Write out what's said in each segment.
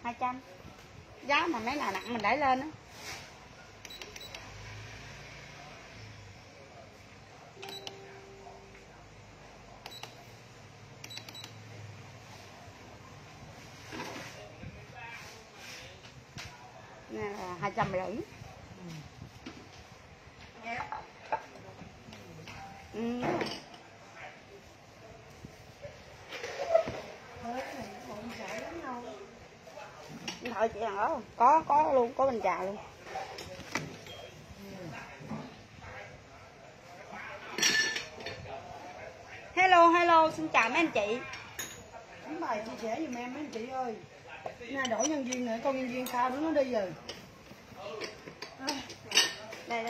200. Giá mà mấy nào nặng mình đẩy lên á. Nè là 250. Thôi chị ăn đó, có luôn, có bình trà luôn. Hello, xin chào mấy anh chị. Đánh bài chia sẻ giùm em mấy anh chị ơi. Nay đổi nhân viên nữa, con nhân viên sau đó nó đi rồi. Đây.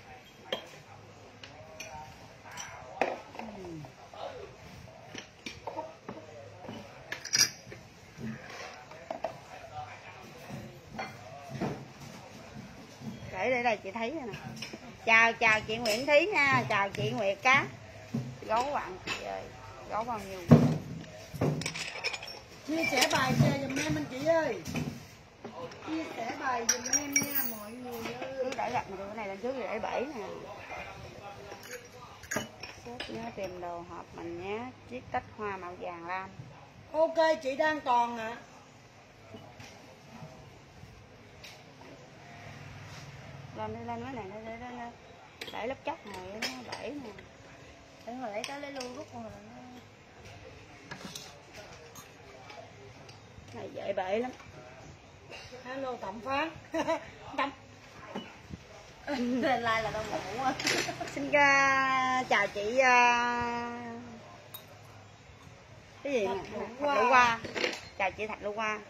Để đây chị thấy nè. Chào chị Nguyễn Thí nha, chào chị Nguyệt Cá. Gấu bạn chị ơi, gấu bao nhiêu? Chia sẻ bài cho giùm em anh chị ơi. Chia sẻ bài giùm em nha mọi người ơi. Cứ để gặp cái này lên trước rồi để bẫy nè. Shop nhớ tìm đồ hợp mình nhé, chiếc tách hoa màu vàng lam. Ok chị đang toàn ạ. Lên mấy này để lớp chóc này nó bẫy nè. Để mà lấy tới lấy luôn rút rồi. Này dễ bẫy lắm. Hello Thẩm Phán. Thẩm Lên like là đâu ngủ á. Xin chào chị cái gì nè, Thạch Lụ Hoa. Chào chị Thạch Lụ Hoa.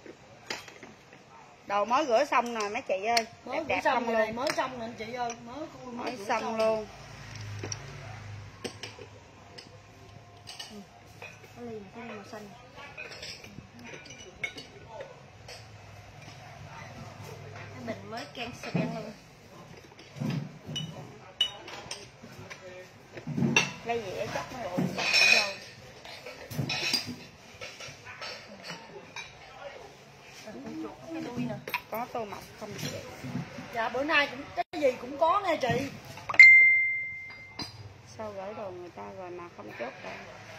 Đồ mới rửa xong rồi mấy chị ơi. Mới đẹp xong luôn. này mới xong nè anh chị ơi, mới xong luôn. Cái ly màu xanh. Cái bình mới can xịt luôn. Lấy gì để chắc nó lộn bạc vô. Cái đuôi nè. Có tô mọc không chị? Dạ bữa nay cũng cái gì cũng có nghe chị. Sao gửi đồ người ta rồi mà không chốt đâu.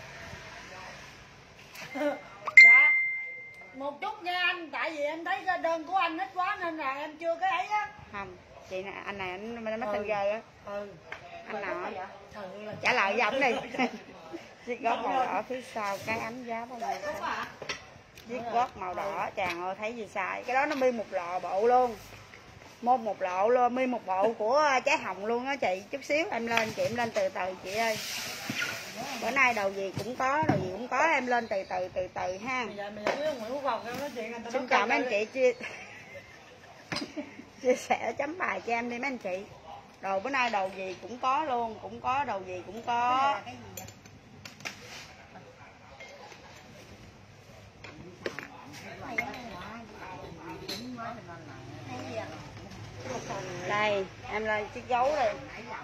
Dạ một chút nha anh, tại vì em thấy cái đơn của anh ít quá nên là em chưa cái ấy á. Không chị nè, anh này anh messenger á. Anh nào trả lời với ổng đi. Chiếc gót màu đỏ phía sau, cái ánh giá bao nhiêu? Chiếc gót màu đỏ, chàng ơi thấy gì sai. Cái đó nó mi một lọ bộ luôn. Một lọ luôn, mi một bộ của trái hồng luôn á chị. Chút xíu em lên chị, em lên từ từ chị ơi. Bữa nay đầu gì cũng có, em lên từ từ ha. Xin chào mấy anh chị chia sẻ chấm bài cho em đi mấy anh chị. Đồ bữa nay đầu gì cũng có luôn, đầu gì cũng có. Đây em lên chiếc gấu đây.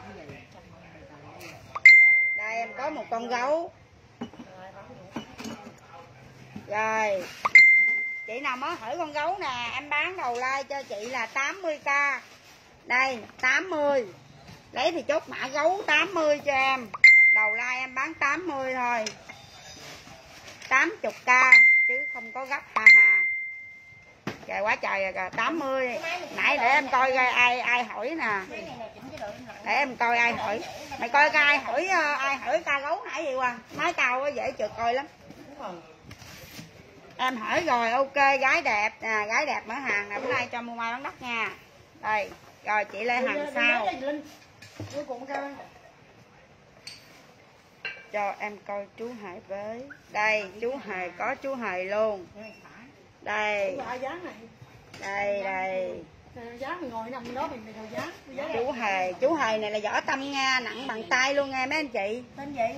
Đây em có một con gấu. Rồi chị nào mới hỏi con gấu nè, em bán đầu like cho chị là 80k. Đây 80. Lấy thì chốt mã gấu 80 cho em. Đầu like em bán 80 thôi. 80k chứ không có gấp ha. Trời quá trời rồi, 80. Nãy để em coi coi ai hỏi nè. Để em coi ai hỏi. Mày coi ai hỏi ca gấu nãy gì qua. Máy cao quá dễ trượt coi lắm. Em hỏi rồi, ok gái đẹp nè, gái đẹp mở hàng nè, bữa nay cho mua mai bán đất nha. Đây, rồi chị lên hàng sau. Cho em coi chú Hề với. Đây, chú Hề có chú Hề luôn. Đây. Đây. Chú Hề này là vỏ tâm nha, nặng bằng tay luôn nghe mấy anh chị. Tên gì?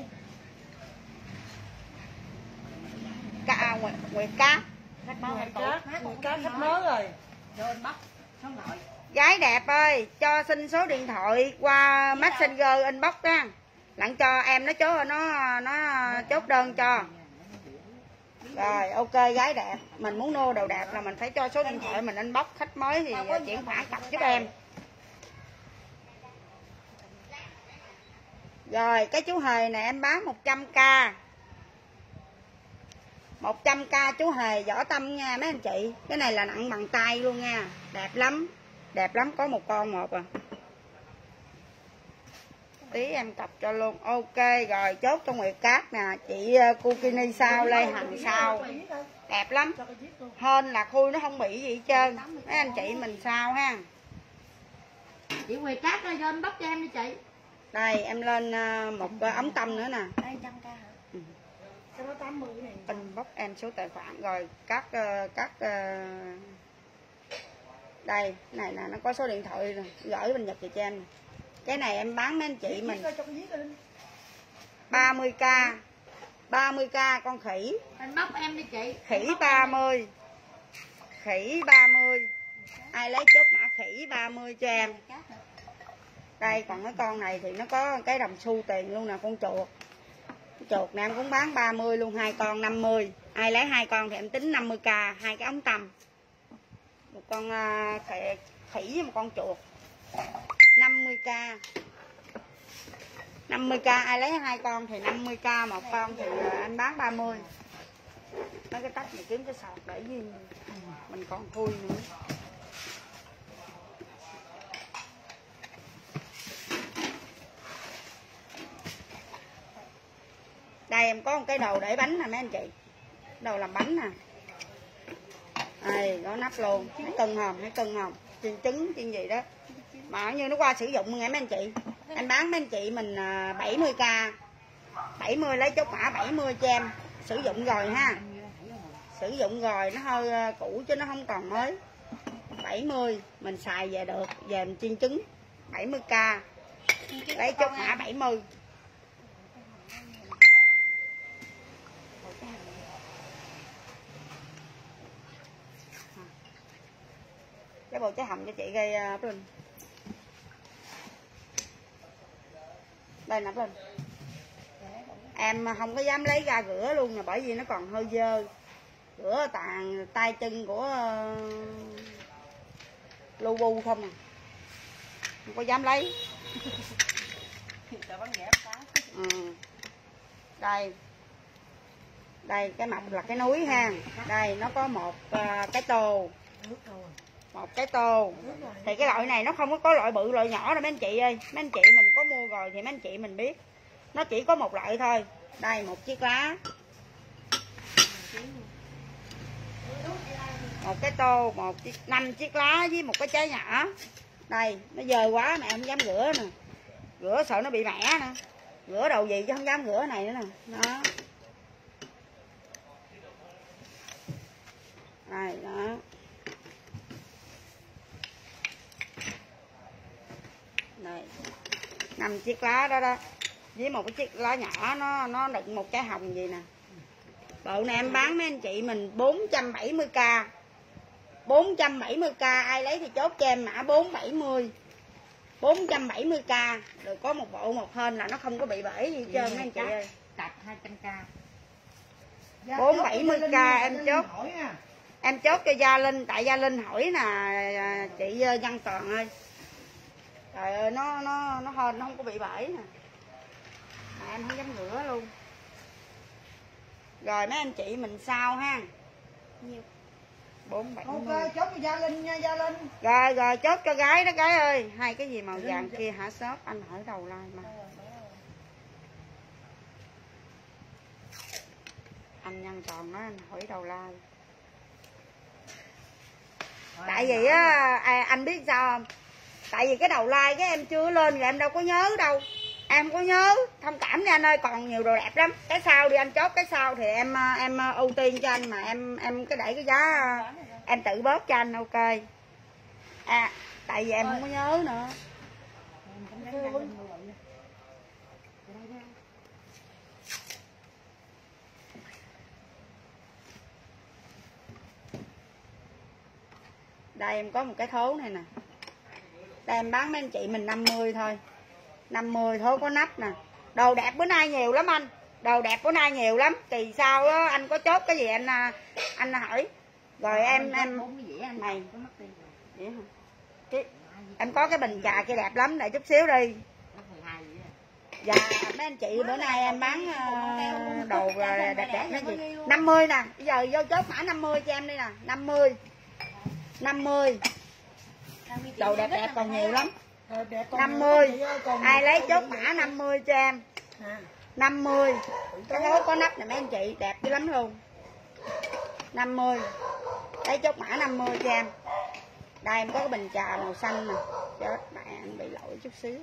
Nguyệt Cá. Nguyệt Cá khách mới rồi. Gái đẹp ơi, cho xin số điện thoại qua Messenger inbox nha. Lặng cho em nó chốt đơn cho. Rồi ok gái đẹp, mình muốn mua đồ đẹp là mình phải cho số điện thoại mình inbox, khách mới thì chuyển khoản cọc giúp em. Rồi cái chú hề này em bán 100k. 100k chú hề võ tâm nha mấy anh chị. Cái này là nặng bằng tay luôn nha. Đẹp lắm. Đẹp lắm, có một con một à. Tí em cặp cho luôn. Ok rồi chốt cho Nguyệt Cát nè. Chị Kukini sao, Lê Hằng sao. Đẹp lắm. Hên là khui nó không bị gì hết trơn. Mấy anh chị mình sao ha. Chị Nguyệt Cát ơi, lên bóc cho em đi chị. Đây em lên một ống tâm nữa nè. Đây 100k hả? Ừ. Sao nó 80 này? Inbox em số tài khoản rồi các đây này là nó có số điện thoại rồi. Gửi bên Nhật về cho em. Cái này em bán mấy anh chị mình 30k. 30k con khỉ. Anh bóc em đi chị. Khỉ 30. Khỉ 30. Ai lấy chốt mã khỉ 30 cho em. Đây còn cái con này thì nó có cái đồng xu tiền luôn nè, con chuột. Chuột này em cũng bán 30 luôn, hai con 50. Ai lấy hai con thì em tính 50k, hai cái ống tầm. Một con khỉ với một con chuột. 50k. 50k ai lấy hai con thì 50k, một con thì anh bán 30. Mấy cái tách này kiếm cái sọt để gì mình còn thui nữa. Đây em có một cái đầu để bánh nè mấy anh chị. Đầu làm bánh nè. Đây có nắp luôn. Thấy cân không? Thấy cân không? Chiên trứng chiên gì đó. Mà như nó qua sử dụng nghe mấy anh chị. Em bán mấy anh chị mình 70k. 70 lấy chốt mã 70 cho em. Sử dụng rồi ha. Sử dụng rồi nó hơi cũ chứ nó không còn mới. 70 mình xài về được, về mình chiên trứng. 70k. Lấy chốt mã 70. Cái bột trái hồng cho chị gây lên. Đây nắp lên. Em không có dám lấy ra rửa luôn nè, bởi vì nó còn hơi dơ. Rửa tàn tay chân của lu bu không à. Không có dám lấy. Ừ. Đây. Đây cái mặt là cái núi ha. Đây nó có một cái tô. Một cái tô. Thì cái loại này nó không có loại bự loại nhỏ đâu mấy anh chị ơi. Mấy anh chị mình có mua rồi thì mấy anh chị mình biết. Nó chỉ có một loại thôi. Đây một chiếc lá. Một cái tô, 5 chiếc lá với một cái trái nhỏ. Đây, nó dơ quá mẹ không dám rửa nè. Rửa sợ nó bị mẻ nè. Rửa đầu gì chứ không dám rửa này nữa nè. Đó. Đây đó. Đây. 5 chiếc lá đó đó. Với một cái chiếc lá nhỏ nó đựng một trái hồng gì nè. Bộ này em bán mấy anh chị mình 470k. 470k ai lấy thì chốt cho em mã 470. 470k. Rồi có một bộ một hên là nó không có bị bể gì trơn mấy anh chị ơi. Cặp 200k. 470k em chốt. Em chốt cho Gia Linh, tại Gia Linh hỏi nè chị Văn Toàn ơi. Trời ơi nó hên nó không có bị bể nè. Mà em không dám rửa luôn. Rồi mấy anh chị mình sao ha. Nhiêu? 470. Ok chốt cho Gia Linh nha Gia Linh. Rồi chốt cho gái đó gái ơi. Hai cái gì màu vàng kia hả shop anh hỏi đầu like mà. Anh Nhân Toàn nói anh hỏi đầu like. Tại vì á anh biết sao không? Tại vì cái đầu like cái em chưa lên rồi em đâu có nhớ đâu. Em có nhớ, thông cảm nha anh ơi, còn nhiều đồ đẹp lắm. Cái sau đi anh chốt cái sau thì em ưu tiên cho anh mà em cái đẩy cái giá em tự bớt cho anh ok. Tại vì em không có nhớ nữa. Đây em có một cái thố này nè. Đây em bán mấy anh chị mình 50 thôi. 50 thố có nắp nè. Đồ đẹp bữa nay nhiều lắm anh. Đồ đẹp bữa nay nhiều lắm. Kỳ sau á anh có chốt cái gì anh hỏi. Rồi em mày em có cái bình trà kia đẹp lắm, để chút xíu đi. Dạ mấy anh chị bữa nay em bán đồ đẹp đẹp đó gì. 50 nè, bây giờ vô chốt mã 50 cho em đi nè, 50. Đồ đẹp đẹp còn nhiều lắm. 50. Ai lấy chốt mã 50 cho em. 50. Cái hố có nắp nè mấy anh chị, đẹp dữ lắm luôn. 50. Lấy chốt mã 50 cho em. Đây em có cái bình trà màu xanh nè. Chết mẹ anh bị lỗi chút xíu.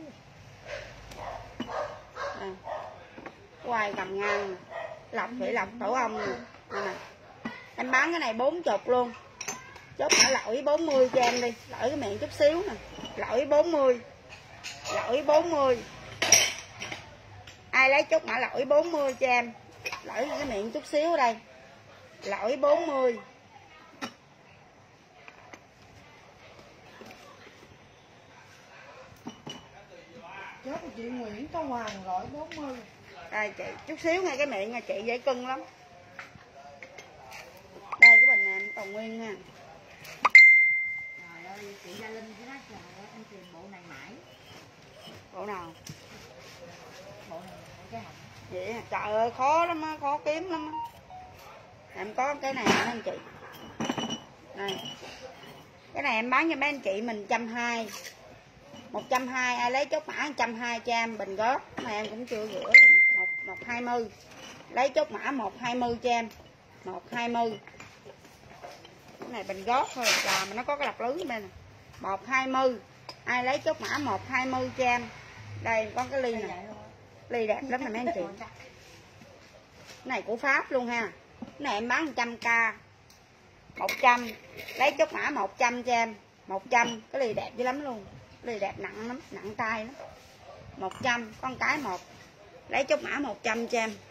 Quay cầm ngang nè. Lọc thủy lọc tổ ong nè. Nè. Em bán cái này 40 luôn. Chốt mã lỗi 40 cho em đi. Lỗi cái miệng chút xíu nè. Lỗi 40. Lỗi 40. Ai lấy chốt mã lỗi 40 cho em. Lỗi cái miệng chút xíu ở đây. Lỗi 40. Chốt của chị Nguyễn Tô Hoàng lỗi 40. Đây chị, chút xíu ngay cái miệng nha chị, dễ cưng lắm. Đây cái bình này em còn nguyên nha. Trời ơi, chị Gia Linh chứ đó, trời ơi, em tìm bộ này mãi. Bộ nào? Bộ này cái hồng. Vậy hả? Trời ơi khó lắm á, khó kiếm lắm á. Em có cái này mấy anh chị. Đây. Cái này em bán cho mấy anh chị mình 120. 120, ai lấy chốt mã 120 cho em, bình gót. Cái này em cũng chưa gửi. 120. Lấy chốt mã 120 cho em. 120. Cái này bình gót thôi, mà nó có cái lọc lưới bên này. 120. Ai lấy chốt mã 120 cho em. Đây có cái ly nè. Ly đẹp lắm nè mấy anh chị. Cái này của Pháp luôn ha. Cái này em bán 100k. 100. Lấy chốt mã 100 cho em. 100. Cái ly đẹp dữ lắm luôn. Ly đẹp nặng lắm, nặng tay lắm. 100, con cái một. Lấy chốt mã 100 cho em.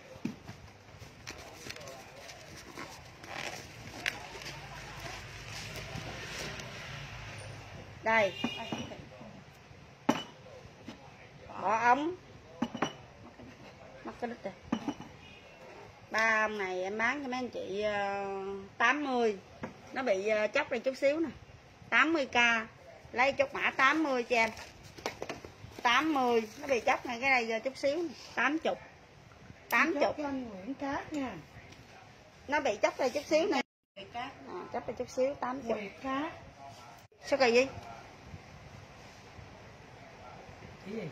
Đây. Bỏ ống. Mất cái đít rồi. Ba ông này em bán cho mấy anh chị 80. Nó bị chóc đây chút xíu nè. 80k. Lấy chốt mã 80 cho em. 80. Nó bị chóc này cái này chút xíu nè. 80. 80. Nguyễn Cát nha. Nó bị chóc đây chút xíu nè. Chóc đây chút xíu 80. Nguyễn Cát. Sao kỳ gì? Cái gì?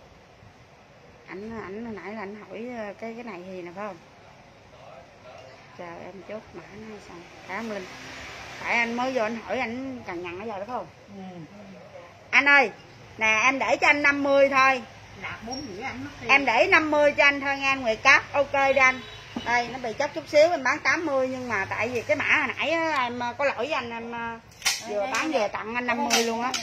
Anh hồi nãy là anh hỏi cái này thì nè phải không? Chờ em chốt mã nó xong. Phải không Linh? Tại anh mới vô anh hỏi anh cằn nhằn bây giờ đó phải không? Ừ. Anh ơi, nè em để cho anh 50 thôi. Nạp 4 rưỡi anh mất tiền. Em để 50 cho anh thôi nghe anh Nguyệt Cát. Ok đi anh. Đây nó bị chóc chút xíu em bán 80 nhưng mà tại vì cái mã hồi nãy á, em có lỗi với anh em vừa bán vừa tặng anh 50 luôn á.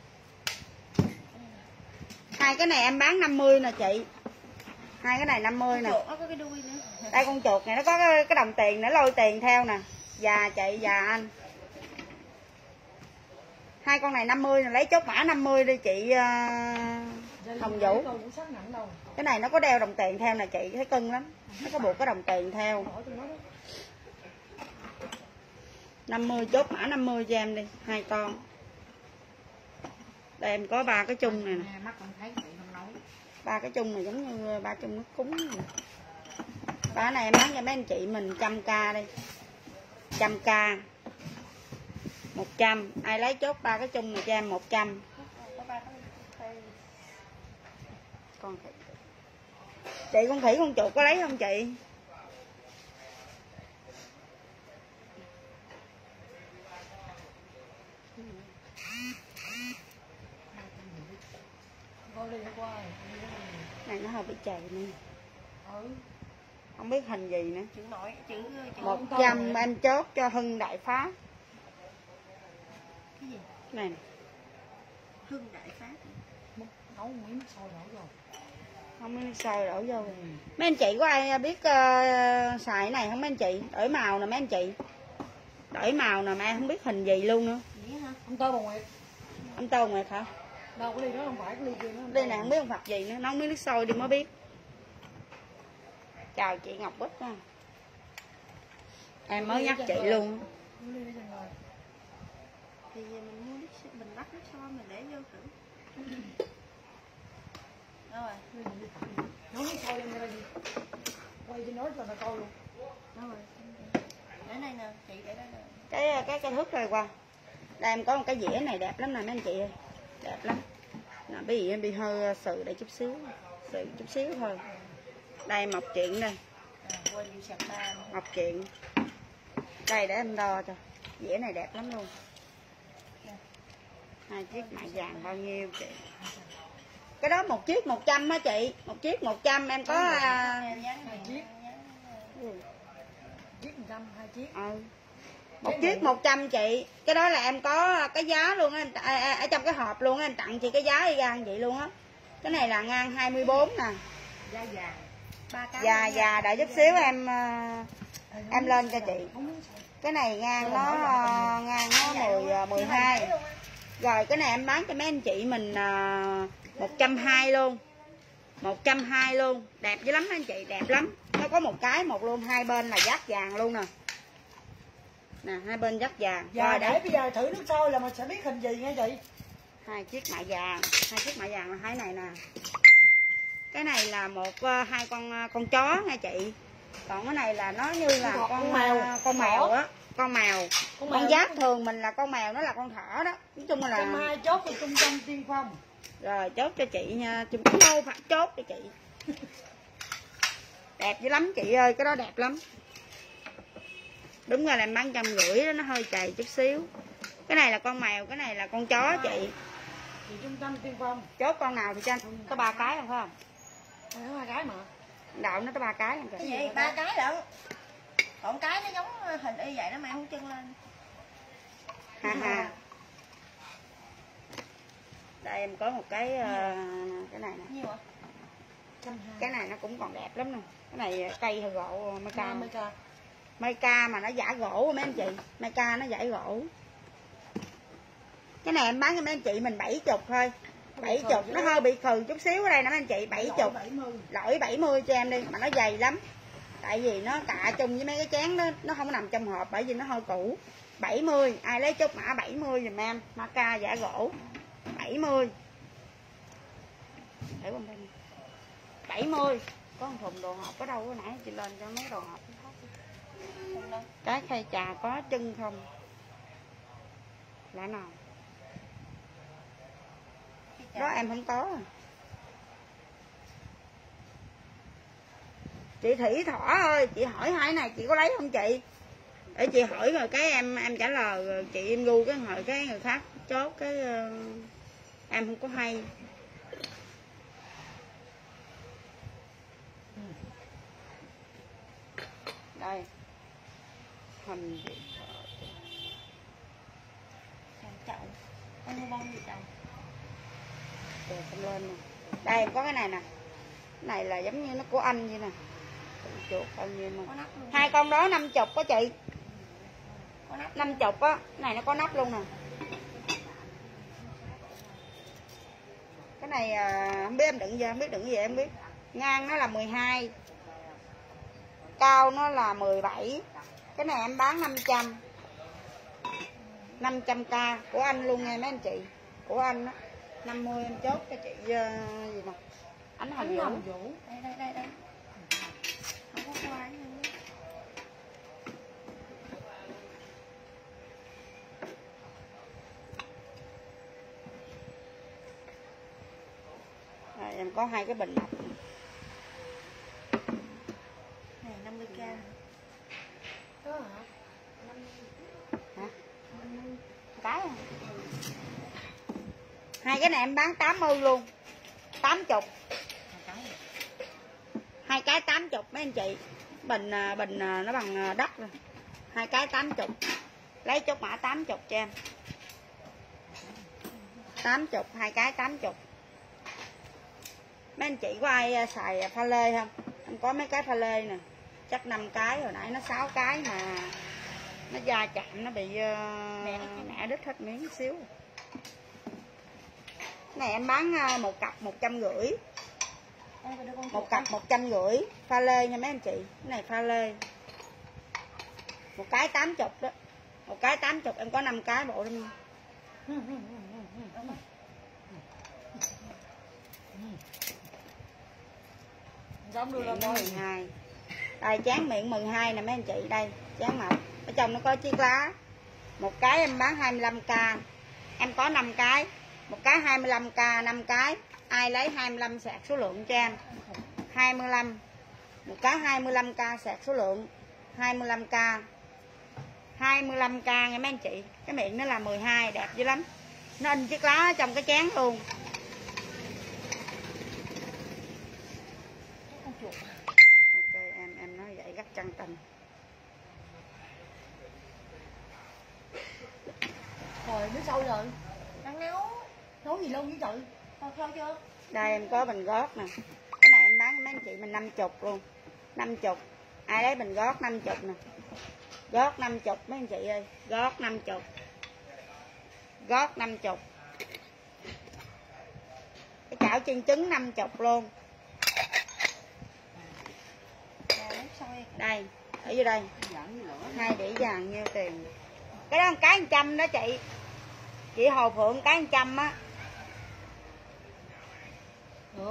Hai cái này em bán 50 nè chị. Hai cái này 50 nè. Có cái đuôi nữa. Đây con chuột này nó có cái đồng tiền để lôi tiền theo nè. Dạ chị, dạ anh. Hai con này 50 nè, lấy chốt mã 50 đi chị Hồng Vũ. Cái này nó có đeo đồng tiền theo nè chị, thấy cưng lắm. Nó có buộc cái đồng tiền theo. 50 chốt mã 50 cho em đi, hai con. Đây em có ba cái chung này nè. Mắt con thấy chị không nói. Ba cái chung này giống như ba chung nước cúng này. Ba này em bán cho mấy anh chị mình 100k đi. 100k. 100. Ai lấy chốt ba cái chung này cho em 100. Con khỉ. Chị con khỉ con chuột có lấy không chị? Này nó hơi bị chày nữa. Không biết hình gì nữa. Chữ nổi, chữ 100 em chốt cho Hưng Đại Phát. cái gì? Này. Hưng Đại Phát. Nấu miếng sôi đổ vô. Không miếng sôi đổ vô. Mấy anh chị có ai biết xài cái này không mấy anh chị? Đổi màu nè mấy anh chị. Đổi màu nè mà em không biết hình gì luôn nữa. Vậy hả? Ông Tô Bà Nguyệt. Ông Tô Nguyệt hả? Đâu có ly đó không phải cái ly kia nữa. Ly này không biết ông Phật gì nữa, nấu miếng nước sôi đi mới biết. Chào chị Ngọc Bích nha. Em mới nhắc chị luôn. Thì mình mua nước, mình bắt nước sôi mình để vô thử. Đâu rồi? Nấu nước sôi lên đây đi. Quay cho nói cho nó coi luôn. Đâu rồi? Để đây nè, chị để đây nè. Cái thước rồi qua. Đây em có một cái dĩa này đẹp lắm nè mấy anh chị ơi. Đẹp lắm. Nè em bị hơi sự để chút xíu. Sự chút xíu thôi. Đây mọc chuyện đây. Quên đi sạc ba. Mọc chuyện. Đây để em đo cho. Dĩa này đẹp lắm luôn. 2 chiếc mạ vàng bao nhiêu chị? Cái đó 1 chiếc 100 á chị. 1 chiếc 100 em có 2 chiếc. Chiếc 100, 2 chiếc. 1 chiếc 100 chị. Cái đó là em có cái giá luôn á, ở trong cái hộp luôn á, em tặng chị cái giá y gan vậy luôn á. Cái này là ngang 24 nè. Da vàng. 3 cái. Già đợi chút xíu em lên cho chị. Cái này ngang nó 12. Rồi cái này em bán cho mấy anh chị mình 120 luôn. 120 luôn. Đẹp dữ lắm anh chị, đẹp lắm. Nó có một cái một luôn, hai bên là dát vàng luôn nè. Nè, hai bên dát vàng. Rồi để bây giờ thử nước sôi là mình sẽ biết hình gì nghe chị. 2 chiếc mạ vàng, 2 chiếc mạ vàng là cái này nè. Cái này là hai con chó nha chị. Còn cái này là nó như là con mèo á, con mèo. Con giáp thường mình là con mèo, nó là con thỏ đó. Nói chung là 120 chốt cho trung tâm Tiên Phong. Rồi chốt cho chị nha, chùm nô phải chốt cho chị. Đẹp dữ lắm chị ơi, cái đó đẹp lắm. Đúng rồi là em bán 150 đó, nó hơi chày chút xíu. Cái này là con mèo, cái này là con chó chị. Chị trung tâm Tiên Phong. Chốt con nào thì cho anh, có 3 cái không phải không? Có 2 cái mà. Đạo nó có 3 cái không kìa. Cái gì? 3 cái lận. Còn cái nó giống hình y vậy đó mà không chân lên. Ha ha. Đây em có một cái cái này nè. Nhiêu ạ? 120. Cái này nó cũng còn đẹp lắm nè. Cái này cây hơi gỗ Mica. Mica. Mica mà nó giả gỗ mấy anh chị. Mica nó giả gỗ. Cái này em bán cho mấy anh chị mình 70 thôi. 70 nó hơi bị khừ chút xíu ở đây nè mấy anh chị, 70. Lỗi 70 cho em đi, mà nó dày lắm. Tại vì nó cạ chung với mấy cái chén đó, nó không có nằm trong hộp bởi vì nó hơi cũ. 70, ai lấy chốt mã 70 giùm em, Mica giả gỗ. 70. Để con bên 70. Có một thùng đồ hộp ở đâu bữa nãy chị lên cho mấy đồ hộp cái khay trà có chân không? Lạ nào? Đó em không có. Chị Thủy Thỏ ơi, chị hỏi hai này chị có lấy không chị? Để chị hỏi rồi cái em trả lời rồi chị em gu cái hỏi cái người khác chốt cái em không có hay. Đây. Hình gì? Chậu. Con mua bông gì chậu? Rồi xong lên nè. Đây em có cái này nè. Cái này là giống như nó của anh vậy nè. Chuột bao nhiêu mà. 2 con đó 50 có chị. Có nắp 50 á, cái này nó có nắp luôn nè. Cái này không biết em đựng gì, không biết đựng gì em biết. Ngang nó là 12. Cao nó là 17. Cái này em bán 500. 500k của anh luôn nha mấy anh chị. Của anh đó. 50 em chốt cho chị gì nè. Ánh hồng vũ. Đây. Không có khoai nữa. Rồi, em có 2 cái bình mọc. Này 50k. Có hả? Hả? Cái à? 2 cái này em bán 80 luôn. 80. 2 cái 80 mấy anh chị. Bình nó bằng đất rồi. 2 cái 80. Lấy chốt mã 80 cho em. 80, 2 cái 80. Mấy anh chị có ai xài pha lê không? Em có mấy cái pha lê nè. Chắc 5 cái, hồi nãy nó 6 cái mà nó va chạm nó bị mẹ đứt hết miếng xíu. Cái này em bán một cặp 150. Một cặp 150 pha lê nha mấy anh chị. Cái này pha lê. Một cái 80 đó. Một cái 80 em có 5 cái bộ luôn. Giống đưa lên 12. Đây chán miệng 12 nè mấy anh chị, đây, chán mập. Ở trong nó có chiếc lá. Một cái em bán 25k. Em có 5 cái. Một cái 25k 5 cái. Ai lấy 25 sạc số lượng cho em. 25. Một cái 25k sạc số lượng 25k. 25k nha mấy anh chị. Cái miệng nó là 12, đẹp dữ lắm. Nó in chiếc lá trong cái chén luôn. Ok em nói vậy rất chân tình. Rồi nước sôi rồi. Đang nấu. Nấu gì lâu vậy trời? Thôi chưa? Đây em có bình gót nè. Cái này em bán mấy anh chị mình 50 luôn. 50. Ai lấy bình gót 50 nè. Gót 50 mấy anh chị ơi. Gót 50. Gót 50. Cái chảo chiên trứng 50 luôn. Đây, ở dưới đây. 2 đĩa vàng nhiêu tiền. Cái đó một cái 100 đó chị. Chị Hồ Phượng cái 100 á. Được.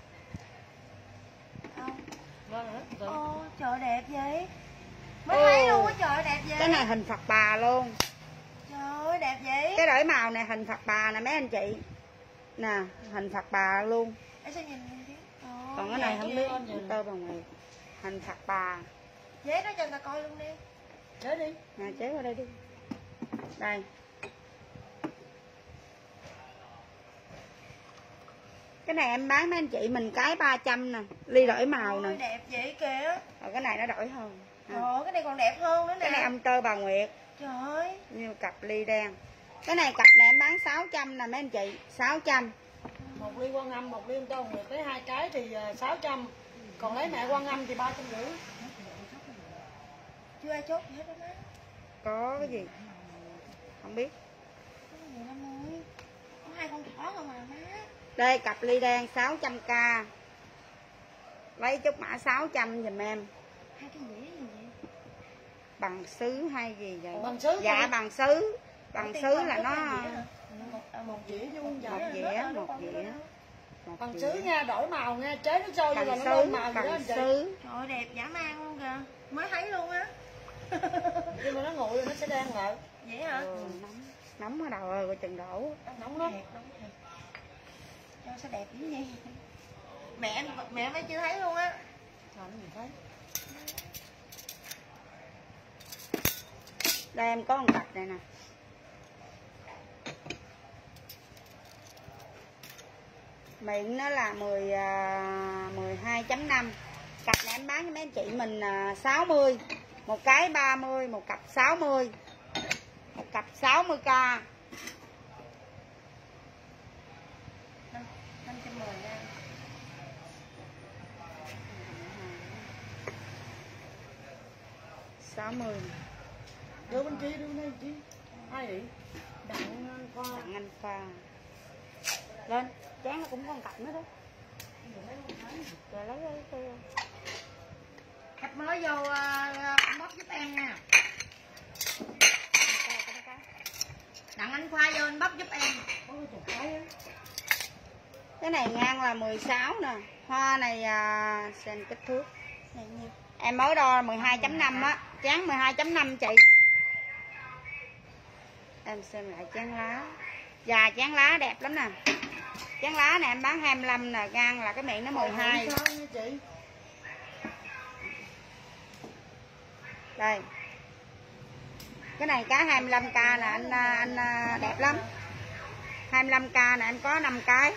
Ô, trời đẹp vậy. Mới thấy luôn á, trời đẹp vậy. Cái này hình Phật Bà luôn. Trời ơi, đẹp vậy. Cái đổi màu này hình Phật Bà nè mấy anh chị. Nè, hình Phật Bà luôn. Em sẽ nhìn chứ. Còn cái này không biết tơ bà Nguyệt. Hình Phật Bà. Chế nó cho người ta coi luôn đi. Chế đi. Nè chế qua đây đi. Đây. Cái này em bán mấy anh chị mình cái 300 nè. Ly đổi màu nè. Đẹp vậy kìa. Rồi cái này nó đổi hơn. Ồ, cái này còn đẹp hơn nữa nè. Cái này ông tơ bà Nguyệt. Trời ơi. Như cặp ly đen. Cái này cặp này em bán 600 nè mấy anh chị. 600. Một ly Quan Âm, một ly Tơ Nguyệt tới 2 cái thì 600. Còn lấy mẹ Quan Âm thì 350. Chưa ai chốt gì hết đó má. Có cái gì? Không biết. Có gì đâu ơi. Có 2 con thỏ không mà má. Đây cặp ly đen 600k. Lấy chút mã 600 giùm em. 2 cái dĩa gì vậy? Bằng sứ hay gì vậy? Bằng sứ. Dạ bằng sứ. Bằng sứ là nó một dĩa chứ không một dĩa, một dĩa. Bằng sứ nha, đổi màu nha, chế nước sôi vô là Bằng nó lên sứ, màu vậy đó anh bằng chị. sứ. Trời ơi, đẹp dã man luôn kìa. Mới thấy luôn á. Nhưng mà nó nguội rồi nó sẽ đen lại. Vậy hả? Nóng ở đầu rồi, rồi chừng đổ. Nóng lắm. Cho sao đẹp dữ vậy? Mẹ mới chưa thấy luôn á. Làm gì thấy. Đây em có một cặp này nè. Miệng nó là 12.5. Cặp này em bán cho mấy anh chị mình 60. Một cái 30, một cặp 60. Một cặp 60k. 510 nha. Sáu mươi. Đưa bên kia, đưa bên đây chị. Ai vậy? Đặng Anh Khoa. Đặng Anh Khoa. Lên, chán nó cũng có một cặp nữa đó. Rồi lấy cái Cặp mới vô bóp giúp em nha. Đặng Anh Khoa vô anh bóp giúp em. Cái này ngang là 16 nè. Hoa này xem kích thước. Em mới đo 12.5 á. Chán 12.5 chị. Em xem lại chán lá. Dạ chán lá đẹp lắm nè. Chán lá này em bán 25 nè. Ngang là cái miệng nó 12. Đây. Cái này cá 25k nè anh đẹp lắm. 25k nè em có 5 cái.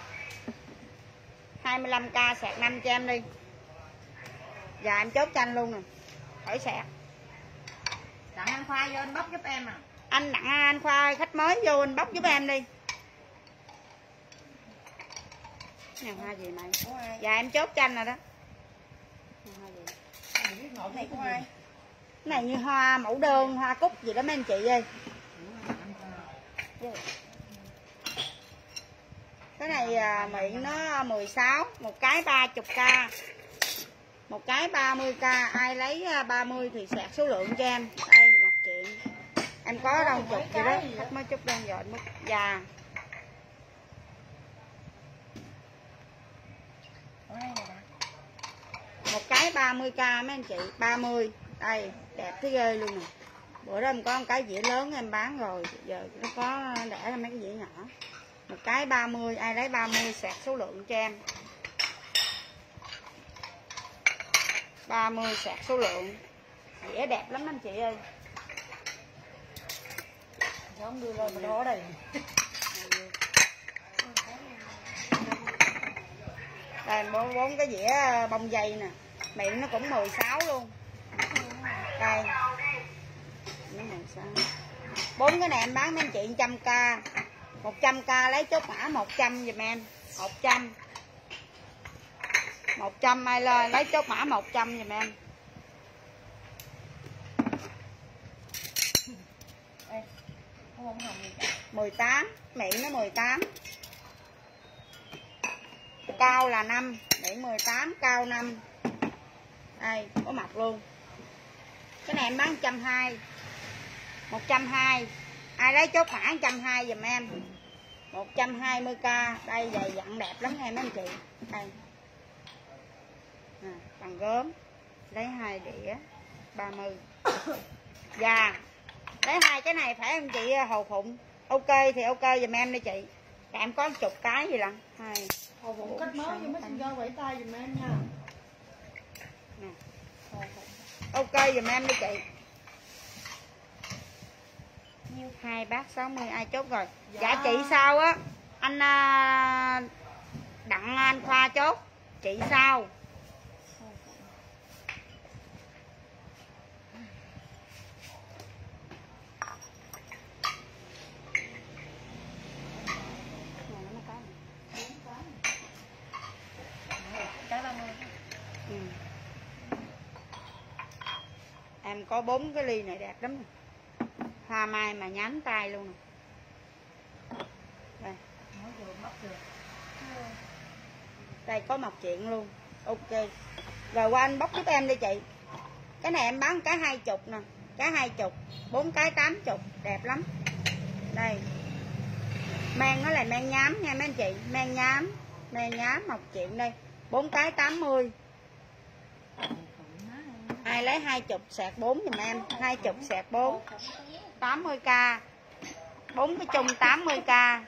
25k sạc 5 cho em đi. Dạ em chốt cho anh luôn nè. Khỏi sạc. Đặng Anh Khoa vô anh bóp giúp em à. Anh Đặng Anh Khoa khách mới vô anh bóc giúp em đi. Này hoa gì mày? Dạ em chốt cho anh rồi đó. Hoa gì? Này của ai? Cái này như hoa mẫu đơn, hoa cúc gì đó mấy anh chị ơi. Cái này miệng nó 16, một cái 30k, một cái 30k. Ai lấy 30 thì sạc số lượng cho em. Đây mặt chuyện em có đâu chục vậy đó, khách mới chút đang dọn mức già. Một cái 30k mấy anh chị, 30. Đây đẹp thế ghê luôn nè. Bữa đó em có một cái dĩa lớn em bán rồi, giờ nó có để ra mấy cái dĩa nhỏ. Một cái 30, ai lấy 30 sạc số lượng cho em. 30 sạc số lượng. Dĩa đẹp lắm anh chị ơi. Không đưa lên đó đây. Đây bốn cái dĩa bông dây nè. Miệng nó cũng 16 luôn. Đây. Nó 16. 4 cái này em bán mấy anh chị 100k. 100k lấy chốt mã 100 giùm em. 100. 100 ai lên lấy chốt mã 100 giùm em. Đây. Không hồng gì cả. 18, miệng nó 18. Cao là 5, miệng 18, cao 5. Đây, có mặt luôn. Cái này em bán 120. 120. Ai lấy chốt mã 120 giùm em. 120k. Đây giày dặn đẹp lắm em mấy anh chị. Đây. À, bằng gốm. Lấy 2 đĩa 30. Dạ. Lấy 2 cái này phải anh chị Hồ Phụng. Ok thì ok giùm em đi chị. Em có 10 cái gì lận. 2 Hồ Phụng cách mới cho Messenger vẫy tay giùm em nha. nè. Ok giùm em đi chị. 2 bát 60 ai chốt rồi. Dạ chị sao á anh Đặng Anh Khoa chốt. Chị sao? Cái 30. Ừ. Em có 4 cái ly này đẹp lắm nè. Hoa mai mà nhám tay luôn nè. Đây. Đây có mọc chuyện luôn. Ok. Rồi qua anh bóc giúp em đi chị. Cái này em bán cái 20 nè. Cái 20, 4 cái 80, đẹp lắm. Đây. Mang nó là mang nhám nha mấy anh chị. Mang nhám mọc chuyện đây. 4 cái 80. Ai lấy 20 sạc 4 giùm em. 20 sạc 4. 80k. 4 cái chung 80k.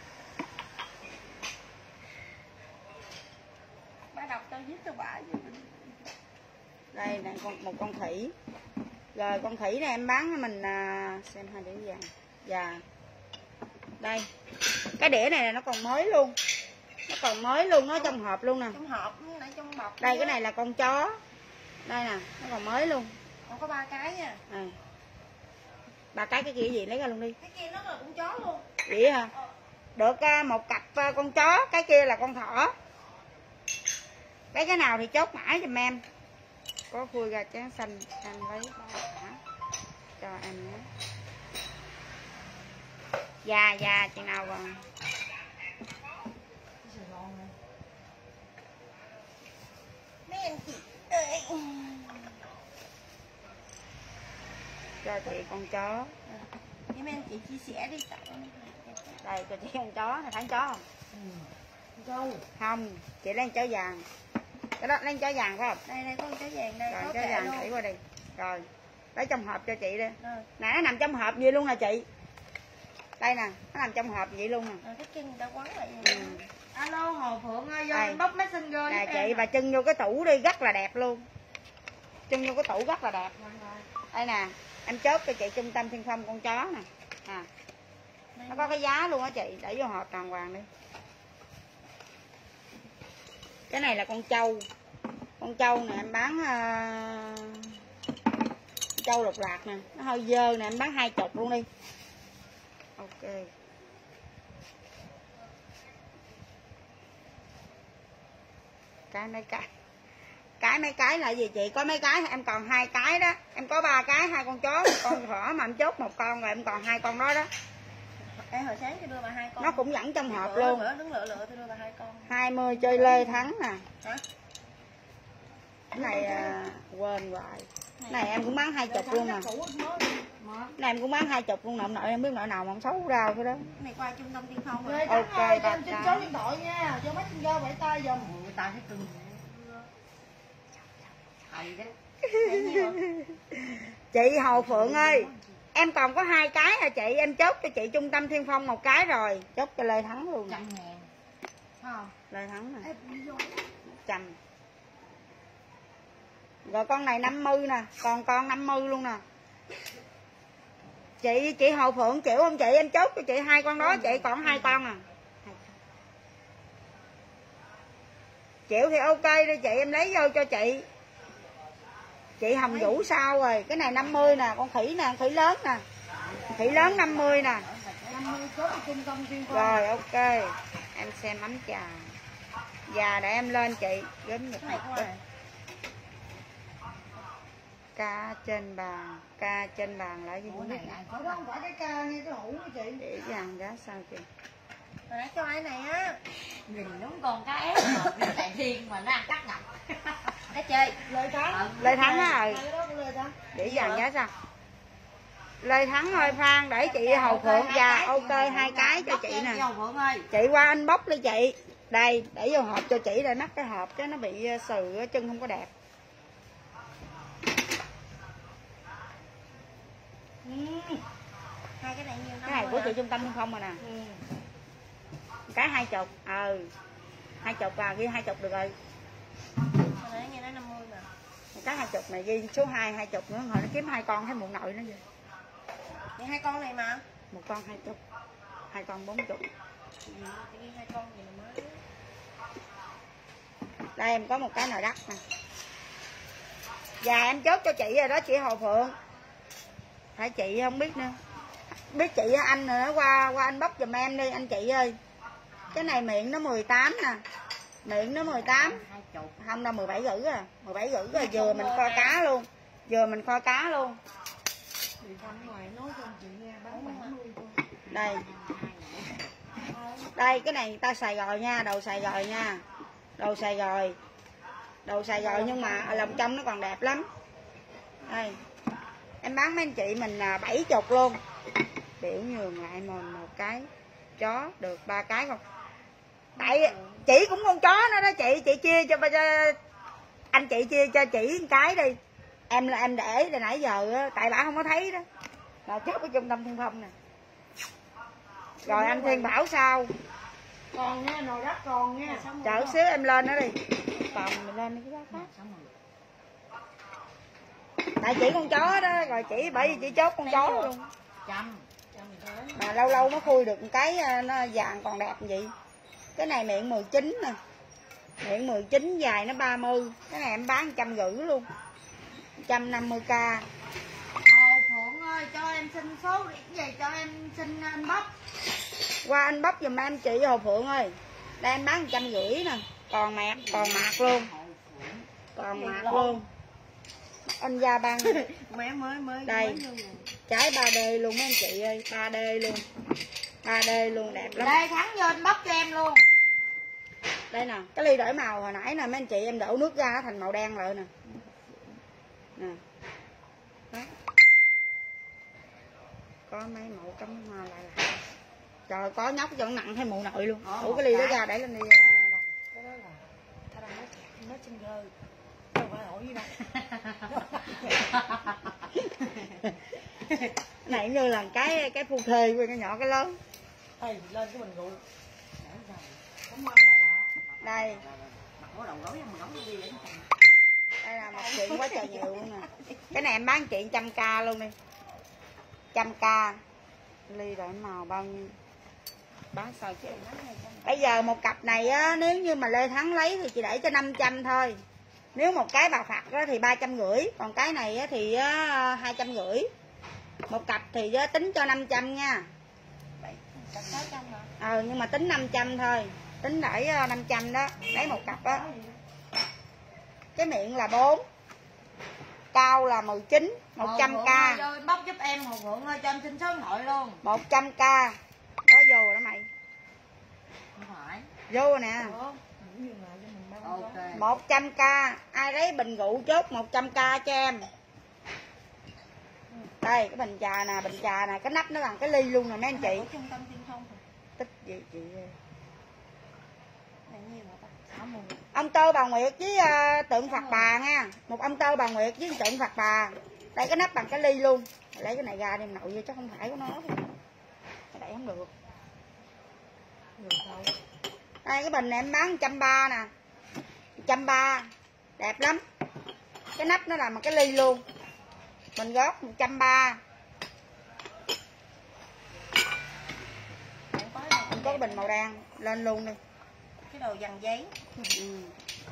Ba đọc tao viết cho bà gì. Đây là một con khỉ. Rồi con khỉ này em bán mình xem 2 đĩa vàng. Dạ. Đây. Cái đĩa này là nó còn mới luôn. Nó còn mới luôn, nó trong hộp luôn nè. Trong hộp, nãy trong bọc. Đây cái này là con chó. Đây nè, nó còn mới luôn. Còn có 3 cái nha. À. 3 cái kia gì lấy ra luôn đi. Cái kia nó là con chó luôn. Vậy hả? Được một cặp con chó, cái kia là con thỏ. Cái nào thì chốt mã giùm em. Có khui ra chén xanh em lấy 3 quả cho em nhé. Dạ chị nào còn Mấy anh chị ơi. cho chị con chó. Với mấy anh chị chia sẻ đi cậu. Đây cho chị con chó này, thấy chó không? Đâu? Không, chị lấy con chó vàng. Cái đó lấy con chó vàng phải không? Đây có con chó vàng đây. Rồi có chó vàng thủy qua đây. Rồi lấy trong hộp cho chị đi. Rồi. Nè nó nằm trong hộp vậy luôn nè chị. Đây nè, nó nằm trong hộp vậy luôn nè. Rồi cái chân người ta quấn lại. Ừ. Alo Hồ Phượng ơi, vô Đây. inbox Messenger Nè giúp chị, em. bà chân vô cái tủ đi, rất là đẹp luôn. Chân vô cái tủ rất là đẹp. Đây nè, em chốt cho chị Trung Tâm Thiên Phong con chó nè. À. Nó có cái giá luôn á chị, để vô hộp đàng hoàng đi. Cái này là con trâu. Con trâu nè em bán trâu lục lạc nè, nó hơi dơ nè, em bán 20 luôn đi. Ok. Mấy cái là gì chị? Có mấy cái em còn 2 cái đó. Em có 3 cái, 2 con chó, 1 con thỏ mà em chốt 1 con rồi em còn 2 con đó đó. Em hồi sáng tôi đưa bà 2 con. Nó cũng dẫn trong hộp luôn. Bữa đứng lựa tôi đưa bà 2 con. 20 chơi Lê Thắng nè. Hả? Cái này quên hoài. Cái này em cũng bán 20 luôn nè. Cái này em cũng bán 20 luôn nè, nội em biết nội nào mà không xấu rau cái đó. Cái này qua trung tâm Tiên Phong rồi. Rồi Ok, ơi, bà cho em xin Trà. số điện thoại nha, cho mấy con dơ vẫy tay giùm. Người ta thấy cưng. Thầy đó. Chị Hồ Phượng ơi, em còn có 2 cái hả chị? Em chốt cho chị Trung tâm Thiên Phong 1 cái rồi, chốt cho Lê Thắng luôn. 100.000. Phải không? Lê Thắng nè. 100. Rồi con này 50 nè, còn con 50 luôn nè. Chị Hồ Phượng chịu không chị? Em chốt cho chị 2 con đó, chị còn 2 con à. Chịu thì ok đi chị, em lấy vô cho chị. Chị Hồng Vũ sao rồi? Cái này 50 nè, con khỉ nè, khỉ lớn nè. Khỉ lớn 50 nè. 50 số trung tâm Tiên Phong. Rồi ok. Em xem ấm trà. Và để em lên chị, gớm nhật một ca trên bàn, ca trên bàn là gì? Ủa này ai có Đó không phải cái ca nghe cái hũ của chị. Để vàng giá sao chị? Hồi nãy cho ai này á. Nhìn đúng con cá ép mà tại thiên mà nó ăn cắt ngọc. Đó chơi. Lê Thắng. Lê Thắng á. Hai cái đó của Lê Thắng. Để vàng giá sao? Lê Thắng ơi Phan để chị Hồ Phượng và ok 2 cái cho chị nè. Hồ Phượng ơi. Chị qua inbox đi chị. Đây, để vô hộp cho chị để mắc cái hộp chứ nó bị sừ chân không có đẹp. Hai cái này nhiêu? Cái này của chị Trung tâm Thiên Phong rồi nè. Cái 20. 20 vào ghi 20 được rồi. Hồi nãy nghe nói 50 mà. Cái 20 này ghi số 2 20 nữa, hồi nó kiếm 2 con thấy muộn nội nó vậy. Vậy 2 con này mà. 1 con 20, 2 con 40. Chị ghi 2 con gì mà mới. Đây em có một cái nồi đất nè. Và em chốt cho chị rồi đó chị Hồ Phượng. Phải chị không biết nữa. Biết chị anh nữa qua anh bóc giùm em đi anh chị ơi. Cái này miệng nó 18 nè. Miệng nó 18. Không đâu 17 rưỡi à. 17 rưỡi rồi vừa mình kho cá luôn. Vừa mình kho cá luôn. Chị Thanh ngoài nói cho chị nghe bán 70 thôi. Đây. Đây cái này ta xài rồi nha, đồ xài rồi nha. Đồ xài rồi. Đồ xài rồi nhưng mà ở lòng trong nó còn đẹp lắm. Đây. Em bán mấy anh chị mình 70 luôn. Biểu nhường lại mình 1 cái chó được 3 cái không? Tại chị cũng con chó nữa đó chị chia cho anh chị chia cho chị 1 cái đi. Em để từ nãy giờ tại bả không có thấy đó. Là chốt ở Trung tâm Thiên Phong nè. Rồi anh Thiên Bảo sao? Còn nha, nồi đất còn nha. Chờ xíu em lên nó đi. Còn mình lên đi cái đó khác. Tại chỉ con chó đó, rồi chỉ bởi vì chỉ chốt con chó luôn. Mà lâu lâu nó khui được một cái nó vàng còn đẹp gì. Cái này miệng 19 nè. Miệng 19 dài nó 30. Cái này em bán 150 luôn. 150k. Hồ Phượng ơi, cho em xin số gì cho em xin anh bóc. Qua anh bóc giùm em chị Hồ Phượng ơi. Đây em bán 150 nè. Còn mạc luôn. Còn mạc luôn. Anh ra ban mới đây trái 3D luôn mấy anh chị ơi, 3D luôn, 3D luôn đẹp lắm. Đây Thắng vô anh bóc cho em luôn. Đây nè, cái ly đổi màu hồi nãy nè mấy anh chị em đổ nước ra thành màu đen lại nè. Nè. Đó. Có mấy mẫu cắm hoa lại là. Trời có nhóc cho nặng hay mụ nội luôn. Ủa cái ly đó ra để lên đi. Cái đó là ta đang nói trên gơ. Đâu phải hỏi gì đâu. Cái này như là cái phu thê với cái nhỏ cái lớn. Ê, lên cái bình rượu. Đây. Đây là một chuyện quá trời nhiều luôn nè. Cái này em bán chị 100k luôn đi. 100k. Ly đổi màu bao nhiêu? Bán sao chị? Bây giờ một cặp này á, nếu như mà Lê Thắng lấy thì chị để cho 500 thôi. Nếu một cái bà Phật đó thì 350, còn cái này á thì 250. Một cặp thì tính cho 500 nha. Nhưng mà tính 500 thôi. Tính để 500 đó, lấy một cặp á. Cái miệng là 4. Cao là 19, 100k. Ơi, bóc giúp em Hồ Phượng ơi, cho em xin số điện thoại luôn. 100k. vô rồi đó mày. Không phải. Vô rồi nè. Ok. 100k, ai lấy bình rượu chốt 100k cho em. Đây cái bình trà nè, cái nắp nó bằng cái ly luôn nè mấy anh chị. Trung tâm Tiên Phong. Tích gì chị. Này nhiều hả ta? Ông Tơ Bà Nguyệt với tượng Phật Bà nha. Một ông Tơ Bà Nguyệt với tượng Phật Bà. Đây cái nắp bằng cái ly luôn. Lấy cái này ra đem nội vô chắc không phải của nó. Đẩy không được. Đây cái bình này em bán 130 nè. 130. Đẹp lắm. Cái nắp nó làm bằng cái ly luôn. Mình góp 130. Không có cái bình màu đen lên luôn đi. Cái đồ dằn giấy. Ừ.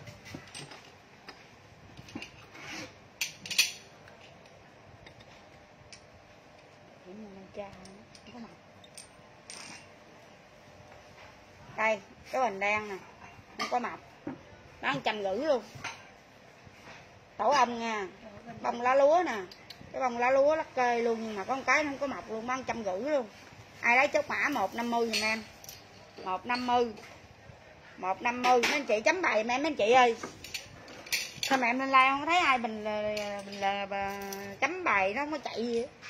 Đây cái bình đen nè, không có mập, nó 150 luôn. Tổ ong nha, bông lá lúa nè, cái bông lá lúa lắc kê luôn, nhưng mà có một cái nó không có mọc luôn, bán 150 luôn. Ai lấy chốt mã 150 giùm em. 150. 150 mấy anh chị chấm bài giùm em mấy anh chị ơi. Sao mà em lên like không thấy ai bình là chấm bài nó không có chạy gì hết.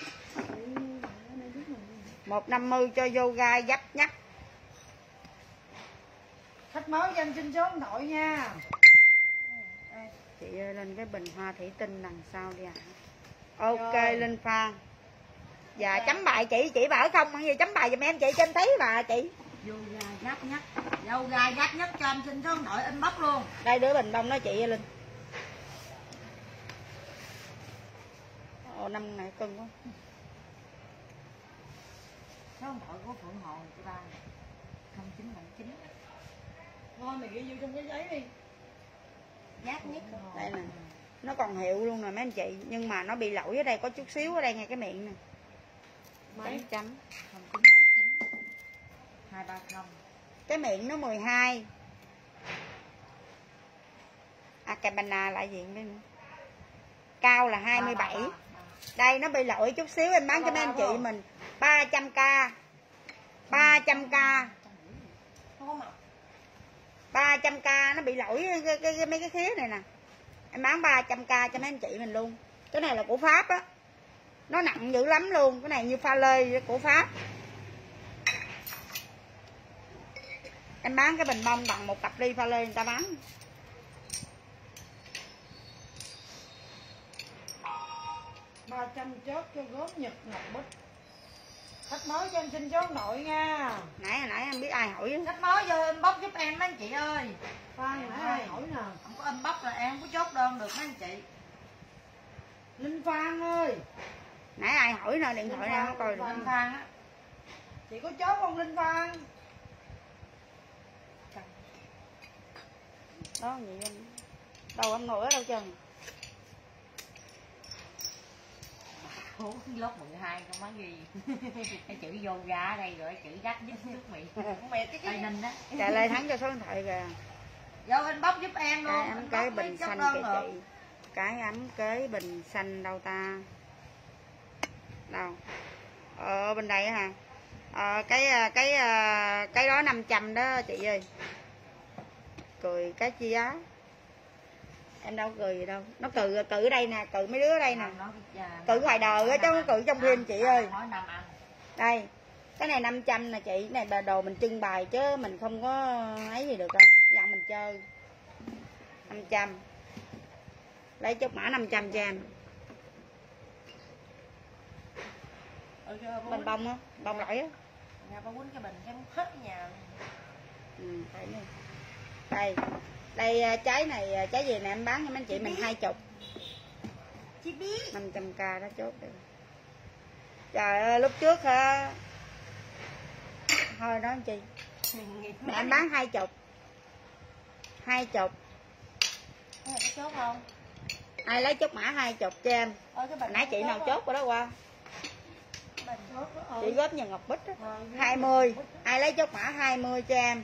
150 cho vô gai dấp nhắc. Khách mới cho anh xin số điện thoại nha. Chị ơi, lên cái bình hoa thủy tinh đằng sau đi ạ. Ok Linh Phan. Dạ chấm bài chị bảo không ăn gì chấm bài giùm em chị cho em thấy bà chị. Vô gai gáp nhất. Vô gai gáp nhất cho anh xin số điện thoại inbox luôn. Đây đứa bình bông đó chị Linh. Ồ năm này cưng quá. Số điện thoại của Phượng Hồ chị ba 0979. Thôi mày ghi vô trong cái giấy đi. Giáp nhất. Đây nè. Nó còn hiệu luôn nè mấy anh chị, nhưng mà nó bị lỗi ở đây có chút xíu ở đây ngay cái miệng nè. Mấy chấm 0979 230. cái miệng nó 12. Acapana là gì nữa. Cao là 27. Đây nó bị lỗi chút xíu em bán cho mấy anh chị mình 300k. 300k. 300k nó bị lỗi mấy cái khía này nè. Em bán 300k cho mấy anh chị mình luôn. Cái này là của Pháp á. Nó nặng dữ lắm luôn. Cái này như pha lê của Pháp. Em bán cái bình bông bằng một cặp ly pha lê người ta bán. ba trăm chốt cho gốm Nhật Ngọc Bích. Khách mới cho anh xin số điện thoại nha. Nãy em biết ai hỏi. Khách mới vô inbox giúp em mấy anh chị ơi. Phan nãy ai hỏi nè. Không có inbox là em không có chốt đơn được mấy anh chị. Linh Phan ơi. Nãy ai hỏi nè, điện thoại nào không coi được. Linh Phan á. Chị có chốt không Linh Phan? Đó gì em. Đâu em ngồi ở đâu trơn. Hú lốt 12 con má ghi. Cái chữ vô ra ở đây rồi chữ gắt giúp nước mì. Mẹ cái Tây Ninh đó. Trả lời thắng cho số điện thoại kìa. Vô inbox giúp em luôn. Cái ấm kế bình xanh kìa chị. Cái ấm kế bình xanh đâu ta. Đâu. Bên đây hả. Cái đó 500 đó chị ơi. Cười cái chi á. Em đâu cười gì đâu. Nó cười ở đây nè, cười mấy đứa ở đây nè. Cười ngoài đời á chứ không cười trong phim chị ơi. Đây. Cái này 500 nè chị, cái này bà đồ mình trưng bày chứ mình không có ấy gì được đâu. Dặn mình chơi. 500. Lấy chốt mã 500 cho em. Bình bông á, bông lỗi á. Nhà ba quýnh cái bình em hết nhà. Đây. Đây trái này, trái gì nè em bán cho mấy anh chị mình 20. Chị biết 500k đó chốt được. Trời ơi lúc trước hả. Thôi đó anh chị. Mẹ em bán 20. 20. Có chốt không? Ai lấy chốt mã 20 cho em. Nãy chị nào chốt rồi đó qua. Chị góp nhà Ngọc Bích đó. 20. Ai lấy chốt mã 20 cho em.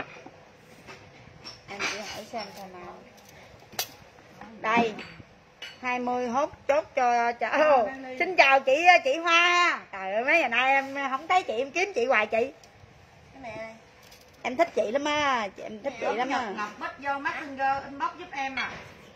Em chỉ hỏi xem thôi nào. Đây. 20 hốt chốt cho xin chào chị Hoa. Trời ơi mấy ngày nay em không thấy chị, em kiếm chị hoài chị. Cái này Em thích chị lắm á, em thích chị lắm á. Ngọc bích vô Messenger inbox giúp em à.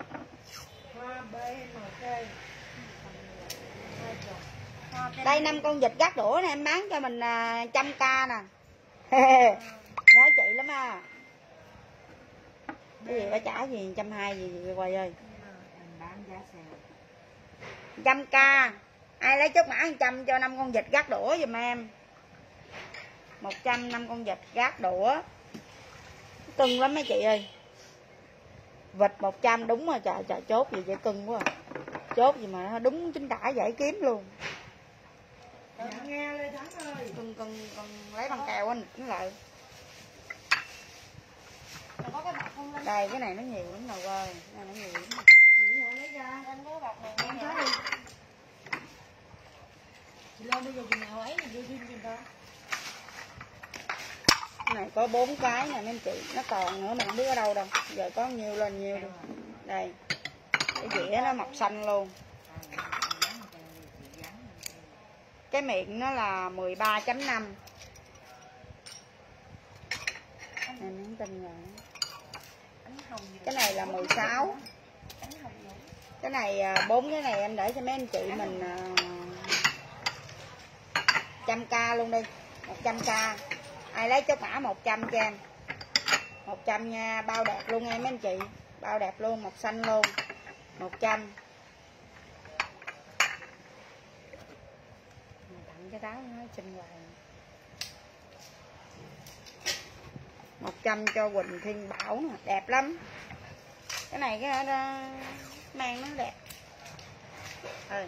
Đây 5 con vịt gác đũa này em bán cho mình 100k nè. Nhớ chị lắm á. Cái gì phải trả gì 120 gì Hoài ơi. Mình bán giá sale 100k. Ai lấy chốt mã 100 cho 5 con vịt gác đũa giùm em. 100 5 con vịt gác đũa. Cưng lắm mấy chị ơi. Vịt 100 đúng rồi, trời trời chốt gì vậy cưng quá à. Chốt gì mà nó đúng chính tả dễ kiếm luôn. Nghe Lê Thắng ơi. Cưng lấy băng keo anh nó lại. có cái bọc không? Đây cái này nó nhiều lắm nào ơi, cái này nó nhiều lắm. Lấy ra. Anh có bọc này Em thấy đi. Chị lên bây giờ chừng nào ấy thì đưa thêm cho người ta. Cái này có 4 cái nè mấy anh chị, nó còn nữa mình không biết ở đâu đâu. Giờ có nhiều lên nhiều đi. Đây. Cái dĩa nó mọc xanh luôn. Cái miệng nó là 13.5. Em không tin rồi. Cái này là 16. Cái này 4 cái này em để cho mấy anh chị mình 100k luôn đi. 100k. Ai lấy chốt mã 100 cho em. 100 nha, bao đẹp luôn em mấy anh chị. Bao đẹp luôn, màu xanh luôn. 100. Tặng cái táo nó xinh hoài. 100 cho Quỳnh Thiên Bảo nè, đẹp lắm. Cái này cái mang nó đẹp. Ừ.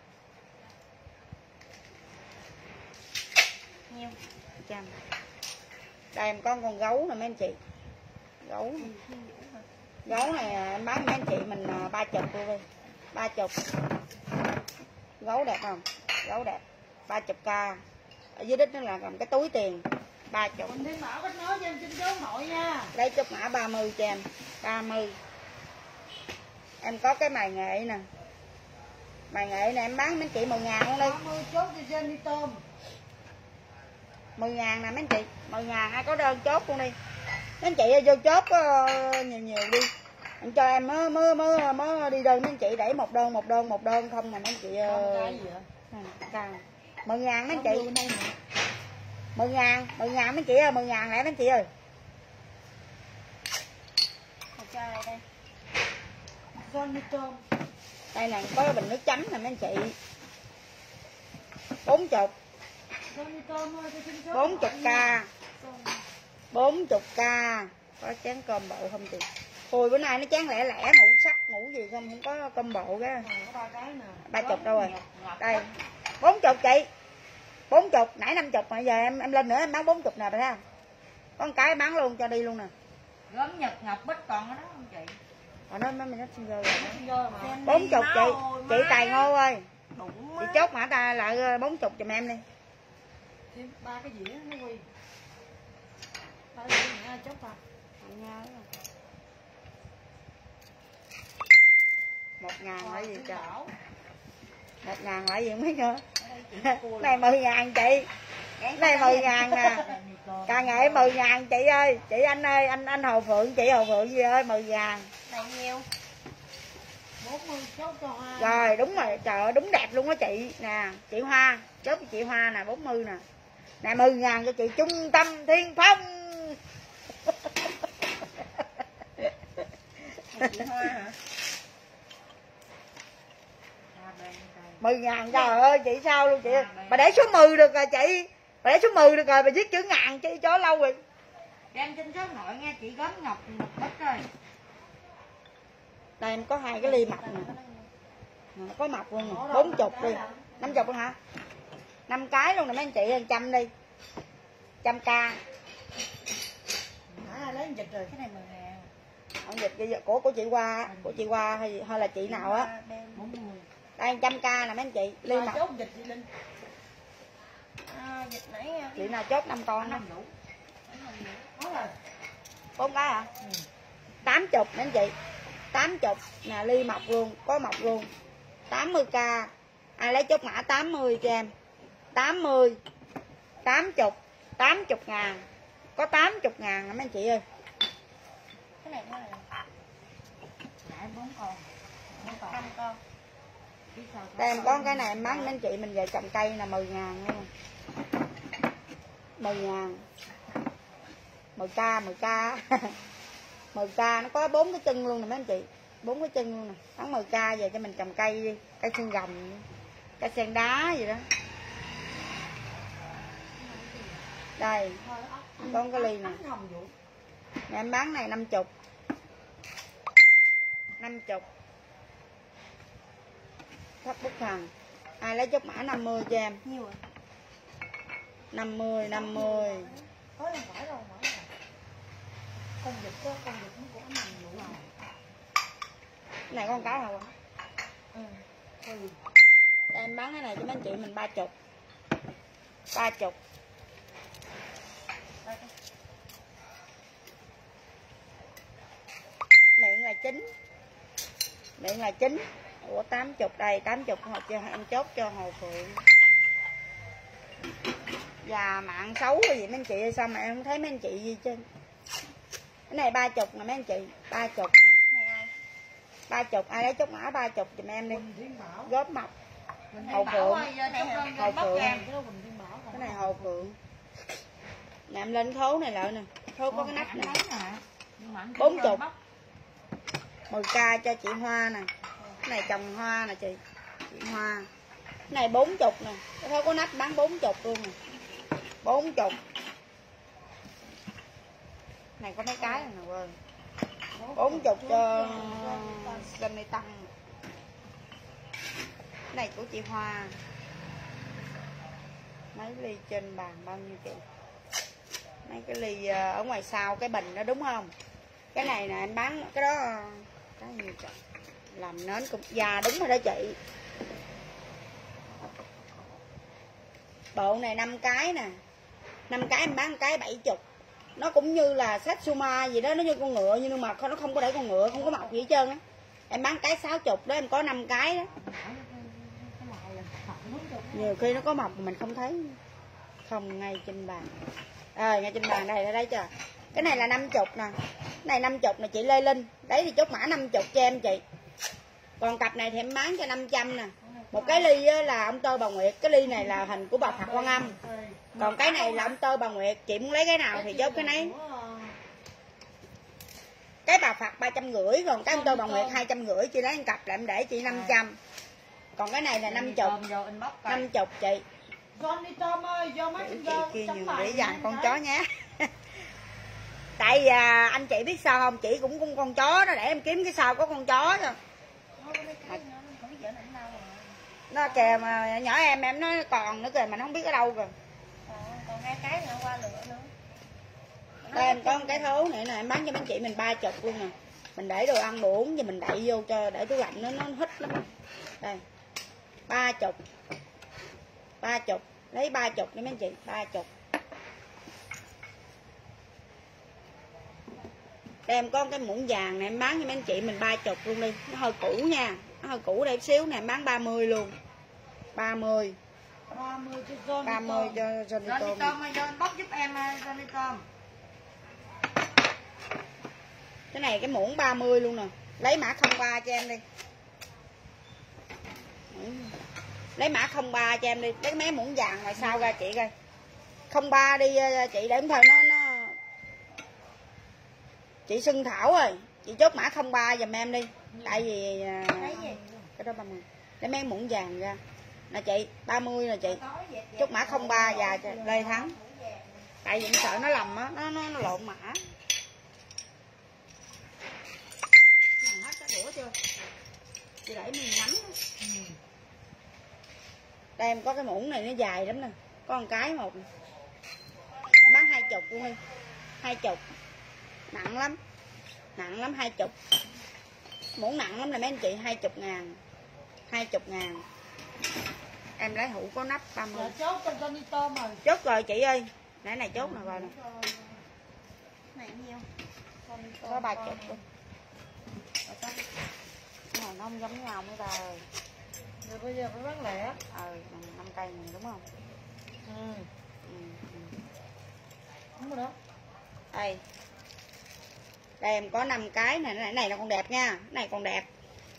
Nhiêu? 100. Đây em có con gấu nè mấy anh chị. Gấu. Gấu này em bán mấy anh chị mình 30 luôn đi. 30. Gấu đẹp không? Gấu đẹp. 30k. Ở dưới đít nó là cầm cái túi tiền 30. Mình Thiên Bảo kết nối cho em xin số hội nha. Lấy chốt mã 30 cho em. 30. Em có cái mài nghệ nè. Mài nghệ này em bán mấy anh chị 10.000 luôn đi. 30 chốt cho Jenny tôm. 10.000 nè mấy anh chị. 10.000 ai có đơn chốt luôn đi. Mấy anh chị vô chốt nhiều nhiều đi. Anh cho em mới đi đơn mấy anh chị đẩy một đơn không mà mấy anh chị. Cái gì vậy? 10.000 mấy anh chị. 10.000 mấy anh chị ơi, 10.000 lẻ mấy anh chị ơi. cho đây. Jenny tôm. Đây nè có cái bình nước chấm nè mấy anh chị. 40. Jenny tôm ơi, tôi xin số. 40k. 40k. Có chén cơm bộ không chị? Ôi bữa nay nó chán lẻ lẻ, ngủ sắc ngủ gì không có combo cái. Có 3 cái nè. 30 đâu rồi. Đây. 40 chị. 40, nãy 50 mà giờ em lên nữa em bán 40 nè thấy không? Có một cái bán luôn cho đi luôn nè. Gốm Nhật Ngọc Bích còn ở đó không chị? Ở đó mấy mình nó xin rồi. Vô mà. 40 chị Tài Ngô ơi. Đụng Chị chốt mã ta lại 40 giùm em đi. Thêm 3 cái dĩa nó quy. 3 cái dĩa ai chốt ta? Không nhớ. 1.000 là gì trời? 1.000 là gì không biết nữa. Này 10.000 chị. Này 10.000 nè. Càng ngày 10.000 chị ơi. Chị anh ơi, anh Hồ Phượng, chị Hồ Phượng gì ơi 10.000. này nhiêu? 40 chốt cho Hoa. Rồi đúng rồi, trời ơi đúng đẹp luôn á chị. Nè, chị Hoa, chốt chị Hoa nè 40 nè. Nè 10.000 cho chị Trung Tâm Thiên Phong. Chị Hoa hả? 10.000 trời ơi chị sao luôn chị. Bà để số 10 được rồi chị. Bà để số 10 được rồi, bà viết chữ ngàn chứ chó lâu rồi. Đem trên số nội nghe chị Gốm Ngọc Bích rồi. Đây em có 2 cái ly mập nè. Có mập luôn nè, 40 đi. 50 luôn hả? 5 cái luôn nè mấy anh chị, 100 đi. 100k. Ai lấy dịch rồi. Cái này 10.000. Ông dịch bây giờ của chị Hoa, hay là chị nào á. 40. Đây 100k nè mấy anh chị, ly mập. Chốt dịch chị Linh. Dịch nãy Chị nào chốt 5 con đó. đủ. Có rồi. 4 cái hả? 80 mấy anh chị. 80 nè, ly mọc luôn, có mọc luôn. 80k. Ai lấy chốt mã 80 cho em. 80 80 80 ngàn. Có 80 ngàn mấy anh chị ơi. Cái này nó là nãy 4 con 5 con. Em có cái này em bán mấy anh chị mình về trồng cây là 10 ngàn luôn. 10 ngàn 10k 10k 10k nó có 4 cái chân luôn nè mấy anh chị, 4 cái chân luôn nè, bán 10k về cho mình trồng cây đi, cây xương rồng, cây sen đá gì đó. Đây con cái ly nè, em bán này 50 thấp bút thần. Ai lấy chốt mã 50 cho em. 50 Thôi là phải rồi. Con vịt của nó của anh nằm vụ rồi. Cái này con cái hả? Em bán cái này cho mấy anh chị mình 30. 30. Miệng là 9. Miệng là 9. Ủa 80 đây, 80 hộp cho em chốt cho Hồ Phượng. Và mạng xấu gì mấy anh chị ơi, sao mà em không thấy mấy anh chị gì chứ. Cái này 30 nè mấy anh chị, 30. 30, ai lấy chốt mã 30 giùm em đi. Góp mập. Hồ Phượng. Hồ Phượng. Cái này Hồ Phượng. Nè em lên thố này lại nè. Thố có cái nắp nè. 40. 10k cho chị Hoa nè. Cái này trồng hoa nè chị. Chị Hoa. Cái này 40 nè. Cái thố có nắp bán 40 luôn nè. 40. Này có mấy cái nè quên. 40 cho Sunny Tăng. Cái này của chị Hoa. Mấy ly trên bàn bao nhiêu chị? Mấy cái ly ở ngoài sau cái bình đó đúng không? Cái này nè em bán cái đó cái gì trời? Làm nến cũng già đúng rồi đó chị. Bộ này 5 cái nè. 5 cái em bán 1 cái 70. Nó cũng như là Satsuma gì đó, nó như con ngựa nhưng mà nó không có để con ngựa, không có mọc gì hết trơn á. Em bán cái 60 đó, em có 5 cái đó. Nhiều khi nó có mọc mà mình không thấy. Không ngay trên bàn. Ngay trên bàn đây đây chưa. Cái này là 50 nè. Cái này 50 nè chị Lê Linh. Đấy thì chốt mã 50 cho em chị. Còn cặp này thì em bán cho 500 nè. Một cái ly là ông Tơ Bà Nguyệt, cái ly này là hình của bà Phật Quan Âm. Còn cái này là ông Tơ Bà Nguyệt, chị muốn lấy cái nào thì chốt cái nấy. Cái bà Phật 350, còn cái ông Tơ Bà Nguyệt 250, chị lấy 1 cặp là em để chị 500. Còn cái này là 50. 50 chị. Johnny Tom ơi, vô mắt chị kia nhường để dành con chó nhé. Tại vì anh chị biết sao không, chị cũng con chó đó, để em kiếm cái sao có con chó thôi. Nó kìa mà nhỏ em nó còn nữa kìa mà nó không biết ở đâu kìa. Còn 2 cái nữa qua lửa nữa. Đây em có một cái thố này nè, em bán cho mấy chị mình 30 luôn nè. Mình để đồ ăn đồ uống thì mình đậy vô cho để tủ lạnh nó hít lắm. Đây. 30. 30, lấy 30 đi mấy chị, 30. Đây em có cái muỗng vàng này em bán cho mấy anh chị mình 30 luôn đi. Nó hơi cũ nha. Nó hơi cũ đây xíu nè, em bán 30 luôn. 30 cho Johnny Tom. John bóc giúp em Johnny Tom. Cái này cái muỗng 30 luôn nè. Lấy mã 03 cho em đi. Lấy mã 03 cho em đi. Lấy mấy muỗng vàng ngoài sau ra chị coi. 03 đi chị để em thời nó chị Xuân Thảo ơi, chị chốt mã 03 giùm em đi. Tại vì cái đó 30. Lấy mấy muỗng vàng ra. Nè chị, 30 nè chị. Chốt mã 03 và Lê Thắng. Tại vì em sợ nó lầm á, nó lộn mã. Làm hết cái đũa chưa? Chị để mình nắm. Đây em có cái muỗng này nó dài lắm nè. Có một cái một. Bán 20 luôn đi. 20. Nặng lắm. Nặng lắm 20. Muỗng nặng lắm nè mấy anh chị, 20 ngàn. 20 ngàn. Em lấy hũ có nắp 30. Chốt cho Johnny Tom rồi. Chốt rồi chị ơi. Này chốt nè rồi nè. Này nhiêu? Có 30 luôn. cái này nó không giống nhau mấy ta ơi. Rồi bây giờ phải bán lẻ. 5 cây này đúng không? Ừ. Ừ. Đúng rồi đó. Đây em có 5 cái này, này nó còn đẹp nha, cái này còn đẹp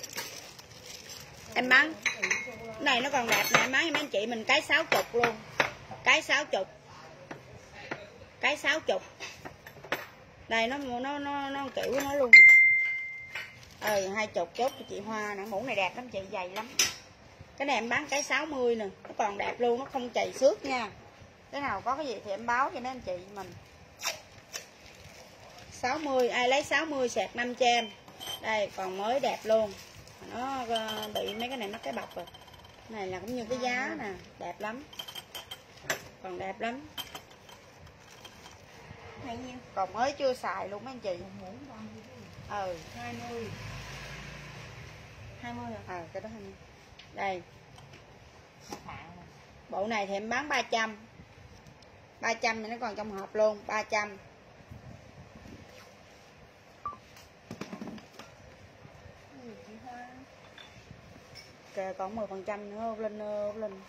em bán, cái này nó còn đẹp nè em bán cho mấy anh chị mình cái 60 luôn, cái 60, cái 60 đây nó kiểu nó luôn. 20 chốt cho chị Hoa nè, mũ này đẹp lắm chị, dày lắm. Cái này em bán cái 60 nè, nó còn đẹp luôn, nó không chày xước nha. Cái nào có cái gì thì em báo cho mấy anh chị mình. 60, ai lấy 60 sạc 5 cho em. Đây còn mới đẹp luôn. Nó bị mấy cái này nó cái bọc rồi. Cái này là cũng như cái giá nè, đẹp lắm. Còn đẹp lắm. Hay nhiêu? Còn mới chưa xài luôn mấy anh chị. 20. 20 à? Cái đó 20. Đây. Bộ này thì em bán 300. 300 thì nó còn trong hộp luôn, 300. Kìa còn 10% nữa, lên.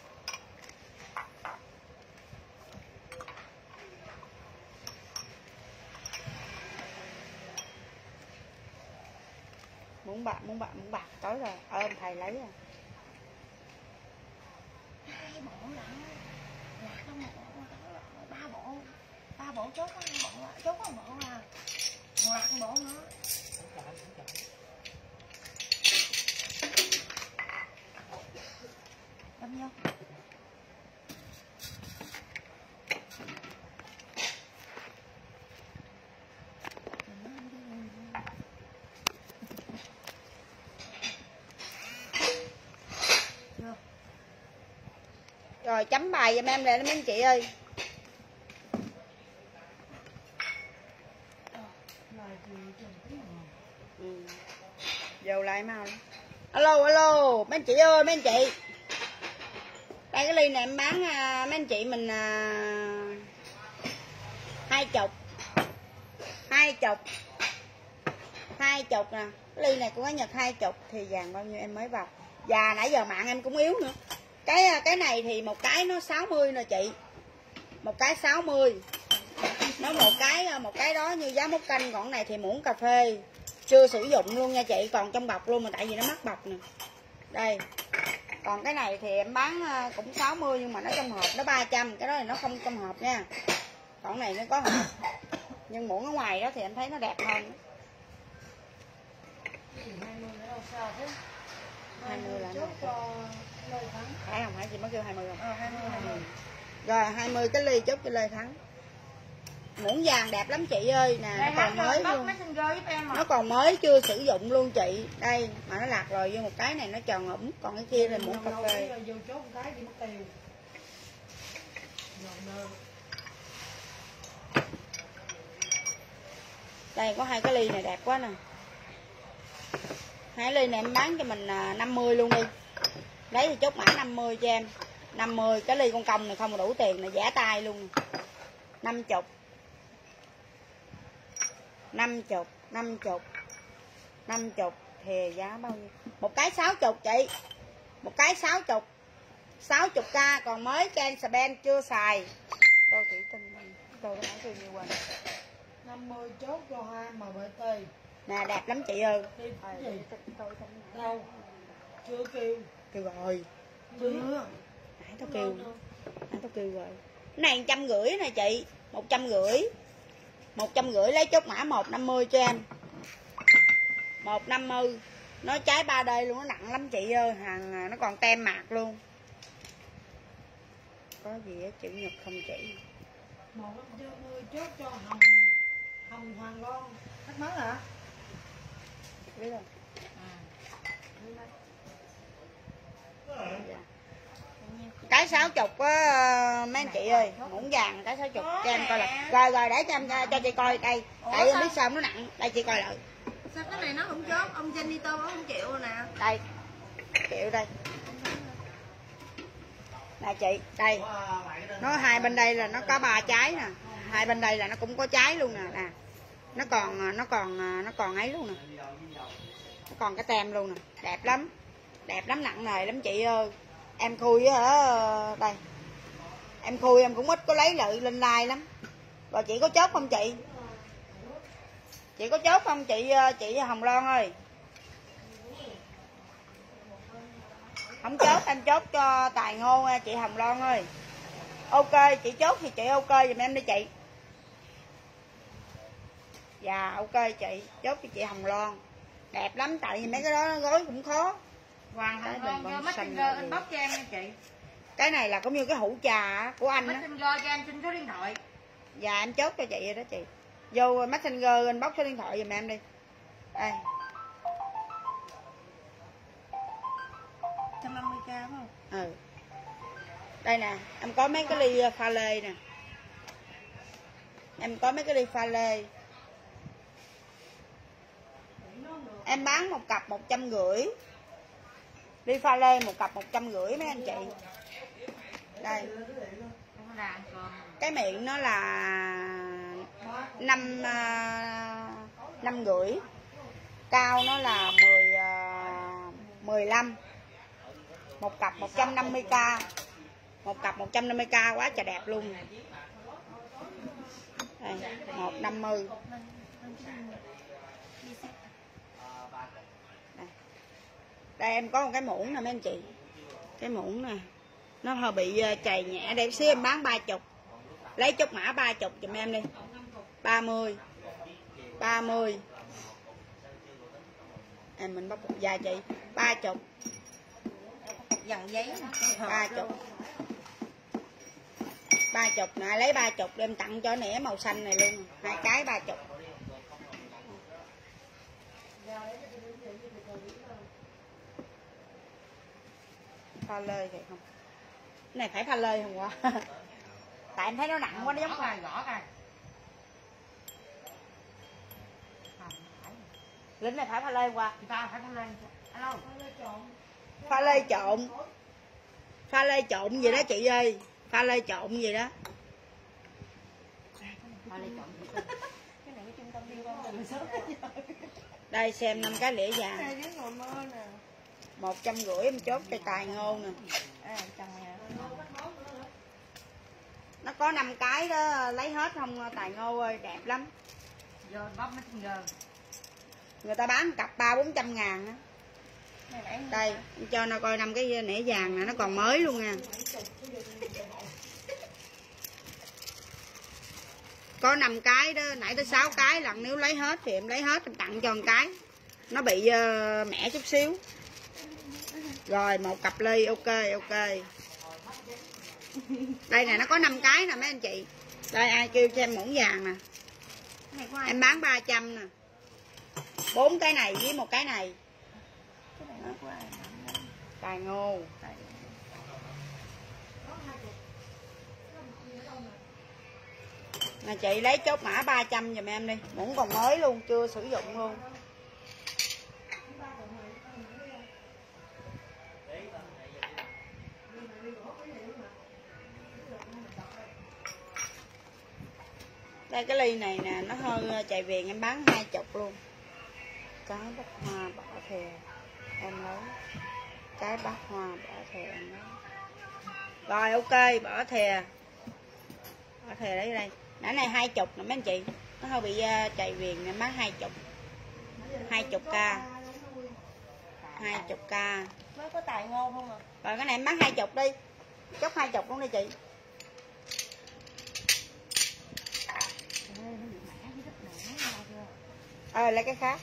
Muốn bạc tới rồi, ôm thầy lấy à. 2 bộ lận, lạc trong 1 bộ, 3 bộ chốt có 2 bộ, chốt có 1 bộ à, còn lạc 1 bộ nữa. Đâm vô. Rồi chấm bài giùm em lại mấy anh chị ơi. Vô lại mau. Alo mấy anh chị ơi, mấy anh chị. Đây cái ly này em bán mấy anh chị mình 20. 20 nè. Cái ly này của cái Nhật 20 thì vàng bao nhiêu em mới vào. Và nãy giờ mạng em cũng yếu nữa. Cái này thì một cái nó 60 nè chị. Một cái 60. Nó một cái đó như giá múc canh, còn này thì muỗng cà phê chưa sử dụng luôn nha chị, còn trong bọc luôn mà tại vì nó mắc bọc nè. Đây. Còn cái này thì em bán cũng 60 nhưng mà nó trong hộp nó 300, cái đó thì nó không trong hộp nha. Còn này nó có hộp. Nhưng muỗng ở ngoài đó thì em thấy nó đẹp hơn. 20 là phải không? Hả chị mới kêu 20 không? 20. Rồi 20 cái ly chốt cho Lê Thắng. Muỗng vàng đẹp lắm chị ơi nè, nó còn mới luôn. Nó còn mới chưa sử dụng luôn chị. Đây mà nó lạc rồi, vô một cái này nó tròn ủng, còn cái kia là muỗng cà phê. Đây có 2 cái ly này đẹp quá nè. 2 ly này em bán cho mình 50 luôn đi. Đấy thì chốt mã 50 cho em. 50 cái ly con công này không đủ tiền này, giả tay luôn. 50. 50 thì giá bao nhiêu? Một cái 60 chị. Một cái 60. 60k còn mới can sben chưa xài. Đâu thủy tinh đâu có nói nhiêu quên. 50 chốt cho 2 MBT. Nè đẹp lắm chị ơi. Đâu? Chưa kêu. Kêu rồi. Chưa. Nãy tao kêu rồi. Cái này 150 nè chị. 150. 150 lấy chốt mã 150 cho em. 150. Nó trái 3D luôn, nó nặng lắm chị ơi, hàng nó còn tem mạc luôn. Có gì á chữ Nhật không chỉ. 150 chốt cho Hồng Hoàng Loan. Thắc mắc hả? Biết rồi. Cái 60 á mấy anh chị ơi, muỗng vàng cái 60 cho em coi lại. Rồi để cho em cho chị coi đây. Tại em biết sao nó nặng. Đây chị coi lại. Sao cái này nó không chốt, ông Janito nó không chịu rồi nè. Đây. Chịu đây. Nè chị, đây. Nó hai bên đây là nó có 3 trái nè. Hai bên đây là nó cũng có trái luôn nè. Nó còn ấy luôn nè. còn cái tem luôn nè, đẹp lắm, nặng nề lắm chị ơi. Em khui hả, đây em khui em cũng ít có lấy lợi lên like lắm. Rồi chị có chốt không chị? Chị có chốt không chị Hồng Loan ơi? Không chốt em chốt cho Tài Ngô nha chị Hồng Loan ơi. Ok chị chốt thì chị ok giùm em đi chị. Dạ ok chị chốt cho chị Hồng Loan. Đẹp lắm tại vì mấy cái đó gói cũng khó. Hoàng Hồng Loan cho Messenger inbox cho em nha chị. Cái này là cũng như cái hũ trà của anh á. Messenger cho em xin số điện thoại. Dạ em chốt cho chị rồi đó chị. Vô Messenger inbox số điện thoại giùm em đi. Đây 150k phải không? Ừ. Đây nè, em có mấy cái ly pha lê nè. Em có mấy cái ly pha lê. Em bán một cặp 150. Ly pha lê một cặp 150 mấy anh chị. Đây. Cái miệng nó là 5,5. Cao nó là 15. Một cặp 150k. Một cặp 150k quá trời đẹp luôn. Đây, 150. Đây em có một cái muỗng nè mấy anh chị. Cái muỗng nè nó hơi bị chày nhẹ, để xíu em bán 30. Lấy chốt mã 30 giùm em đi. 30. Em mình bóc dài chị. 30. Dàn giấy 30. 30 nè, lấy 30 đem tặng cho nẻ màu xanh này luôn. 2 cái 30. Pha lê thì không. Cái này phải pha lê không quá. Tại em thấy nó nặng quá, nó giống rồi gõ coi. Lính này phải pha lê qua. Phải pha lê. Alo. Pha lê trộn. Pha lê trộn gì đó chị ơi. Pha lê trộn gì đó. Pha lê trộn. Cái này cái trung tâm liên quan từ sớm. Đây xem 5 cái lĩa vàng. 150 em chốt cho Tài Ngô nè. Nó có 5 cái đó, lấy hết không Tài Ngô ơi, đẹp lắm. Vô bóp Messenger. Người ta bán cặp 300-400 ngàn á. Đây, em cho nó coi 5 cái nẻ vàng nè, nó còn mới luôn nha. Có 5 cái đó, nãy tới 6 cái lần, nếu lấy hết thì em lấy hết em tặng cho một cái. Nó bị mẻ chút xíu. Rồi một cặp ly, ok. Đây nè, nó có 5 cái nè mấy anh chị. Đây ai kêu cho em muỗng vàng nè. Em bán 300 nè. 4 cái này với một cái này. Tài Ngô. Nè chị lấy chốt mã 300 giùm em đi. Muỗng còn mới luôn, chưa sử dụng luôn. Đây cái ly này nè, nó hơi chày viền em bán 20 luôn. Cái bát hoa bỏ thè em lấy. Cái bát hoa bỏ thè em lấy. Rồi ok, bỏ thè. Bỏ thè lấy đây. Nãy này 20 nè mấy anh chị. Nó hơi bị chày viền em bán 20. 20k. 20k. Mới có Tài Ngô không à? Rồi cái này em bán 20 đi. Chốt 20 luôn đi chị. Lấy cái khác.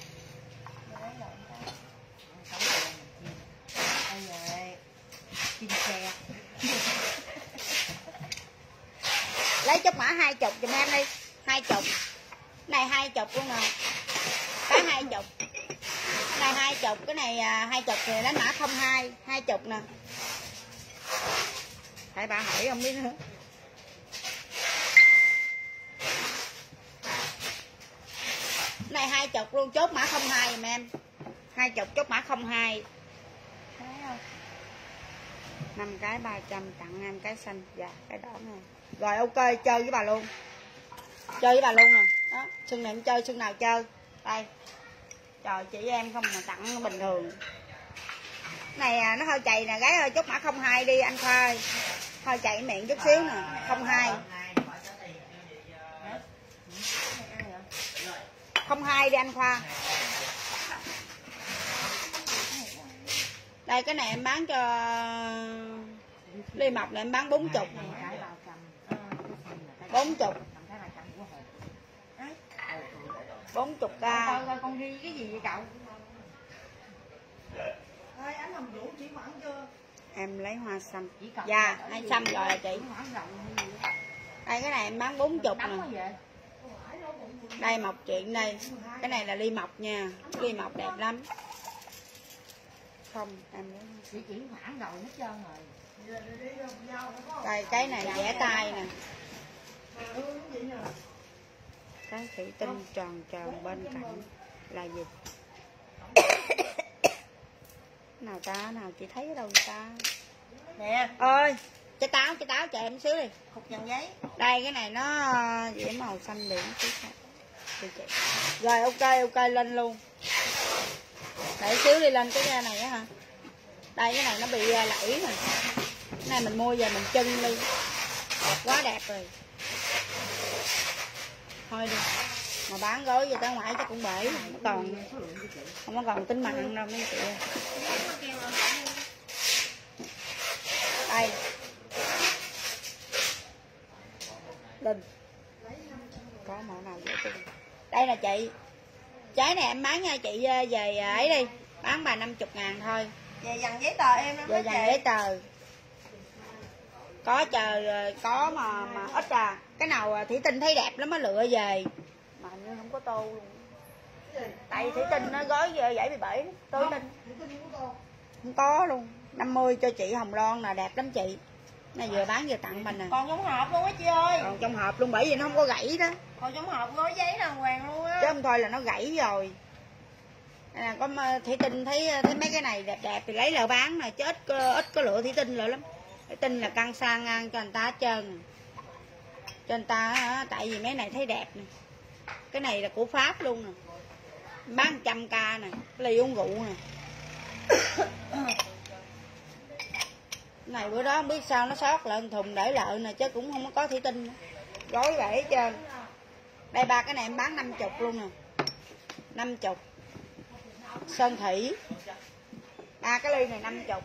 Lấy chốt mã 20 giùm em đi. 20. Này 20 luôn nè. Cái 20. Cái này 20, cái này 20 thì đánh mã 02, 20 nè. Tại bà hỏi không biết nữa. Này 20 luôn, chốt mã 02 giùm em. 20 chốt mã 02. 5 cái 300 tặng em cái xanh, dạ cái đỏ nè. Rồi ok, chơi với bà luôn. Chơi với bà luôn nè. Đó, sưng này em chơi, sưng nào chơi. Đây. Trời, chị em không mà tặng bình thường. Này nó hơi chày nè, gái ơi, chốt mã 02 đi anh Khoa ơi. Hơi chày miệng chút xíu nè, 02. 02 đi anh Khoa. Đây cái này em bán cho ly mọc này em bán 40. 40. 40k. Coi con ghi cái gì vậy cậu? Ê, anh làm vũ chỉ khoảng chưa? Em lấy hoa xanh. Dạ, hay xanh rồi là chị. Đây cái này em bán 40 nè. Đây mọc chuyện đây. Cái này là ly mọc nha. Ly mọc đẹp lắm. Không, em lấy. Chị chỉ khoảng rồi hết trơn rồi. Đây cái này vẽ tay nè. Cái thủy tinh tròn tròn bên cạnh là gì? Nào ta, nào chị thấy ở đâu người ta? Nè. Ơi, trái táo chờ em xíu đi. Cục dàn giấy. Đây cái này nó vẽ màu xanh biển tí chị. Rồi ok lên luôn. Để xíu đi lên cái này á hả? Đây cái này nó bị lẫy nè. Cái này mình mua về mình trưng đi. Đẹp quá đẹp rồi. Thôi đi. Mà bán gói về tới ngoài chắc cũng bể. Không có còn tính mạng đâu mấy chị. Đây. Linh. Có mẫu nào dễ tin. Đây là chị. Trái này em bán nha chị về ấy đi. Bán bà 50.000 thôi. Về dàn giấy tờ em Về dàn giấy tờ. Có chờ có mà ít à. Cái nào thủy tinh thấy đẹp lắm mới lựa về. Mà như không có tô luôn. Tại thủy tinh nó gói dễ bị bể. Tối tinh. Không có luôn. 50 cho chị Hồng Loan là đẹp lắm chị. Này vừa bán vừa tặng mình nè. Còn trong hộp luôn á chị ơi. Còn trong hộp luôn bởi vì nó không có gãy đó. Còn trong hộp gói giấy đàng hoàng luôn á. Chứ không thôi là nó gãy rồi. À, có thủy tinh thấy mấy cái này đẹp đẹp thì lấy lại bán nè, chứ ít có lựa thủy tinh lựa lắm. Thủy tinh là căng sang ngang cho người ta hết trơn. Cho người ta tại vì mấy này thấy đẹp nè. Cái này là của Pháp luôn nè. Bán 100k nè, ly uống rượu nè. Cái này bữa đó không biết sao nó sót lại thùng để lợi nè, chứ cũng không có thủy tinh. Gói vậy hết trơn. Đây ba cái này em bán 50 luôn nè. 50. Sơn thủy. Ba cái ly này 50.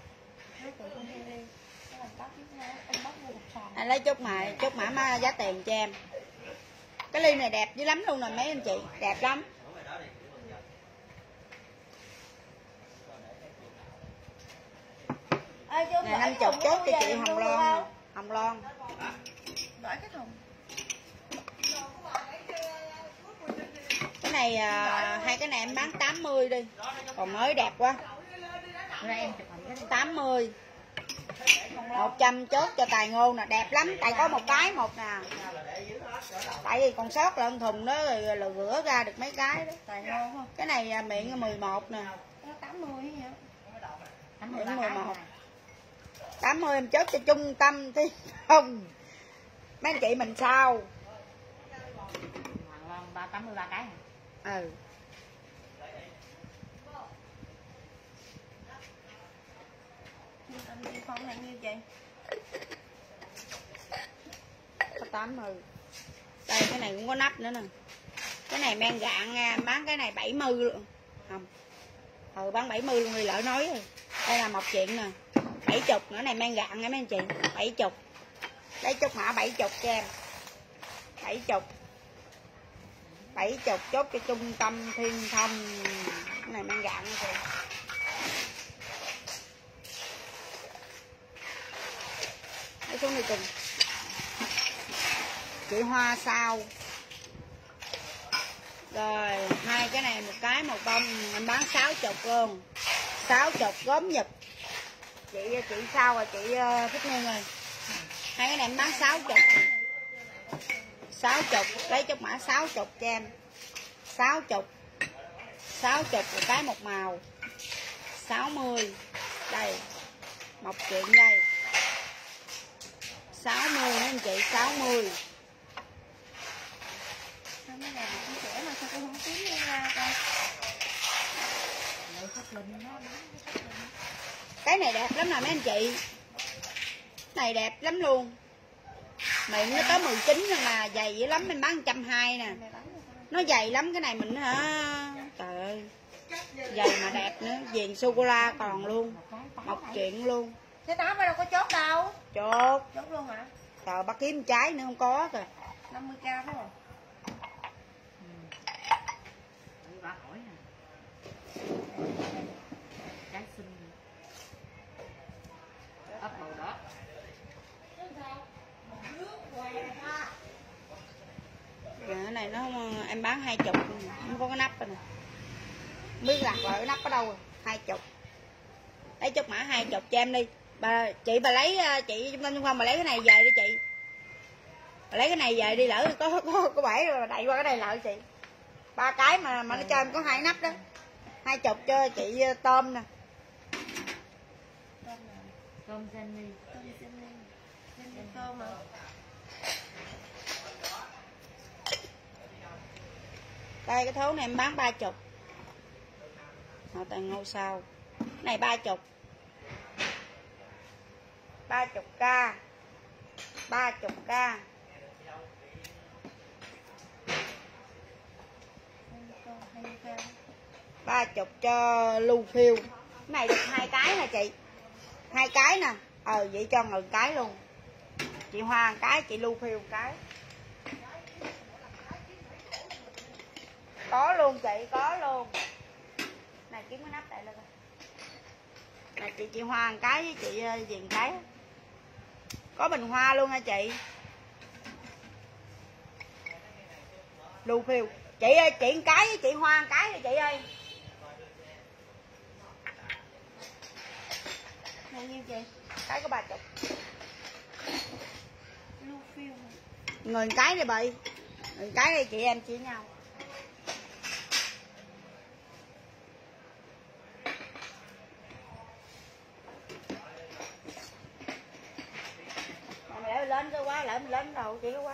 Anh lấy chốt mã giá tiền cho em. Cái ly này đẹp dữ lắm luôn nè mấy anh chị, đẹp lắm. Nè 50 chốt cho chị Hồng Loan. Hồng Loan. Đổi cái thùng. Cái này hai cái này em bán 80 đi. Còn mới đẹp quá. 80. 100 chốt cho Tài Ngô nè, đẹp lắm, tại có một cái một nè. Tại vì còn sót lại thùng đó rồi là rửa ra được mấy cái đó. Tài Ngô không? Cái này miệng 11 nè. Nó 80 hay vậy? Miệng 11. 80 em chốt cho Trung Tâm thì không. Mấy anh chị mình sao? 83 cái hả? Ừ. Con này nhiêu chị? Có 80. Đây cái này cũng có nắp nữa nè. Cái này men gạn nha, bán cái này 70 luôn. Không. Bán 70 luôn đi lỡ nói rồi. Đây là một chuyện nè. 70 nữa này men gạn nha mấy anh chị. 70. Lấy chốt mã 70 cho em. 70. 70 chốt cho Trung Tâm Thiên Thông. Cái này men gạn nha chị. Lấy xuống đi cùng. Chị Hoa sao. Rồi hai cái này một cái màu bông em bán 60 luôn. 60 gốm Nhật. Chị sao rồi chị Thích Nguyên ơi. Hai cái này em bán 60. 60 lấy chốt mã 60 cho em. 60. 60 một cái một màu. 60. Đây. Một chuyện đây. 60 mấy anh chị, 60. Sao cái này cũng trẻ mà sao cô không kiếm ra coi. Cái này đẹp lắm nè mấy anh chị. Này đẹp lắm luôn. Miệng nó tới 19 nhưng mà dày dữ lắm, em bán 120 nè. Nó dày lắm cái này mình hả. Trời ơi. Dày mà đẹp nữa, viền sô cô la còn luôn. Một chuyện luôn. Cái đó đâu có chốt đâu. Chốt. Chốt luôn hả? Trời bắt kiếm trái nữa không có kìa. 50k phải không? Bà hỏi nè. Trái xinh. Ấp màu đó. Cái này nó không, em bán 20, không có cái nắp rồi nè. Không biết lạc lại cái nắp ở đâu rồi. 20. Lấy chốt mã 20 cho em đi. Chị bà lấy, chị trung tâm bà lấy cái này về đi chị. Bà lấy cái này về đi, lỡ có bể rồi đậy qua cái này lại chị. 3 cái mà nó cho em có 2 nắp đó. 20 cho chị tôm nè. Tôm Jenny. Tôm hả? Đây cái thố này em bán 30. Họ toàn ngôi sao. Cái này 30. 30k. 30k. 30 cho lưu phiêu. Cái này được 2 cái nè chị. 2 cái nè. Vậy cho ngừ cái luôn. Chị Hoa 1 cái, chị lưu phiêu 1 cái. Có luôn chị, có luôn. Này kiếm cái nắp lại lên. Này chị Hoa 1 cái với chị Diền 1 cái. Có bình hoa luôn nha chị. Lưu phiêu. Chị ơi, chị 1 cái với chị Hoa 1 cái rồi chị ơi. Bao nhiêu chị? Cái có 30. Lưu phiêu. Người 1 cái đi bậy. Người 1 cái đi chị em chia nhau. Mày lên cái quá, lỡ mình lên đầu chị cái quá.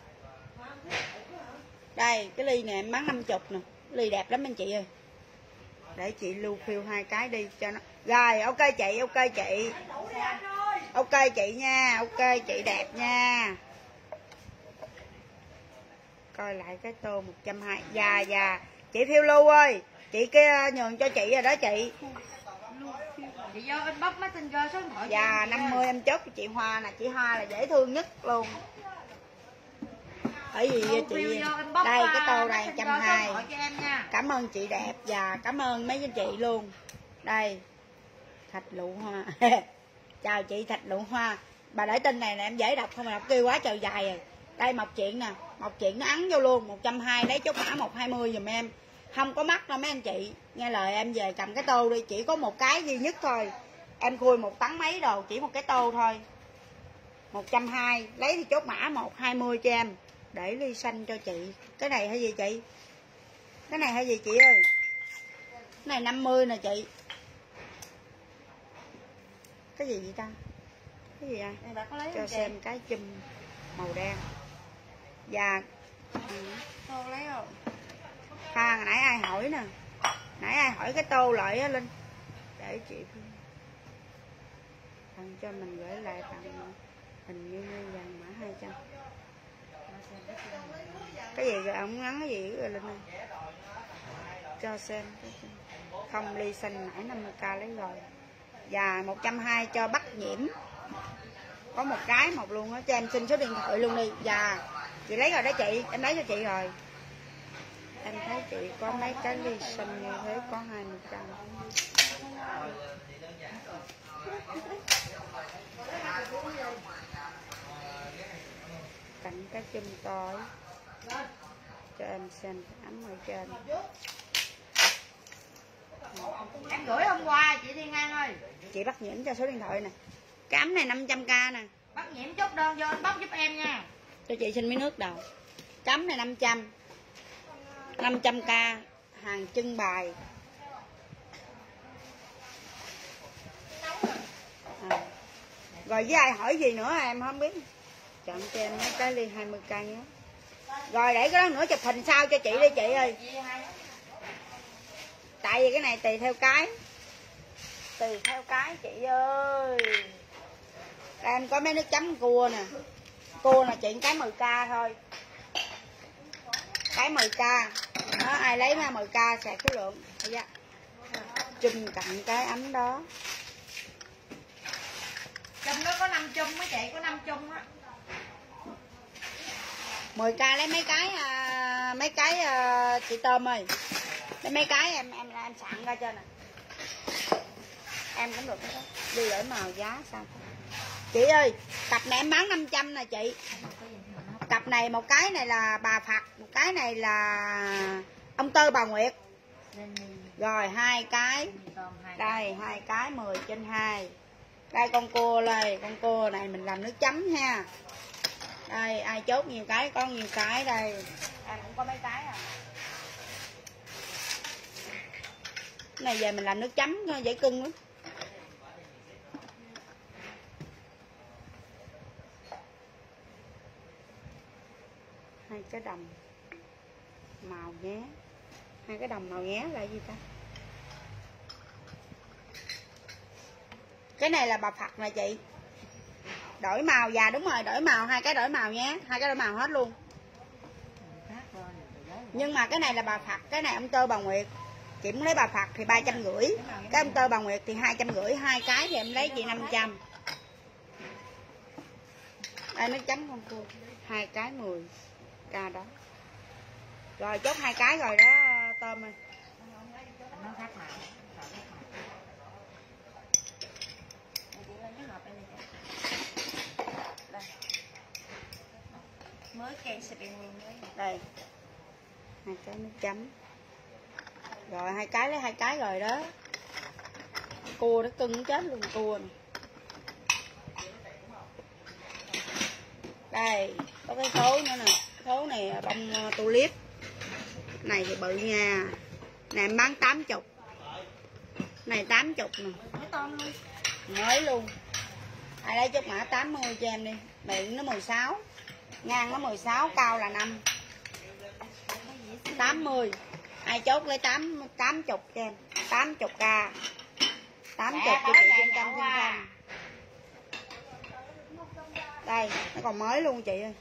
Đây, cái ly này em bán 50 nè. Ly đẹp lắm anh chị ơi. Để chị lưu phiêu 2 cái đi cho nó. Rồi, ok chị, ok chị. Ok chị nha, ok chị đẹp nha. Coi lại cái tô 120. Dạ. Chị Phiêu Lưu ơi, chị kia nhường cho chị rồi đó chị. Chị vô inbox messenger số điện thoại. Dạ 50 em chốt cho chị Hoa nè, chị Hoa là dễ thương nhất luôn. Bởi vì chị đây cái tô này 120. Cảm ơn chị đẹp và cảm ơn mấy anh chị luôn. Đây Thạch Lụ Hoa. Chào chị Thạch Lụ Hoa. Bà để tin này nè em dễ đọc không mà đọc kêu quá trời dài rồi. Đây Mộc Chuyện nè, Mộc Chuyện nó ắn vô luôn 120, lấy chốt mã 120 giùm em. Không có mắc đâu mấy anh chị. Nghe lời em về cầm cái tô đi, chỉ có một cái duy nhất thôi. Em khui 1 tấn mấy đồ, chỉ một cái tô thôi. 120, lấy thì chốt mã 120 cho em. Để ly xanh cho chị. Cái này hay gì chị? Cái này hay gì chị ơi? Cái này 50 nè chị. Cái gì vậy ta? Cái gì đây? Cho xem cái chùm màu đen. Và Tô lấy không? Pha nãy ai hỏi nè. Nãy ai hỏi cái tô lại á Linh. Để chị thằng cho mình gửi lại tặng hình như vàng mã 200. Cái gì rồi ông ngắn cái gì rồi Linh ơi. Cho xem không ly xanh nãy 50k lấy rồi. Và 120 cho Bắc Nhiễm. Có một cái một luôn á, cho em xin số điện thoại luôn đi. Và chị lấy rồi đó chị, em lấy cho chị rồi. Em thấy chị có mấy cái ly xanh như thế có 20k. Cạnh cái chùm tối cho em xem ấm ở trên. Em gửi hôm qua chị Thiên An ơi. Chị Bắt Nhiễm cho số điện thoại nè. Cái ấm này 500k nè. Bắt Nhiễm chốt đơn vô inbox giúp em nha. Cho chị xin miếng nước đầu. Cắm này 500. 500k hàng trưng bày. Rồi với ai hỏi gì nữa em không biết. Chọn cho em mấy cái ly 20k nhé. Rồi để cái đó nữa chụp hình sao cho chị đi chị ơi. tại vì cái này tùy theo cái chị ơi. Đây em có mấy nước chấm cua nè, cua là chuyện cái 10k thôi, cái 10k đó, ai lấy mà 10k sạc số lượng. Chùm cạnh cái ấm đó, chum nó có 5 chum mấy chị, có 5 chum á. 10k lấy mấy cái chị Tôm ơi, lấy mấy cái em sẵn ra cho nè, em cũng được đó. Đi đổi màu giá sao chị ơi. Cặp này em bán 500 nè chị, cặp này một cái này là bà Phật, một cái này là ông Tơ bà Nguyệt, rồi hai cái đây, hai cái 10/2. Đây con cua đây, con cua này mình làm nước chấm ha. Đây ai chốt nhiều cái có nhiều cái đây, em cũng có mấy cái à. Cái này về mình làm nước chấm dễ cưng lắm. Hai cái đồng màu nhé, hai cái đồng màu nhé là gì ta? Cái này là bà Phật nè chị, đổi màu. Dạ đúng rồi, đổi màu, hai cái đổi màu nhé, hai cái đổi màu hết luôn. Nhưng mà cái này là bà Phật, cái này ông Tơ bà Nguyệt. Chị muốn lấy bà Phật thì 350, cái ông Tơ bà Nguyệt thì 250, hai cái thì em lấy chị 500. Đây nước chấm con cua, hai cái 10k đó. Rồi chốt hai cái rồi đó Tôm ơi. Mới cây shipping luôn đấy. Đây hai cái nước chấm, rồi hai cái lấy hai cái rồi đó. Cua nó cưng chết luôn cua này. Đây có cái thố nữa nè, thố này bông tulip này thì bự nha, này em bán 80, này 80 nè, Mới tôm luôn, mới luôn. Ai lấy chút mã 80 cho em đi, miệng nó 16, ngang nó 16, cao là 5, 80. Ai chốt lấy 80 cho em, 80k, 80 cho chị Trung Tâm Thiên Thanh. Đây nó còn mới luôn chị ơi,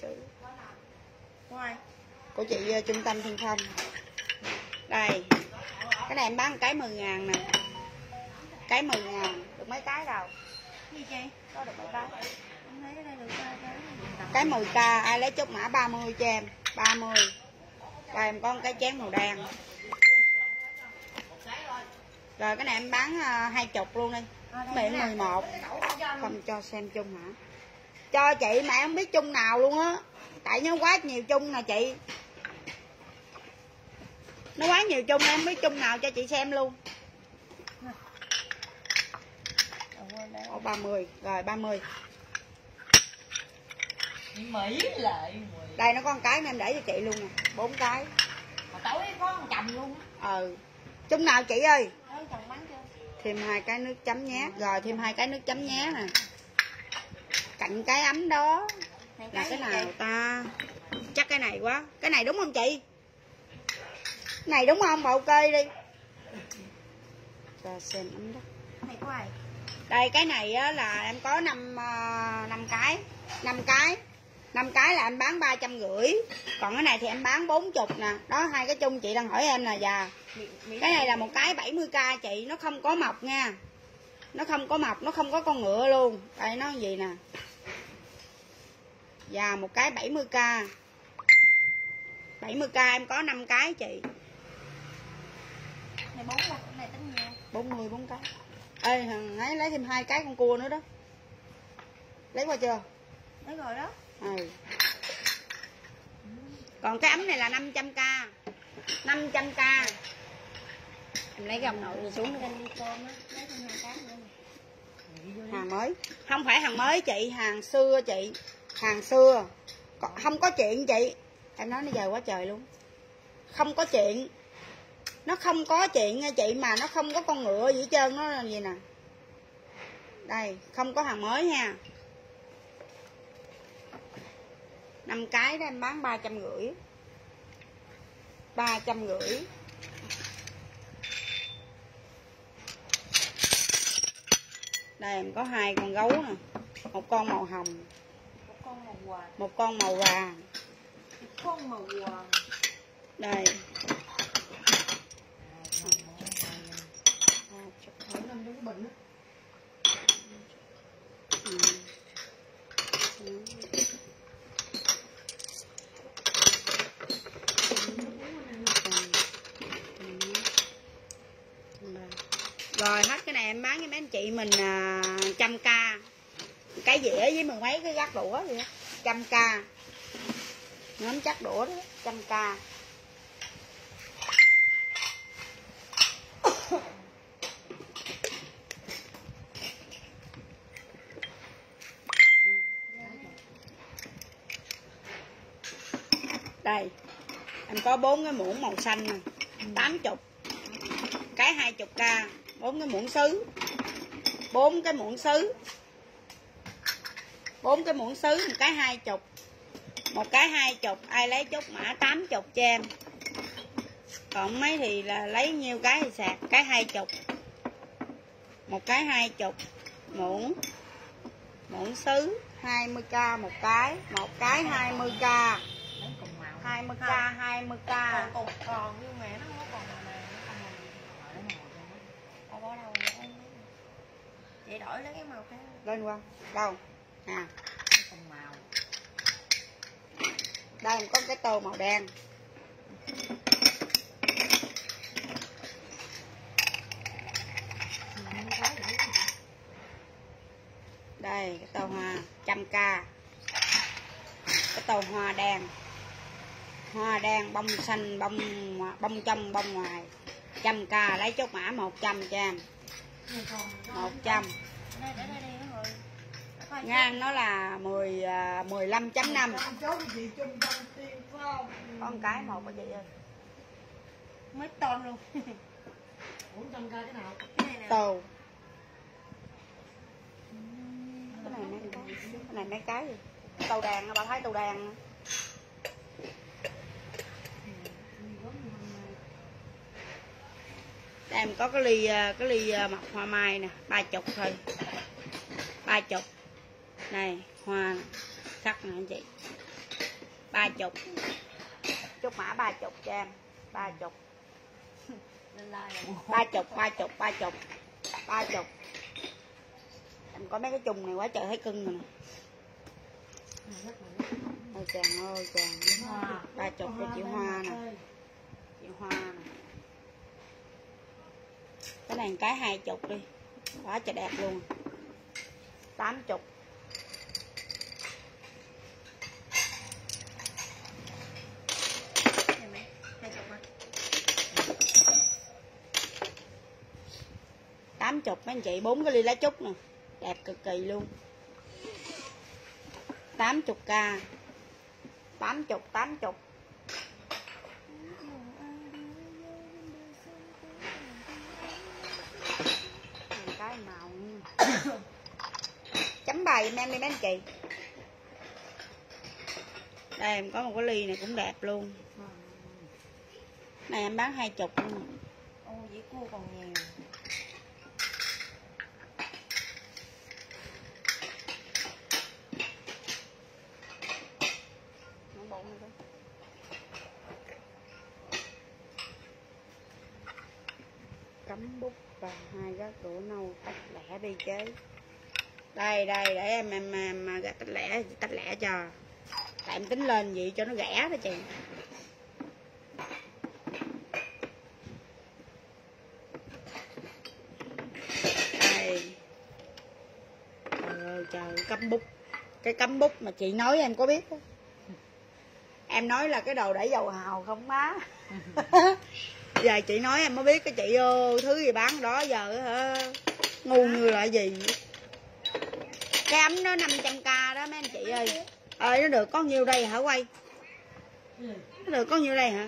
của chị Trung Tâm Thiên Thanh. Đây cái này em bán cái 10.000 nè, cái 10.000 được mấy cái đâu gì chị? có được mấy cái. Em thấy cái này được Cái 10k ai lấy chốt mã 30 cho em, 30. Rồi em có một cái chén màu đen. Rồi cái này em bán 20 luôn đi, miệng 11, không cho xem chung hả? Cho chị mà em không biết chung nào luôn á, tại nó quá nhiều chung nè chị, nó quá nhiều chung em không biết chung nào cho chị xem luôn. Ồ, 30 rồi 30. Mỹ lại Đây nó có một cái em để cho chị luôn nè, 4 cái. mà tối có một chồng luôn. Chung nào chị ơi? Chồng bán chưa? Thêm hai cái nước chấm nhé, rồi thêm hai cái nước chấm nhé nè, cạnh cái ấm đó là cái nào ta? Chắc cái này quá, cái này đúng không chị? Cái này đúng không? Bầu kê đi cho xem ấm đó. Này của ai? Đây cái này á, là em có 5 cái, 5 cái là em bán 350, còn cái này thì em bán 40 nè. Đó hai cái chung chị đang hỏi em nè. Dạ cái này là một cái 70k chị, nó không có mọc nha, nó không có mọc, nó không có con ngựa luôn. Đây nó gì nè. Dạ một cái 70k, 70k em có 5 cái chị. Này 40, cái này tính nhiều. 40 4 cái. Ê thằng ấy lấy thêm hai cái con cua nữa đó. Lấy qua chưa? Lấy rồi đó. Còn cái ấm này là 500k. 500k. Em lấy cái ông nội xuống nữa. Hàng mới. Không phải hàng mới chị, hàng xưa chị. Hàng xưa. Không có chuyện chị. Em nói nó giờ quá trời luôn. Không có chuyện. Nó không có chuyện nha chị, mà nó không có con ngựa gì hết trơn, nó là gì nè. Đây, không có hàng mới nha. 5 cái đó em bán 350. 350. Đây em có 2 con gấu nè, một con màu hồng, một con màu vàng, một con màu vàng, một con màu vàng. đây. nằm trong cái bình á. Rồi hết cái này em bán cho mấy anh chị mình 100k cái dĩa với mười mấy cái gác đũa vậy đó, 100k nhóm chắc đũa đó, 100k. Đây em có 4 cái muỗng màu xanh nè, 80 cái 20k, 4 cái muỗng sứ, 4 cái muỗng sứ, 4 cái muỗng sứ, một cái 20, một cái 20, ai lấy chốt mã 80 cho em. Còn mấy thì là lấy nhiêu cái thì sạc, cái 20, một cái 20 muỗng, muỗng sứ 20k một cái 20k, 20k 20k. Còn nhưng mà nó không có còn màu này, nó còn màu tao bỏ đâu nữa. Chị đổi lấy cái màu khác Lên qua đâu nè, còn màu. đây em có cái tô màu đen, đây cái tô hoa 100k, cái tô hoa đen bông xanh, bông trong bông ngoài, 100k, lấy chốt mã 100 cho em. 100 ngang nó là 15.5. Con cái một cái gì ơi Mới ton luôn. Ủa 100k cái nào? Cái này nè. tô, cái này mấy cái gì, tô đàn bà thấy tô đàn. Đây em có cái ly mọc hoa mai nè, 30 thôi, 30 này hoa sắc nè anh chị, 30 chốt mã 30 cho em, 30 30 em có mấy cái chung này quá trời thấy cưng rồi nè. Ôi chàng ơi chàng, 30 cho chị Hoa nè, chị Hoa nè. Cái này cái 20 đi, quá trời đẹp luôn, 80. Mấy anh chị, 4 cái ly lá trúc nè, đẹp cực kỳ luôn, 80k, 80. Cái màu chấm bài em đi mấy anh chị. Đây em có một cái ly này cũng đẹp luôn, này em bán 20 luôn. Ô dĩ cua còn nhiều. Cắm bút và 2 gác đũa nâu tách lẻ đi chế. Đây để em tách lẻ cho, tại em tính lên vậy cho nó rẻ đó chị. Đây trời cắm bút, cái cắm bút mà chị nói em có biết đó. Em nói là cái đồ để dầu hào không má. Giờ chị nói em mới biết cái chị thứ gì bán đó giờ hả, ngu như là gì. Cái ấm đó 500k đó mấy anh chị ơi. Nó được có nhiêu đây hả quay? Nó được có nhiêu đây hả?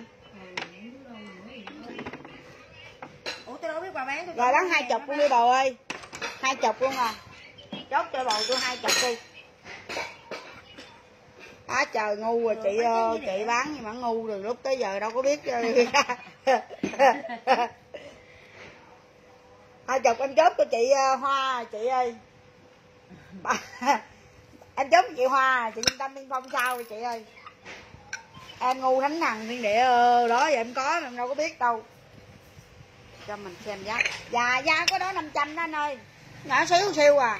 Ủa tôi đâu biết bà bán. Rồi bán 20 luôn đi bầu ơi, 20 luôn à, chốt cho bầu tôi 20 đi. Trời ngu rồi chị ơi, chị bán nhưng mà ngu rồi lúc tới giờ đâu có biết. chục em chốt cho chị Hoa chị ơi. Em chốt chị Hoa, chị Trung Tâm Tiên Phong sao chị ơi. Em ngu thánh thằng thiên địa đó vậy em có em đâu có biết đâu. Cho mình xem giá. Dạ giá có đó 500 đó anh ơi. Nhỏ xíu siêu à.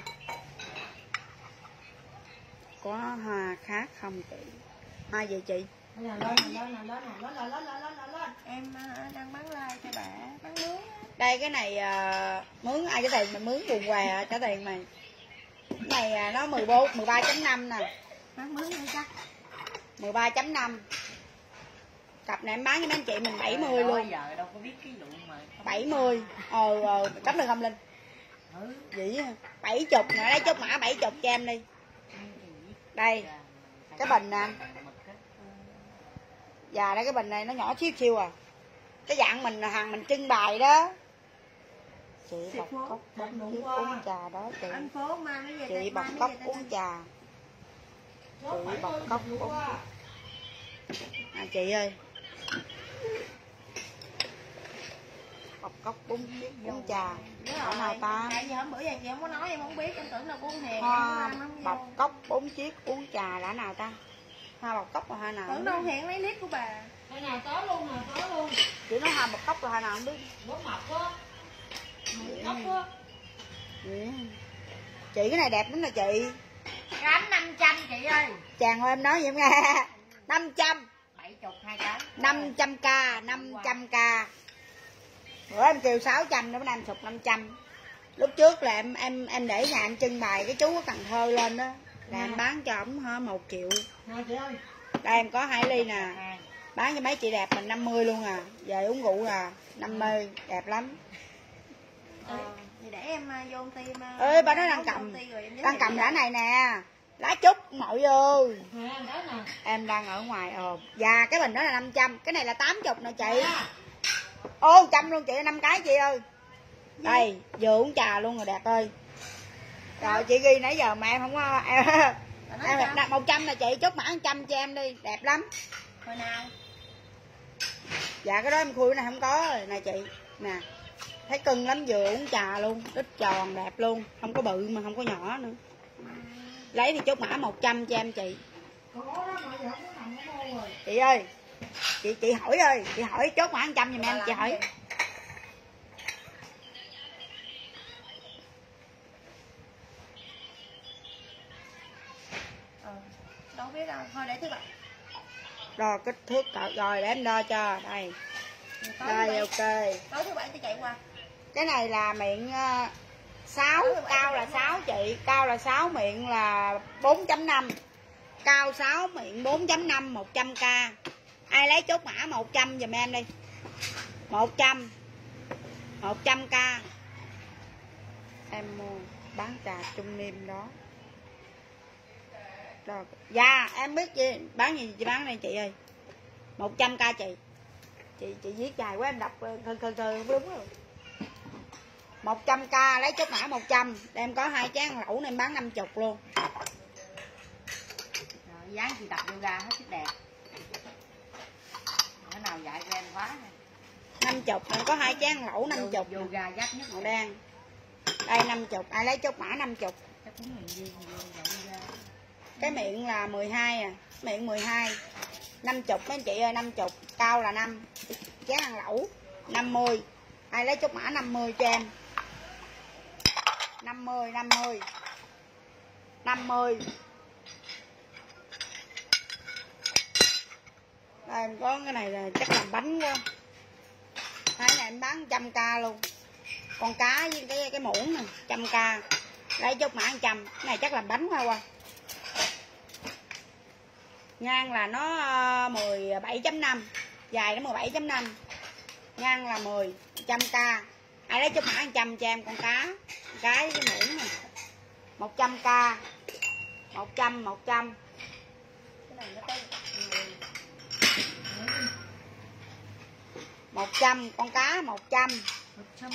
Có hoa khác không chị? Ai vậy chị? Lên. Em đang bán like cho bà bán mướn. Đây cái này mướn ai trả tiền mà mướn buồn què trả tiền mày. Cái này nó 13.5 nè. Bán mướn hay chắc 13.5. Cặp này em bán cho mấy anh chị mình 70 luôn. Giờ đâu có biết cái vụ mà 70. Cấm được không Linh? Vậy 70 nè, lấy chốt mã 70 cho em đi. Đây. Cái bình nè. Dạ đây cái bình này nó nhỏ xíu siêu à. Cái dạng mình hàng mình trưng bày đó. Chị bọc cốc bóng chiếc uống trà đó chị. anh phố mang cái gì Chị bọc cốc uống trà. Chị bọc cốc uống. Chị ơi. Bọc cốc uống trà. Ở nào ta? Tại vì hôm bữa giờ chị không có nói em không biết, em tưởng là buôn hàng. Hoa bọc cốc 4 chiếc uống trà là nào ta? Hoa bọc cốc là hoa nào? Tưởng đâu hẹn lấy clip của bà. Cái nào tới luôn. Chị nói hoa bọc cốc là hoa nào không biết. Bố mập á. Cốc á. Chị cái này đẹp lắm nè chị. Gánh 500 chị ơi. Chàng ơi em nói vậy em nghe. 500. 70 2 cái. 500k, 500k. Bữa em kêu 600 nữa bữa nay em sụt 500. Lúc trước là em để nhà em trưng bày cái chú ở Cần Thơ lên đó là em bán cho ổng 1 triệu. Đây em có 2 ly nè. Bán cho mấy chị đẹp mình 50 luôn à. Về uống rượu à 50 đẹp lắm. Thì để em vô công ty mà. Ơi ba nói đang cầm lá này nè. Lá trúc mọi ơi. Em đang ở ngoài Dạ cái bình đó là 500. Cái này là 80 nè chị. 100 luôn chị 5 cái chị ơi. Đây vừa uống trà luôn rồi đẹp ơi. Rồi chị ghi nãy giờ mà em không có em đặt 100 là chị chốt mã 100 cho em đi đẹp lắm. Hồi nào? Dạ cái đó em khui này không có rồi nè chị nè. Thấy cưng lắm vừa uống trà luôn đít tròn đẹp luôn không có bự mà không có nhỏ nữa. Lấy thì chốt mã 100 cho em chị. Chị ơi chị hỏi ơi chị hỏi chốt mã 100 giùm em chị hỏi. Đâu biết đâu thôi để thứ bảy. Đo kích thước rồi để em đo cho đây. Đây ok. Tối thứ bảy tôi chạy qua. Cái này là miệng 6 cao là 6 chị, cao là 6 miệng là 4.5. Cao 6 miệng 4.5 100k. Ai lấy chốt mã 100 giùm em đi. 100 100k. Em mua bán trà Trung Niêm đó. Rồi. Dạ em biết chị bán gì chị bán đây chị ơi. 100k chị. Chị viết dài quá em đọc khơi không đúng rồi. 100k lấy chốt mã 100. Em có 2 chén lẩu nên em bán 50 luôn. Rồi dáng chị tập yoga hết sức đẹp. Cái nào dạy cho em quá này. 50 em có 2 chén lẩu 50. Yoga dắt nhất màu đen. Đây 50 ai lấy chốt mã 50. Cái miệng là 12 à, miệng 12. 50 mấy anh chị ơi 50, cao là 5. Chén ăn lẩu 50. Ai lấy chốt mã 50 cho em. 50 Đây em có cái này là chắc làm bánh quá. Cái này em bán 100k luôn. Con cá với cái muỗng nè 100k. Lấy chốt mã 100. Cái này chắc làm bánh qua. Ngang là nó 17.5, dài nó 17.5, ngang là 100k. Ai lấy chốt mã 100 cho em con cá, cái muỗng này 100k. 100 Cái này nó tới 100 con cá 100. 100.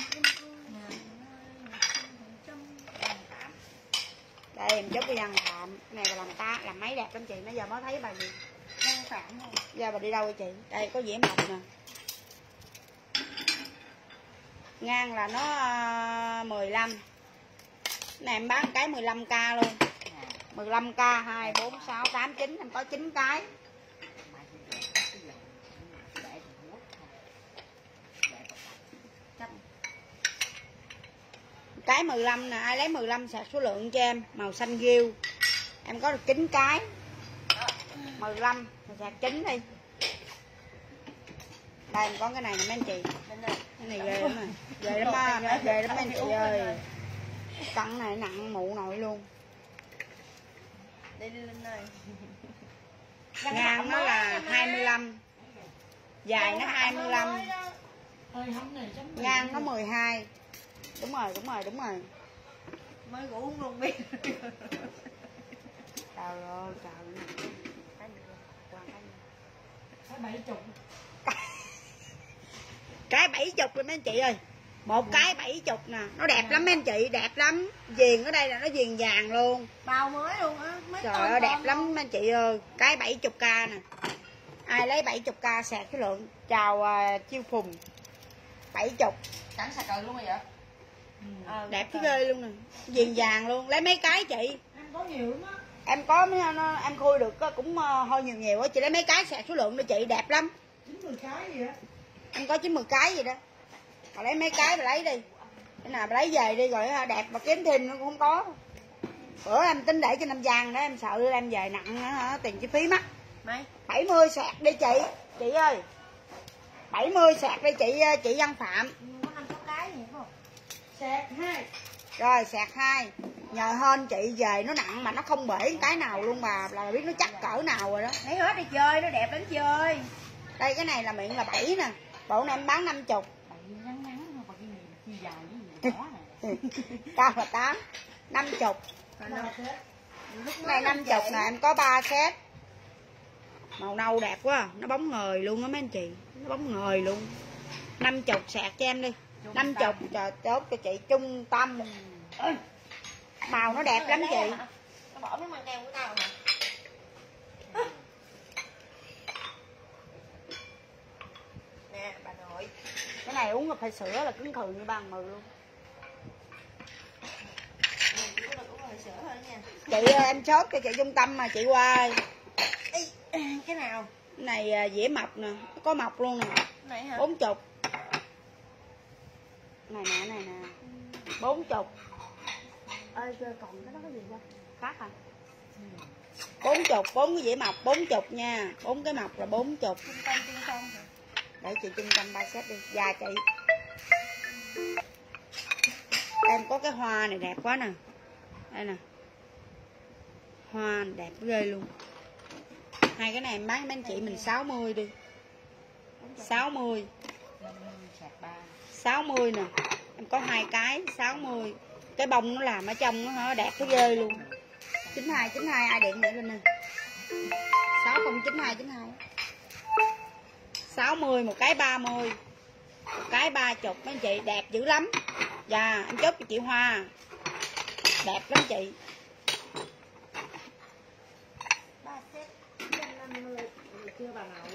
Đây em chốt cái răng phạm. Cái này là làm máy đẹp lắm chị. Nãy giờ mới thấy bà gì Răng phạm không? Giờ bà đi đâu vậy chị? Đây có dĩa mộc nè. Ngang là nó 15. Này em bán cái 15k luôn. 15k 2 4 6 8 9, em có 9 cái. Cái 15 nè, ai lấy 15 sạc số lượng cho em, màu xanh ghiêu. Em có được 9 cái. 15 sạc 9 đi. Đây em có cái này nè mấy anh chị. Cái này ghê lắm nè. Ghê lắm á, ghê lắm mấy anh chị ơi. Cân này nặng mụ nội luôn. Đi lên này. Ngang nó là 25. Dài nó 25. Ngang nó 12. Đúng rồi. Mới ngủ luôn biết. Trời ơi, trời. Cái 70. Cái 70 rồi mấy anh chị ơi. Một cái 70 nè, nó đẹp lắm mấy anh chị, đẹp lắm. Viền ở đây là nó viền vàng luôn. Bao mới luôn á, trời ơi đẹp lắm mấy anh chị ơi. Cái 70k nè. Ai lấy 70k sạc cái lượng. Chào Chiêu Phùng. 70. Chẳng sạc cừ luôn rồi vậy. Đẹp cái ghê luôn nè. Viền vàng luôn. Lấy mấy cái chị? Em có nhiều lắm á. Em có em khui được cũng hơi nhiều á. Chị lấy mấy cái sạc số lượng cho chị, đẹp lắm. 90 cái gì á. Em có 90 cái gì đó. Bà lấy mấy cái bà lấy đi. Cái nào bà lấy về đi rồi đẹp mà kiếm thêm nó cũng không có. Bữa em tính để cho Nam Giang đó, em sợ đưa em về nặng nữa, tiền chi phí mắc. 70 sạc đi chị. Chị ơi. 70 sạc đi chị Văn Phạm. Có 5-6 cái gì không? Sạc 2. Rồi sạc 2. Nhờ hên chị về nó nặng mà nó không bể cái nào luôn bà, là biết nó chắc cỡ nào rồi đó. Lấy hết đi chơi, nó đẹp lắm chơi. Đây cái này là miệng là 7 nè. Bộ này em bán 50. Cao là 8. 50. Cái này 50 nè, em có 3 set. Màu nâu đẹp quá, nó bóng ngời luôn á mấy anh chị. Nó bóng ngời luôn. 50 sạc cho em đi. 50 trời chốt cho chị trung tâm. Màu nó đẹp lắm chị. Nó bỏ miếng măng keo của tao mà. Nè bà nội. Cái này uống cà phê sữa là cứng khừ như bàn mừ luôn. Chị em chốt cho chị trung tâm mà chị qua. Cái nào? Cái này dĩa mọc nè, có mọc luôn nè. Này hả? 40. Này nè. 40. Ê còn cái đó cái gì quên. Khác hả? 40, 4 cái dĩa mọc 40 nha. 4 cái mọc là 40. Trung tâm. Để chị trung tâm 3 set đi. Dạ chị. Em có cái hoa này đẹp quá nè. Đây nè. Hoa đẹp ghê luôn. Hai cái này em bán mấy anh chị mình 60 đi. 60. 60 nè. Em có 2 cái 60. Cái bông nó làm ở trong nó đẹp cái ghê luôn. 92 ai điện lại lên nè. 609292. 60 một cái 30. Một cái 30 mấy anh chị, đẹp dữ lắm. Dạ, em chốt cho chị Hoa. Đẹp lắm chị. 3 set 150 chưa bà nội.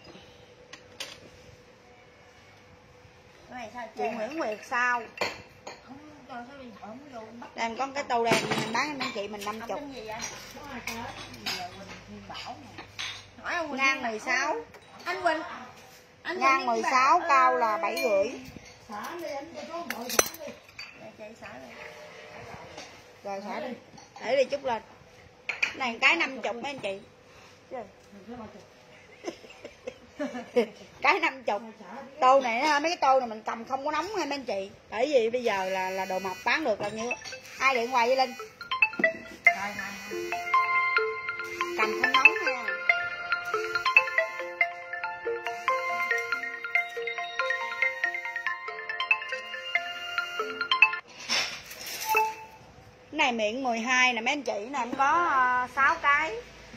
Cái này sao Chị Nguyễn Nguyệt sao? Không cho sao mình không vô bắt. Đây em có cái tô đen này, mình bán cho anh chị mình 50. Không gì vậy? Giờ Quỳnh Bảo nè. Hỏi ông Quỳnh Ngang 16. Anh Quỳnh. Ngang 16 cao là 7,5. Xả đi anh cho con gọi xả đi. Để chạy xả đi. Rồi xả đi. Để đi chút lên. Cái này cái 50 mấy anh chị. Cái 50. Tô này mấy cái tô này mình cầm không có nóng hay mấy anh chị. Bởi vì bây giờ là đồ mộc bán được là như ai điện hoài với Linh. Rồi. Cầm không nóng nha. Cái này miệng 12 nè mấy anh chị nè, em có 6 cái.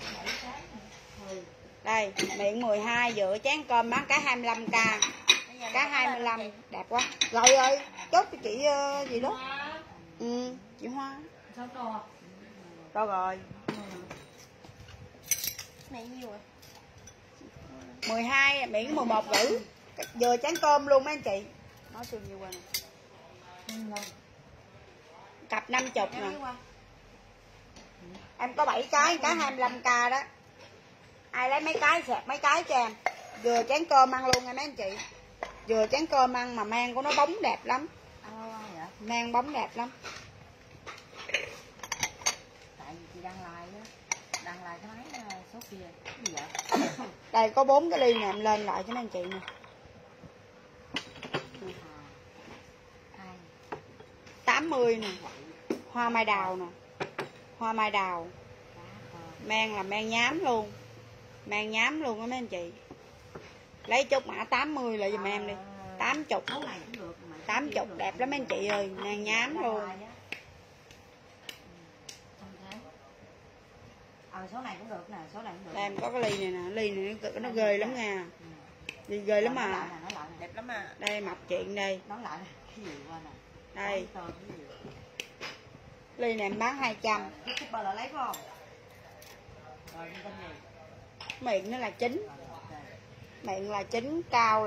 Đây, miệng 12 dựa chén cơm bán cái 25k. Cái 25 đẹp quá. Rồi chốt cho chị gì đó. Chị Hoa. Sao to? To rồi. Này nhiêu rồi? 12 miệng 11 rưỡi. Vừa chén cơm luôn mấy anh chị. Nói chưa nhiêu qua nè. Cặp 50 nè. Em có 7 cái 25k đó. Ai lấy mấy cái sạc mấy cái cho em. Vừa chén cơm ăn luôn nha mấy anh chị. Vừa chén cơm ăn mà mang của nó bóng đẹp lắm. Mang bóng đẹp lắm. Tại vì chị đăng like á, đăng like cái máy số kia. Cái gì vậy? Đây có 4 cái ly nè, em lên lại cho mấy anh chị nè. 80 nè. Hoa mai đào nè. Hoa mai đào. Mang là mang nhám luôn. Mang nhám luôn á mấy anh chị. Lấy chốt mã 80 lại giùm em đi. 80. 80 đẹp lắm mấy anh chị ơi, mang nhám luôn. Số này cũng được nè, số này cũng được. Đây em có cái ly này nè, ly này nó ghê lắm nha. Ly ghê lắm mà. Đẹp lắm à. Đây mập chuyện đây. Nói lại cái gì qua nè. Đây. Ly này em bán 200. Cái shipper là lấy phải không? Rồi tên gì? Miệng nó là 9. Miệng là 9, cao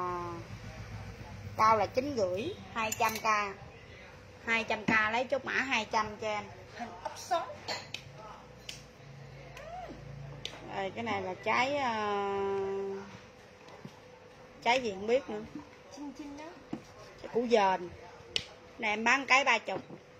là 9,5, 200k. 200k lấy chốt mã 200 cho em. Hình ốc sống. Đây, cái này là trái gì không biết nữa. Chinh chinh đó. Trái củ dền. Này em bán cái 30.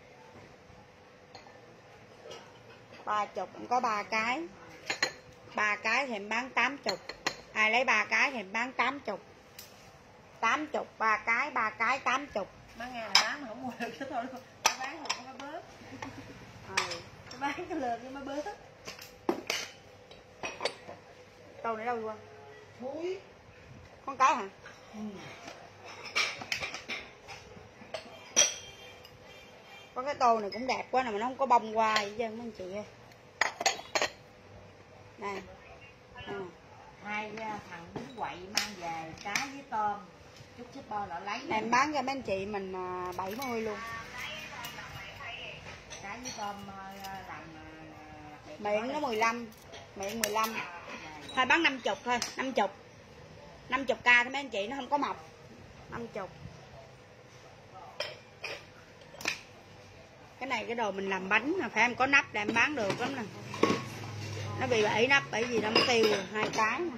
30 em có 3 cái. 3 cái thì em bán 80. Ai lấy 3 cái thì em bán 80. 80, 3 cái 80. Má Nga là bán mà không mua được cái thôi luôn. Nó bán rồi có má bớt. Nó bán cái lượt với má bớt. Tô này đâu rồi? Thúi. Con cái hả? Có cái tô này cũng đẹp quá nè mà nó không có bông qua vậy chứ mấy anh chị ơi. Đây. Hai thằng đứng quậy mang về cá với tôm. Chút shipper lại lấy. Này em bán cho mấy anh chị mình 70 luôn. Cá với tôm làm Miệng nó 15. Miệng 15. Thôi bán 50 thôi, 50. 50k thôi mấy anh chị, nó không có mọc. 50. Cái này cái đồ mình làm bánh mà phải em có nắp để em bán được lắm nè. Nó bị bể nắp bởi vì nó mất tiêu rồi, 2 cái nè.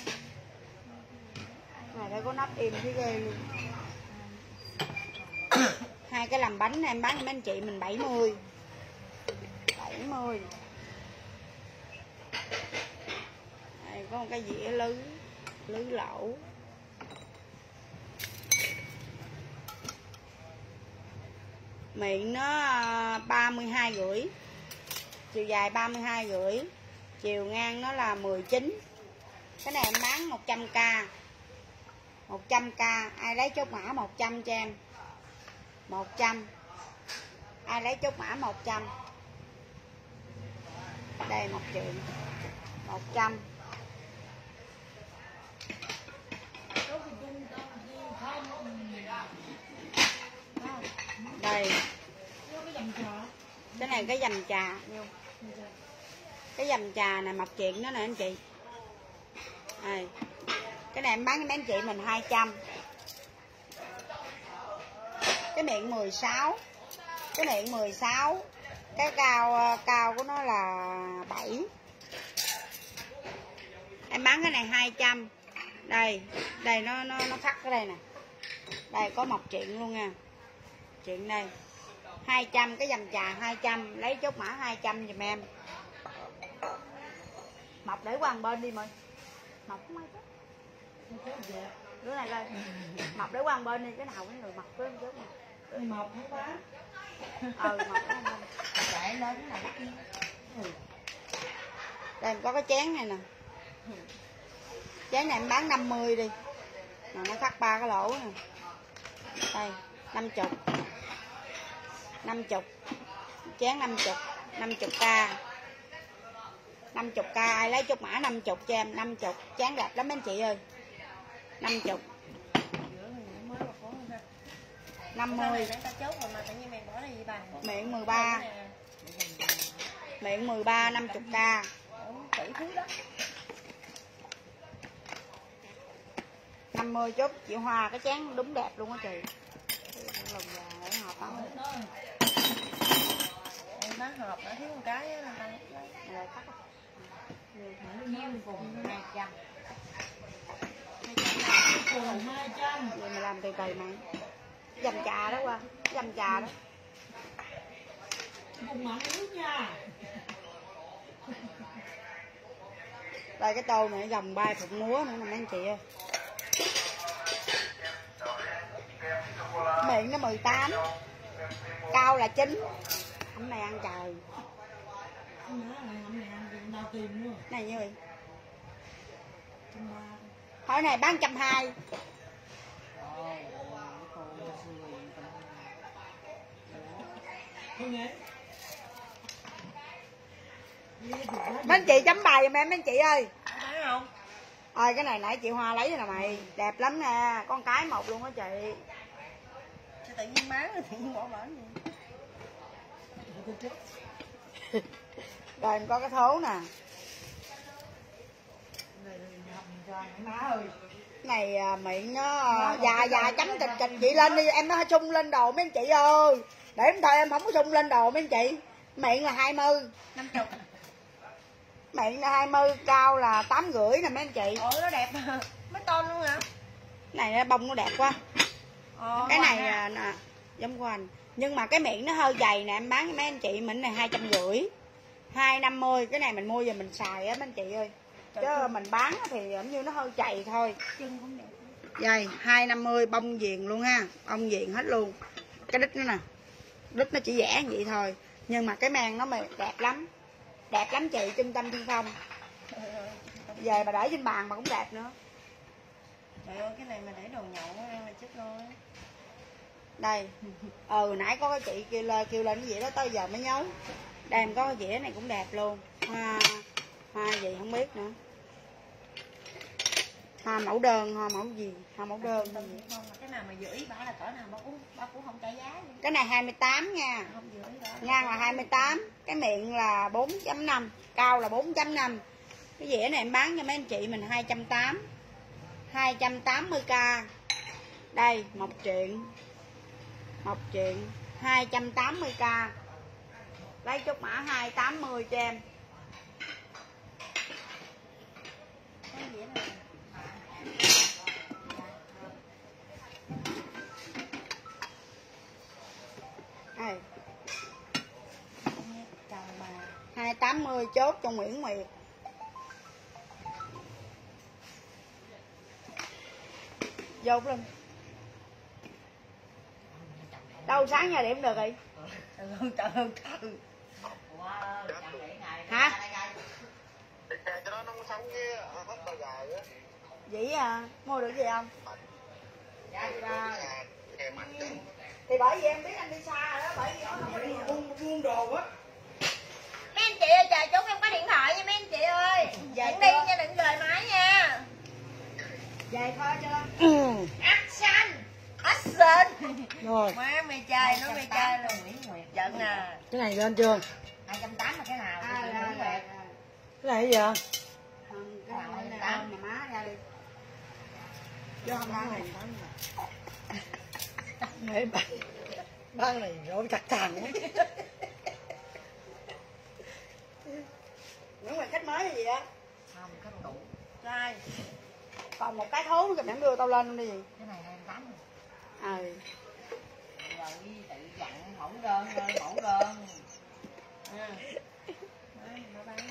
Này đây có nắp im thấy ghê luôn. 2 cái làm bánh này em bán cho mấy anh chị mình 70. 70. Đây có một cái dĩa lứ lẩu. Miệng nó 32,5. Chiều dài 32,5. Chiều ngang nó là 19. Cái này em bán 100k. 100k. Ai lấy chốt mã 100 cho em. 100. Ai lấy chốt mã 100. Đây 1 triệu. 100. Đây. Cái này cái dầm trà. Cái dầm trà này mặc chuyện đó nè anh chị. Đây. Cái này em bán cho mấy anh chị mình 200. Cái miệng 16. Cái miệng 16. Cái cao của nó là 7. Em bán cái này 200. Đây, đây nó khắc ở đây nè. Đây có mọc chuyện luôn nha. Chuyện đây. 200 cái dầm trà 200, lấy chốt mã 200 giùm em. Mọc để qua bên đi mày. Mọc không ai chết. Đứa này lên. Mọc để qua bên đi, cái nào cái người mọc với chút mà. Mọc không quá. Mọc đó bên. Chạy lên cái này cái kia. Đây có cái chén này nè. Chén này em bán 50 đi. Mà nó khắc 3 cái lỗ nè. Đây, 50. 50. Chén 50. 50k. 50k ai lấy chốt mã 50 cho em. 50. Chén đẹp lắm anh chị ơi. 50. 50. Miệng 13. Miệng 13 50k. 50 chốt chị Hoa cái chén đúng đẹp luôn á chị. Lồng gà để hộp ăn. Em bán hộp nó thiếu một cái á, người ta Rồi cắt. nhiêu cùng 200. Cùng 200. Vậy mà làm từ từ mà. Dầm trà đó qua, dầm trà đó. Cùng mặn nước nha. Đây cái tô này dòng 3 phụng múa nữa nè mấy anh chị ơi. Miệng nó 18, cao là 9. Hôm nay ăn trời. Nào tìm luôn. Này như vậy. Hỏi này bán 120. Mấy anh chị chấm bài giùm em mấy anh chị ơi. Thấy không? Ơi cái này nãy chị Hoa lấy nè mày, đẹp lắm nè, con cái một luôn á chị. Sao tự nhiên bán rồi tự nhiên bỏ bển vậy? Rồi em có cái thố nè. Này miệng nó già chấm chịch chịch chị lên đi, em nó sung lên đồ mấy anh chị ơi. Để em thôi em không có sung lên đồ mấy anh chị. Miệng là 20. 50. Miệng là 20, cao là 8,5 nè mấy anh chị. Ủa nó đẹp mấy ton luôn hả? Cái này bông nó đẹp quá. Cái này nè, giống của anh. Nhưng mà cái miệng nó hơi dày nè, em bán với mấy anh chị, mình này 250. 250, cái này mình mua về mình xài á mấy anh chị ơi. Chứ mình bán thì giống như nó hơi dày thôi. Chân cũng đẹp. Dày 250 bông viền luôn ha, bông viền hết luôn. Cái đít nó nè, đít nó chỉ vẽ vậy thôi, nhưng mà cái mang nó đẹp lắm. Đẹp lắm chị, Trung Tâm Thiên Phong. Về mà để trên bàn mà cũng đẹp nữa. Trời ơi cái này mà để đồ nhậu ăn là chết rồi. Đây. Nãy có cái chị kêu lên cái gì đó tới giờ mới nhớ. Đây em có cái dĩa này cũng đẹp luôn. Hoa gì không biết nữa. Hoa mẫu đơn, hoa mẫu gì? Hoa mẫu đơn. Cái nào mà giữ ý bảo là cỡ nào ba cũng không trả giá vậy. Cái này 28 nha. Không giữ ý bảo. Ngang là 28, cái miệng là 4.5, cao là 4.5. Cái dĩa này em bán cho mấy anh chị mình 280. 280k. Đây, một chuyện. 280k. Lấy chút mã 280 cho em. Cái dĩa này. Đây. Chồng bà 280 chốt cho Nguyễn Nguyệt. Vô lên. Đâu sáng giờ điểm được rồi. trời ơi. Hả? Vậy à, mua được gì không? Thì bởi vì em biết anh đi xa rồi đó, bởi vì nó không có điện. Buôn đồ á. Mấy anh chị ơi, chờ chút em có điện thoại nha mấy anh chị ơi. Đừng đi nha, đừng rời máy nha. Về thôi chưa? Action. Action. Rồi. Má mê trai, nó mê trai luôn. Giận nè. Cái này lên chưa? 280 là cái nào? Cái này gì vậy? này ôm mà má ra đi. Chứ không bán này. Mấy bán này rồi chặt thằng. Những người khách mới là gì đó? Không, cái đủ. Trai. Còn một cái thố nữa kìa, đưa tao lên luôn đi gì? Cái này 280. Rồi đi tự dặn mẫu đơn thôi, mẫu đơn. Nó bán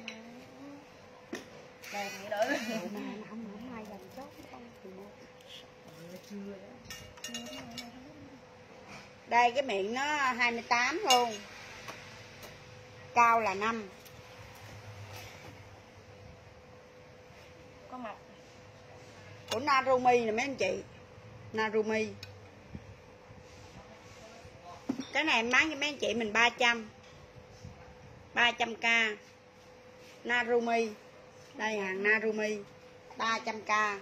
đẹp vậy đó. không ai dành chốt không thì mua. Đây cái miệng nó 28 luôn. Cao là 5. Có mặt Của Narumi nè mấy anh chị. Narumi. Cái này em bán cho mấy anh chị mình 300. 300k. Narumi. Đây hàng Narumi 300k.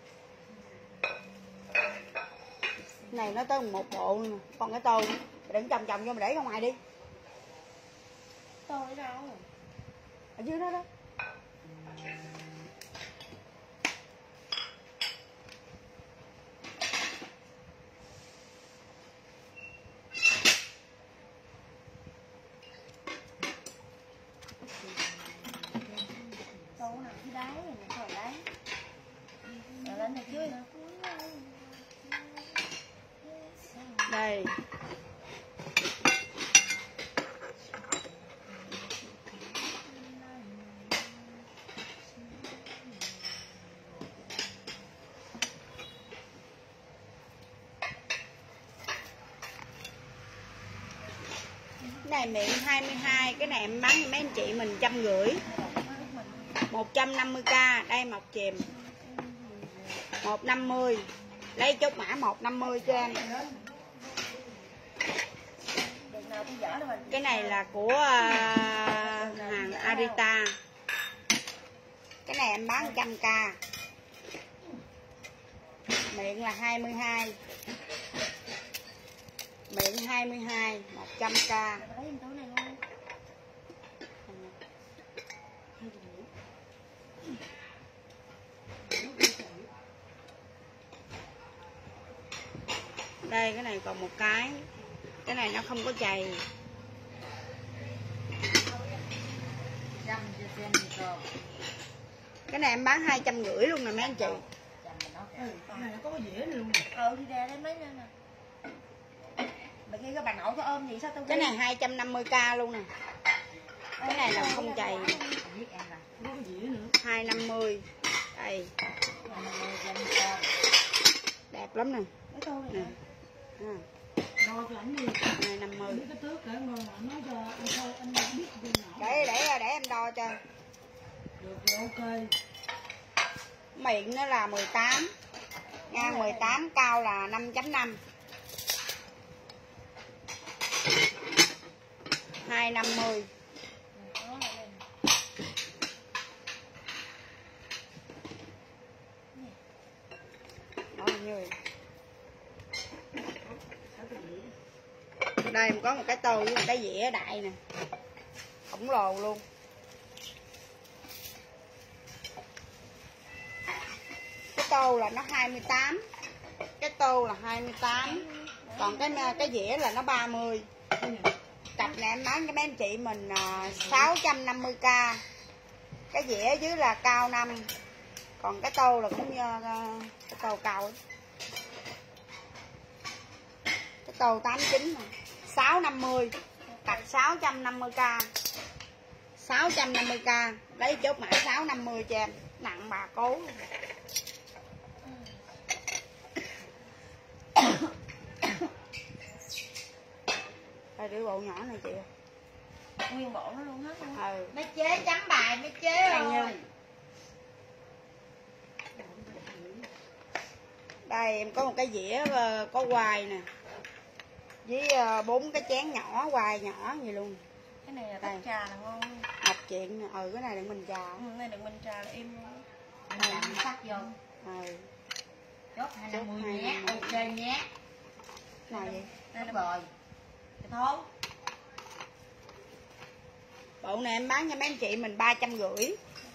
Này nó tới một bộ nữa. Còn cái tô đừng chồng vô mà để ra ngoài đi. tôi đâu. Ở dưới đó đó. đáy rồi mình khỏi đáy rồi lên này dưới nữa. Đây. Cái này miệng 22, cái này em bán cho mấy anh chị mình 150. 150k, đây một chìm 150. Lấy chốt mã 150 cho em. Cái này là của hàng Arita. Cái này em bán 100k. Miệng là 22. Miệng 22, 100k. Đây cái này còn một cái. Cái này nó không có chày. Cái này em bán 250 luôn nè mấy anh chị. Cái này nó có cái dĩa này luôn. Đi ra đấy mấy nè. Bà kia cái bà nội có ôm gì sao tao Cái này 250k luôn nè. Cái này là không chày. 250. Đây. Đẹp lắm nè. Nè. À. 250. Để em đo cho. Miệng nó là 18. Ngang 18, cao là 5.5. 250. Bao nhiêu? Đây có một cái tô với một cái dĩa đại nè. Khổng lồ luôn. Cái tô là nó 28. Cái tô là 28. Còn cái dĩa là nó 30. Cặp này em bán cho mấy anh chị mình 650k. Cái dĩa dưới là cao 5. Còn cái tô là cũng như cái tô cao ấy. Cái tô 89 nè. 650. Cặp 650k. 650k. Lấy chốt mã 650 cho em. Nặng bà cố. Đây đứa bộ nhỏ này chị. Nguyên bộ nó luôn hết luôn. Ừ. Mấy chế chấm bài mấy chế ơi. Đây em có một cái dĩa có quai nè. Với 4 cái chén nhỏ, quai nhỏ vậy luôn. Cái này là tách trà là ngon luôn. Học chuyện nè. Cái này đựng mình trà. Cái này đựng mình trà là im luôn. Mình sắc vô. Chốt 250 nhé. Ok nhé. Nào vậy? Đây là rồi. Cái thốn. Bộ này em bán cho mấy anh chị mình 350.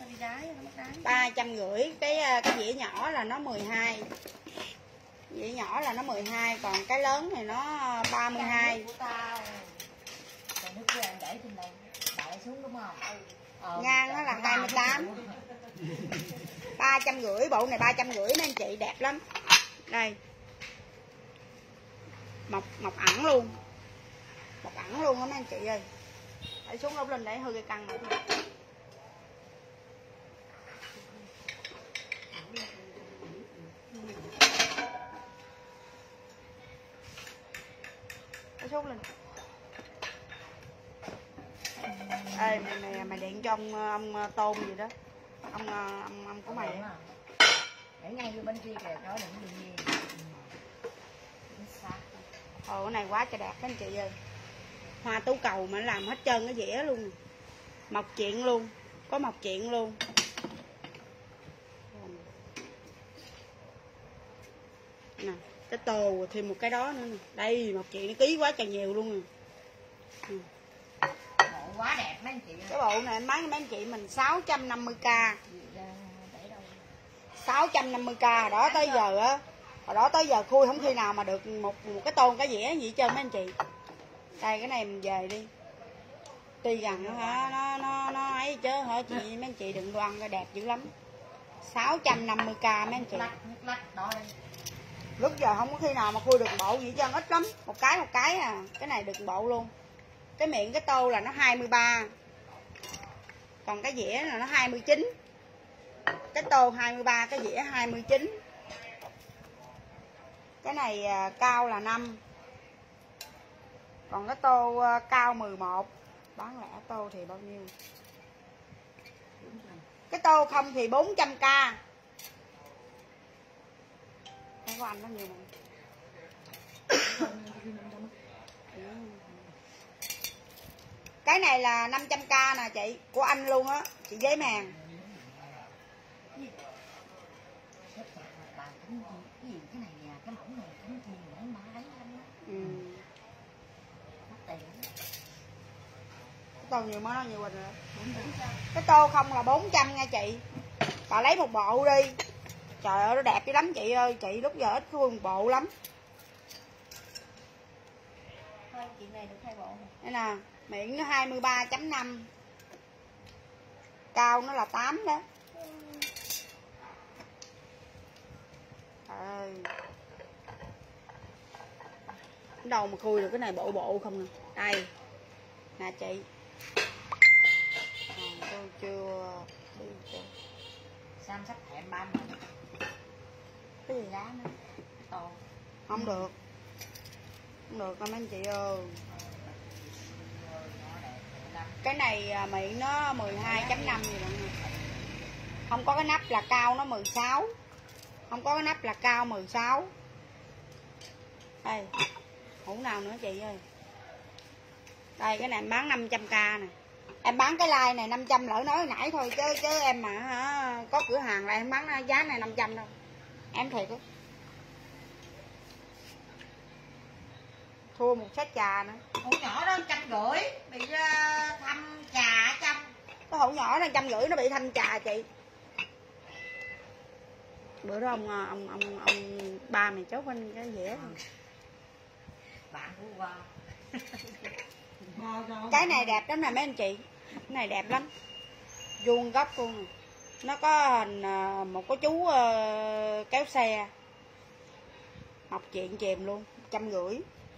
350. Cái dĩa nhỏ là nó 12. Dĩa nhỏ là nó 12, còn cái lớn này nó 32. Của tao. Rồi nước em để trên đây. Đợi xuống đúng không? Ngang nó là 28. 350, bộ này 350 mấy anh chị, đẹp lắm. Đây. Mọc ẩn luôn. Mọc ẩn luôn đó mấy anh chị ơi. Để xuống ốp lên để hư cái căng này. Để xuống lên. Ê mày điện cho ông Tôn gì đó. Ông của mày á. Để ngay vô bên kia kìa, đó đừng bị gì. Cái này quá trời đẹp anh chị ơi. Hoa tú cầu mà làm hết trơn cái dĩa luôn. Mọc chuyện luôn. Có mọc chuyện luôn. Nè, cái tô thêm một cái đó nữa nè. Đây mọc chuyện nó ký quá trời nhiều luôn nè. Bộ quá đẹp mấy anh chị. Cái bộ này em bán cho mấy anh chị mình 650k. 650k đó tới giờ á. Hồi đó tới giờ khui không khi nào mà được một cái tô cái dĩa gì hết trơn mấy anh chị. Đây cái này mình về đi. Tuy rằng nó ấy chứ hả chị, mấy anh chị đừng đoan, đẹp dữ lắm. 650k mấy anh chị. Lúc giờ không có khi nào mà khui được bộ gì cho ít lắm, một cái à. Cái này được bộ luôn. Cái miệng cái tô là nó 23, còn cái dĩa là nó 29. Cái tô 23, cái dĩa 29. Cái này cao là 5, còn cái tô cao 11. Bán lẻ tô thì bao nhiêu? Cái tô không thì 400k. Cái của anh nó nhiều mà. Cái này là 500k nè chị, của anh luôn á, chị giấy màng. Tô nhiều món đó nhiều quỳnh rồi. Cái tô không là 400 nha chị. Bà lấy một bộ đi. Trời ơi nó đẹp dữ lắm chị ơi, chị lúc giờ ít khui một bộ lắm. Thôi chị này được 2 bộ. Đây nè, miệng nó 23.5. Cao nó là 8 đó. Trời. Đâu mà khui được cái này bộ bộ không nè. Đây. Nè chị. Tôi chưa. Sam sắp hẹn 30. Cái gì giá nữa? Tô. Không được. Không được đâu mấy anh chị ơi. Cái này miệng nó 12.5 gì bạn. Không có cái nắp là cao nó 16. Không có cái nắp là cao 16. Đây. Hũ nào nữa chị ơi. Đây cái này em bán 500k nè. Em bán cái like này 500 lỡ nói nãy thôi chứ em mà hả, có cửa hàng là em bán giá này 500 đâu. Em thiệt á. Thua một set trà nữa. Hũ nhỏ đó 150, bị thăm trà 100. Cái hũ nhỏ đó 150 nó bị thanh trà chị. Bữa đó ông ba mày chốt bên cái dĩa. Bạn của qua. Cái này đẹp lắm nè mấy anh chị. Cái này đẹp lắm. Vuông góc luôn. Nó có hình một cái chú kéo xe. Học chuyện chèm luôn, 150.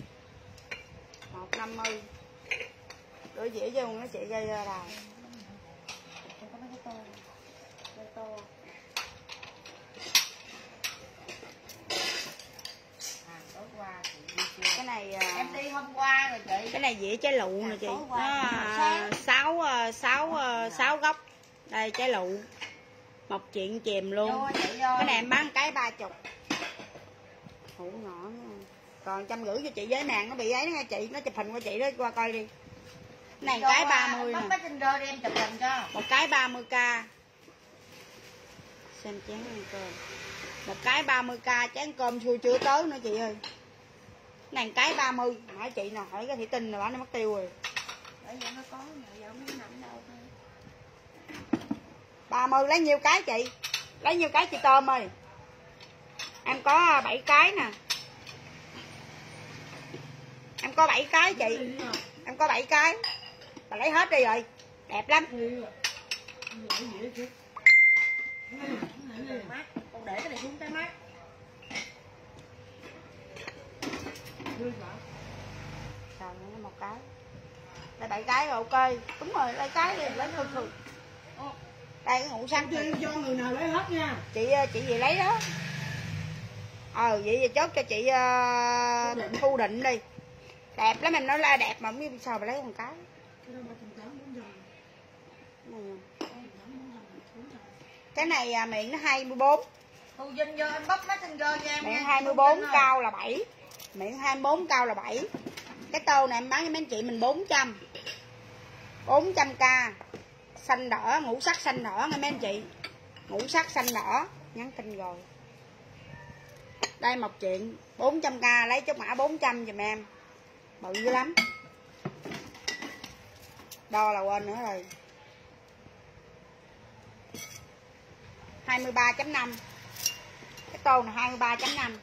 150. Đôi dĩa cho nó chị gây ra đào. Không có mấy cái tô. Cái tô. Tối qua chị đi chưa? Cái này em đi hôm qua rồi chị. cái này dĩa trái lụ nè chị. Nó 6 góc. Đây trái lụ. Mọc chuyện chèm luôn. Vô, cái này em bán cái 30. Hũ nhỏ nha. Còn 150 cho chị với màng nó bị ấy đó nha chị, nó chụp hình của chị đó qua coi đi. Cái này cái 30 nè. Bắt Messenger đi em chụp hình cho. Một cái 30k. Xem chén ăn cơm. Một cái 30k chén cơm xui chưa tới nữa chị ơi. Cái này cái 30, hỏi chị nào hỏi cái thủy tinh là bán nó mất tiêu rồi. Bởi vậy nó có mà giờ không biết nằm đâu thôi. 30 lấy nhiêu cái chị? Lấy nhiêu cái chị Tôm ơi? Em có 7 cái nè. Em có 7 cái chị. Em có 7 cái. Bà lấy hết đi rồi. Đẹp lắm. Mát, con để cái này xuống cái mát. Rồi nó một cái. Đây 7 cái rồi ok. Đúng rồi, lấy cái đi, lấy thường. Đây cái ngũ xăng. Cho người nào lấy hết nha. Chị gì lấy đó. Vậy thì chốt cho chị Thu Định đi. Đẹp lắm em nói là đẹp mà không biết sao mà lấy một cái. Cái này miệng nó 24. Thu Vinh vô em bấm Messenger cho em. Miệng 24 cao là 7. Miệng 24 cao là 7. Cái tô này em bán cho mấy anh chị mình 400. 400k. Xanh đỏ, ngũ sắc xanh đỏ nghe mấy anh chị. Ngũ sắc xanh đỏ, nhắn tin rồi. Đây một chuyện 400k, lấy chốt mã 400 giùm em. Bự dữ lắm. Đo là quên nữa rồi. 23.5. Cái tô này 23.5.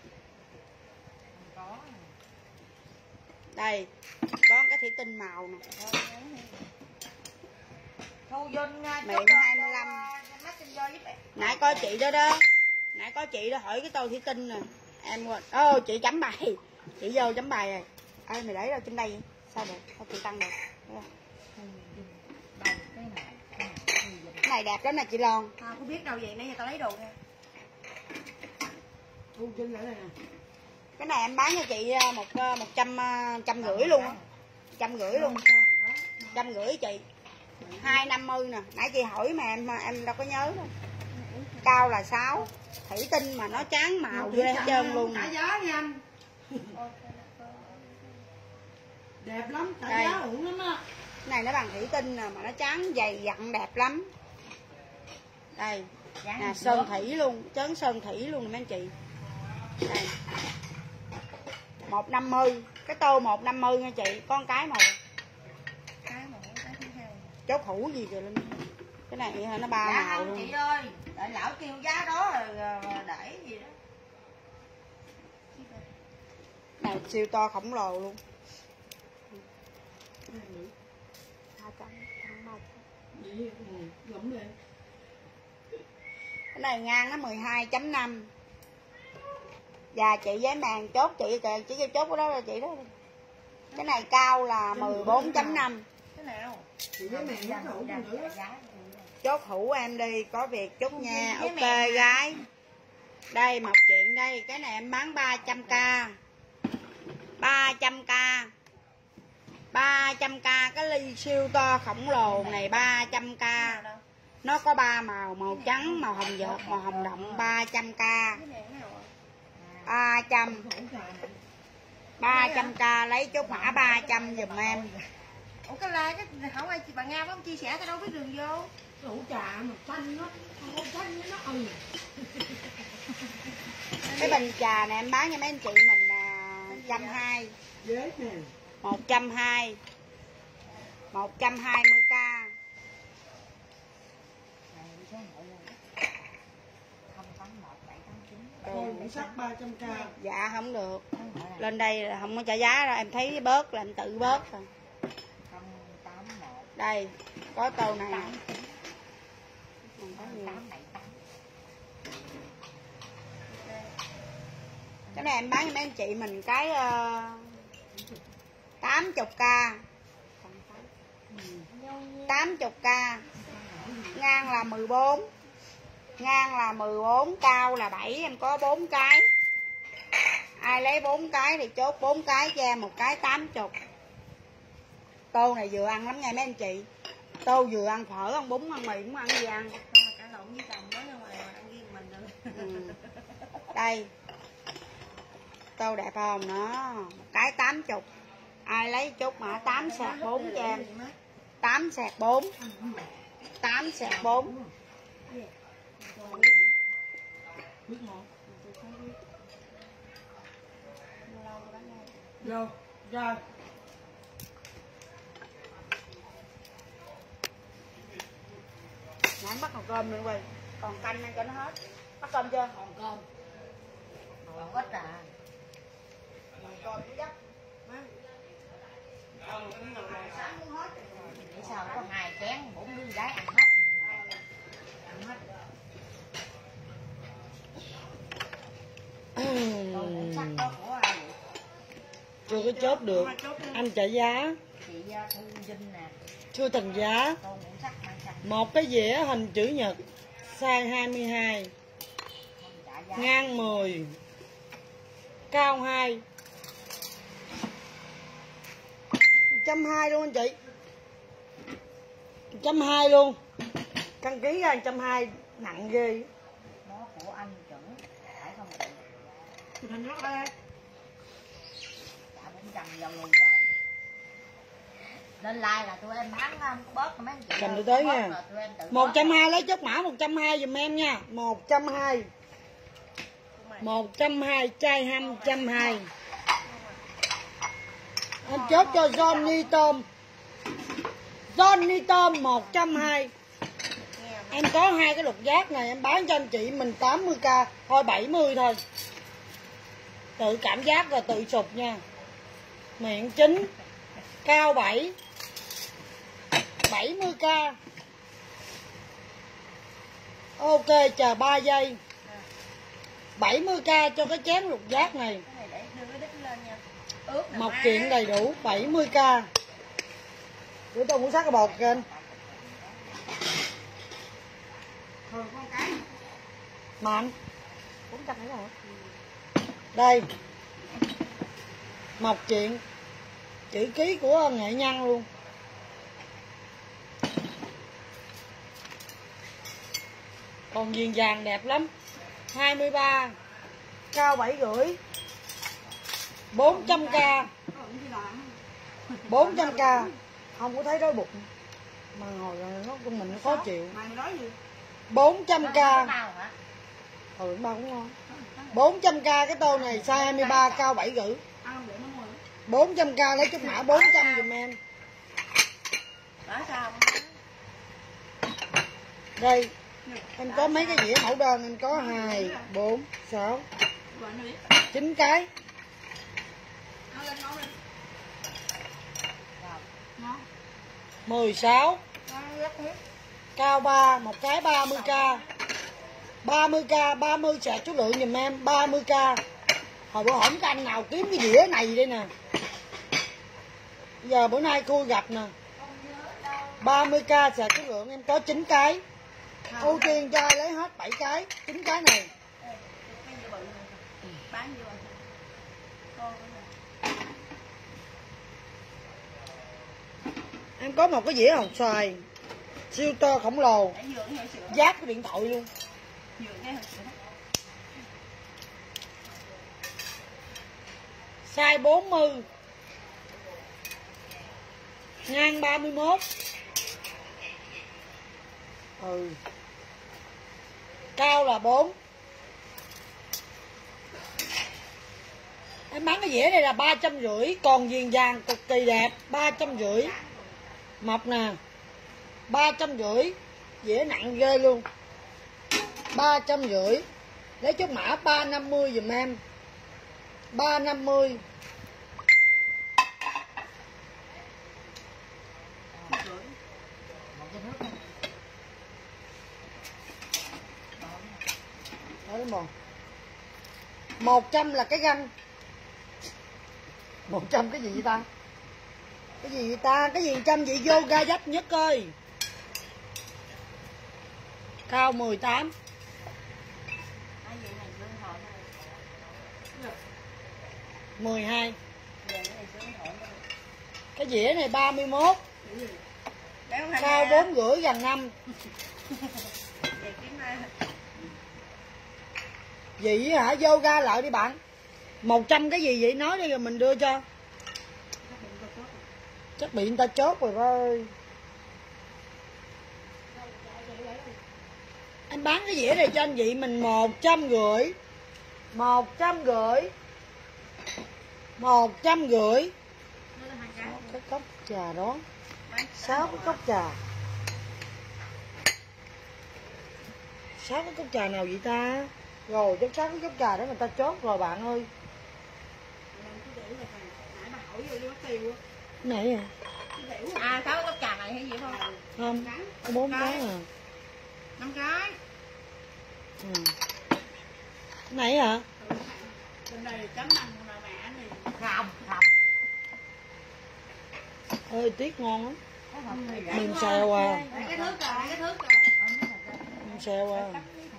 Đây, có cái thủy tinh màu nè. Thu Vinh miệng 25. Nãy có chị đó đó, nãy có chị đó hỏi cái tô thủy tinh nè, em quên. Chị chấm bài, chị vô chấm bài rồi. Ê mày để đâu trên đây sao được, sao chị tăng được. Cái này đẹp lắm nè chị Loan. Cô biết đâu vậy, nãy giờ tao lấy đồ nha. Thu Vinh ở đây nè. Cái này em bán cho chị 150 luôn á. 150 luôn. 150 chị. 250 nè, nãy chị hỏi mà em đâu có nhớ đâu. Cao là 6. Thủy tinh mà nó trắng màu vô đây hết trơn luôn. Trả giá nha anh. Đẹp lắm, trả Đây. giá ổn lắm á. Cái này nó bằng thủy tinh nè mà nó trắng dày dặn đẹp lắm. Đây. Nè sơn thủy luôn, trớn sơn thủy luôn nè mấy anh chị. Đây. 150, cái tô 150 nha chị, con cái một. Cái thứ hai. Chốt hũ gì rồi lên. Cái này nó 3 Dạ màu không luôn. chị ơi, đợi lão kêu giá đó rồi để gì đó. Này siêu to khổng lồ luôn. 200, 300. Lụm lên. Cái này ngang nó 12.5. Và chị giấy màng chốt chị kìa, chỉ kêu chốt cái đó là chị đó. Cái này cao là 14.5. Cái nào? Chị với mẹ nó đủ nữa. Chốt hũ em đi, có việc chốt nha. Ok gái. Đây một chuyện đây, cái này em bán 300k. 300k. 300k cái ly siêu to khổng lồ này 300k. Nó có 3 màu, màu trắng, màu hồng dợt, màu hồng đậm 300k. 300. 300k lấy chốt mã 300 giùm em. Ủa cái không ai chị bà Nga không chia sẻ tao đâu biết đường vô. Rượu trà mà xanh nó, không xanh nó Cái bình trà này em bán cho mấy anh chị mình 120. Dế nè. 120. 120k. Thôi cũng sắp 300k. Dạ không được. Lên đây là không có trả giá đâu, em thấy bớt là em tự bớt rồi. Đây, có tô này. Cái này em bán cho mấy anh chị mình cái 80k. 80k. Ngang là 14. Ngang là 14, cao là 7, em có 4 cái. Ai lấy 4 cái thì chốt 4 cái cho em, một cái 80. Tô này vừa ăn lắm nha mấy anh chị. Tô vừa ăn phở, ăn bún, ăn mì, muốn ăn gì ăn. Cả lộn với chồng mới ra ngoài ăn riêng mình rồi. Đây. Tô đẹp không nó, một cái 80. Ai lấy chốt mã 8/4 cho em. 8/4. 8/4. Biết một. Vô, rồi. Nãy bắt nồi cơm nữa quay. Còn canh ăn cho nó hết. Bắt cơm chưa? Còn cơm. Còn ít à. Còn cứ dắt. Để sao có 2 chén 4 đứa gái ăn hết. Ăn hết. Sắc đó của ai vậy? Chưa có chốt được. Anh trả giá. Chị Thu Vinh nè. Chưa thành giá. Con ngũ sắc mang xanh. Một cái dĩa hình chữ nhật size 22, Không trả giá. ngang 10, cao 2. 120 luôn anh chị. 120 luôn. Đăng ký ra 120, nặng ghê. Nó của anh chuẩn. Phải không chị? Hình nó đây. Trả 400 giao lưu rồi. Lên like là tụi em bán bớt mấy anh chị. Cầm tôi tới nha. 120 lấy chốt mã 120 giùm em nha. 120. 120 chai 220. Em chốt cho Johnny Tôm. Johnny Tôm 120. Em có 2 cái lục giác này em bán cho anh chị mình 80k, thôi 70 thôi. Tự cảm giác rồi tự sụp nha. Miệng 9, cao 7. 70k. Ok, chờ 3 giây. 70k cho cái chén lục giác này. Cái này để đưa cái đít lên nha. Ướt nè Mộc má. kiện đầy đủ 70k. Để tôi muốn sát cái bột kênh. Thường con cái Mạnh. 400 nữa hả? Đây. Mộc chuyện. Chữ ký của nghệ nhân luôn. Còn viền vàng đẹp lắm. 23, cao 7,5, 400k. 400k. Không có thấy đói bụng. Mà hồi nó con mình nó khó chịu. Mày nói gì? 400k. Bao hả? Ừ, bao cũng ngon. 400k cái tô này size 23, cao 7,5. Ăn để nó ngồi. 400k lấy chút mã 400 giùm em. Đó sao? Đây. Em có mấy cái dĩa mẫu đơn, em có 2, 4, 6, 9 cái. Nó lên nấu lên. Ngon. 16, Nó rất hết. cao 3, một cái 30k. 30k, 30 sạc số lượng giùm em, 30k. Hồi bữa hổm cái anh nào kiếm cái dĩa này đây nè. Giờ bữa nay cô gặp nè. 30k sạc số lượng em có 9 cái. Ưu tiên cho ai lấy hết 7 cái, 9 cái này. Cái gì bự này. Bán vô. Con Em có một cái dĩa hồng xoài siêu to khổng lồ, để dừa cái sữa. giáp cái điện thoại luôn. Dừa cái sữa. Size 40, ngang 31. Cao là 4. Em bán cái dĩa này là 350, còn viền vàng cực kỳ đẹp, 350. Mộc nè, 350, dĩa nặng ghê luôn, 350. Lấy chút mã 350 giùm em, 350. Đấy, 100 là cái găng. 100 cái gì vậy ta? Cái gì vậy ta? Cái gì 100 vậy? Yoga dấp nhất ơi. Cao 18. 12. Cái dĩa này 31. Cao 4,5 gần 5. Vậy hả? Yoga lại đi bạn. 100 cái gì vậy? Nói đi rồi mình đưa cho. Chắc bị người ta chốt rồi ơi. Anh bán cái dĩa này cho anh chị mình 150. 150. 150. Cái cốc trà đó. 6 cái cốc trà. 6 cái cốc trà nào vậy ta? Rồi chắc 6 cái cốc trà đó người ta chốt rồi bạn ơi. Này à? À 6 cốc trà này hay gì không? Không, có 4 cái à. 5 cái. Ừ. Cái này hả? Bên đây chấm ăn là mẹ này. Không. Ơi tiết ngon lắm. Mềm xèo à. Cái thước rồi, cái thước rồi. Mềm xèo à.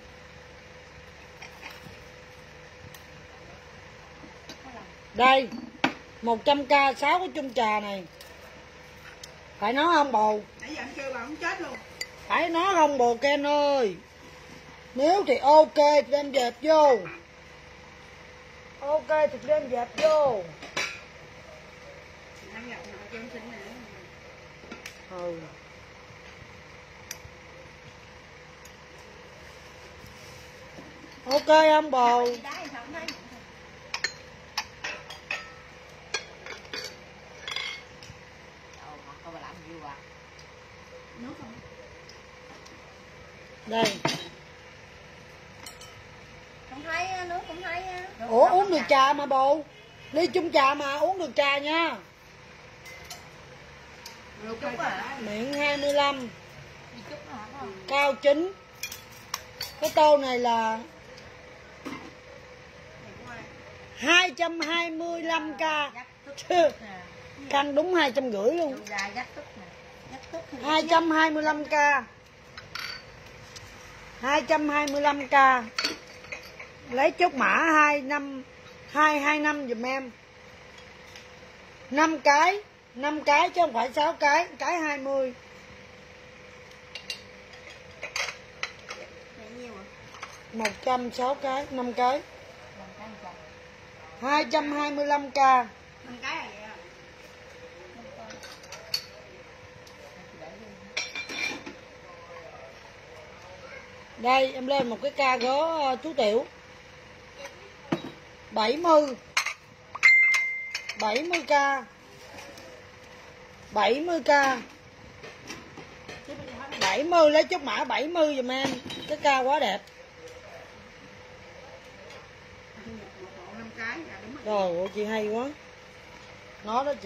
Đây 100k 6 cái chung trà này. Phải nói không bồ? Nãy giờ anh kêu bà không chết luôn. Phải nói không bồ Ken ơi? Nếu thì ok thì đem dẹp vô. Ok thì đem dẹp vô. Ăn gặp nội cho em xin nè. Ừ. Ok không bồ? Đây. Không thấy nước cũng thấy. Ủa uống được trà mà bồ. Ly chung trà mà uống được trà nha. Miệng 25. Cao 9. Cái tô này là 225k. Chứ cân đúng 250 luôn. 225k. 225k. Lấy chốt mã 225 giùm em. 5 cái chứ không phải 6 cái 20. Này nhiêu ạ? 106 cái, 5 cái. 225k. 5 cái là vậy à? Đây em lên một cái ca gó chú Tiểu. 70k. 70k. 70 lấy chốt mã 70 giùm em. Cái ca quá đẹp. 5 cái là đúng rồi. Rồi ôi, chị hay quá. Nó đó chị.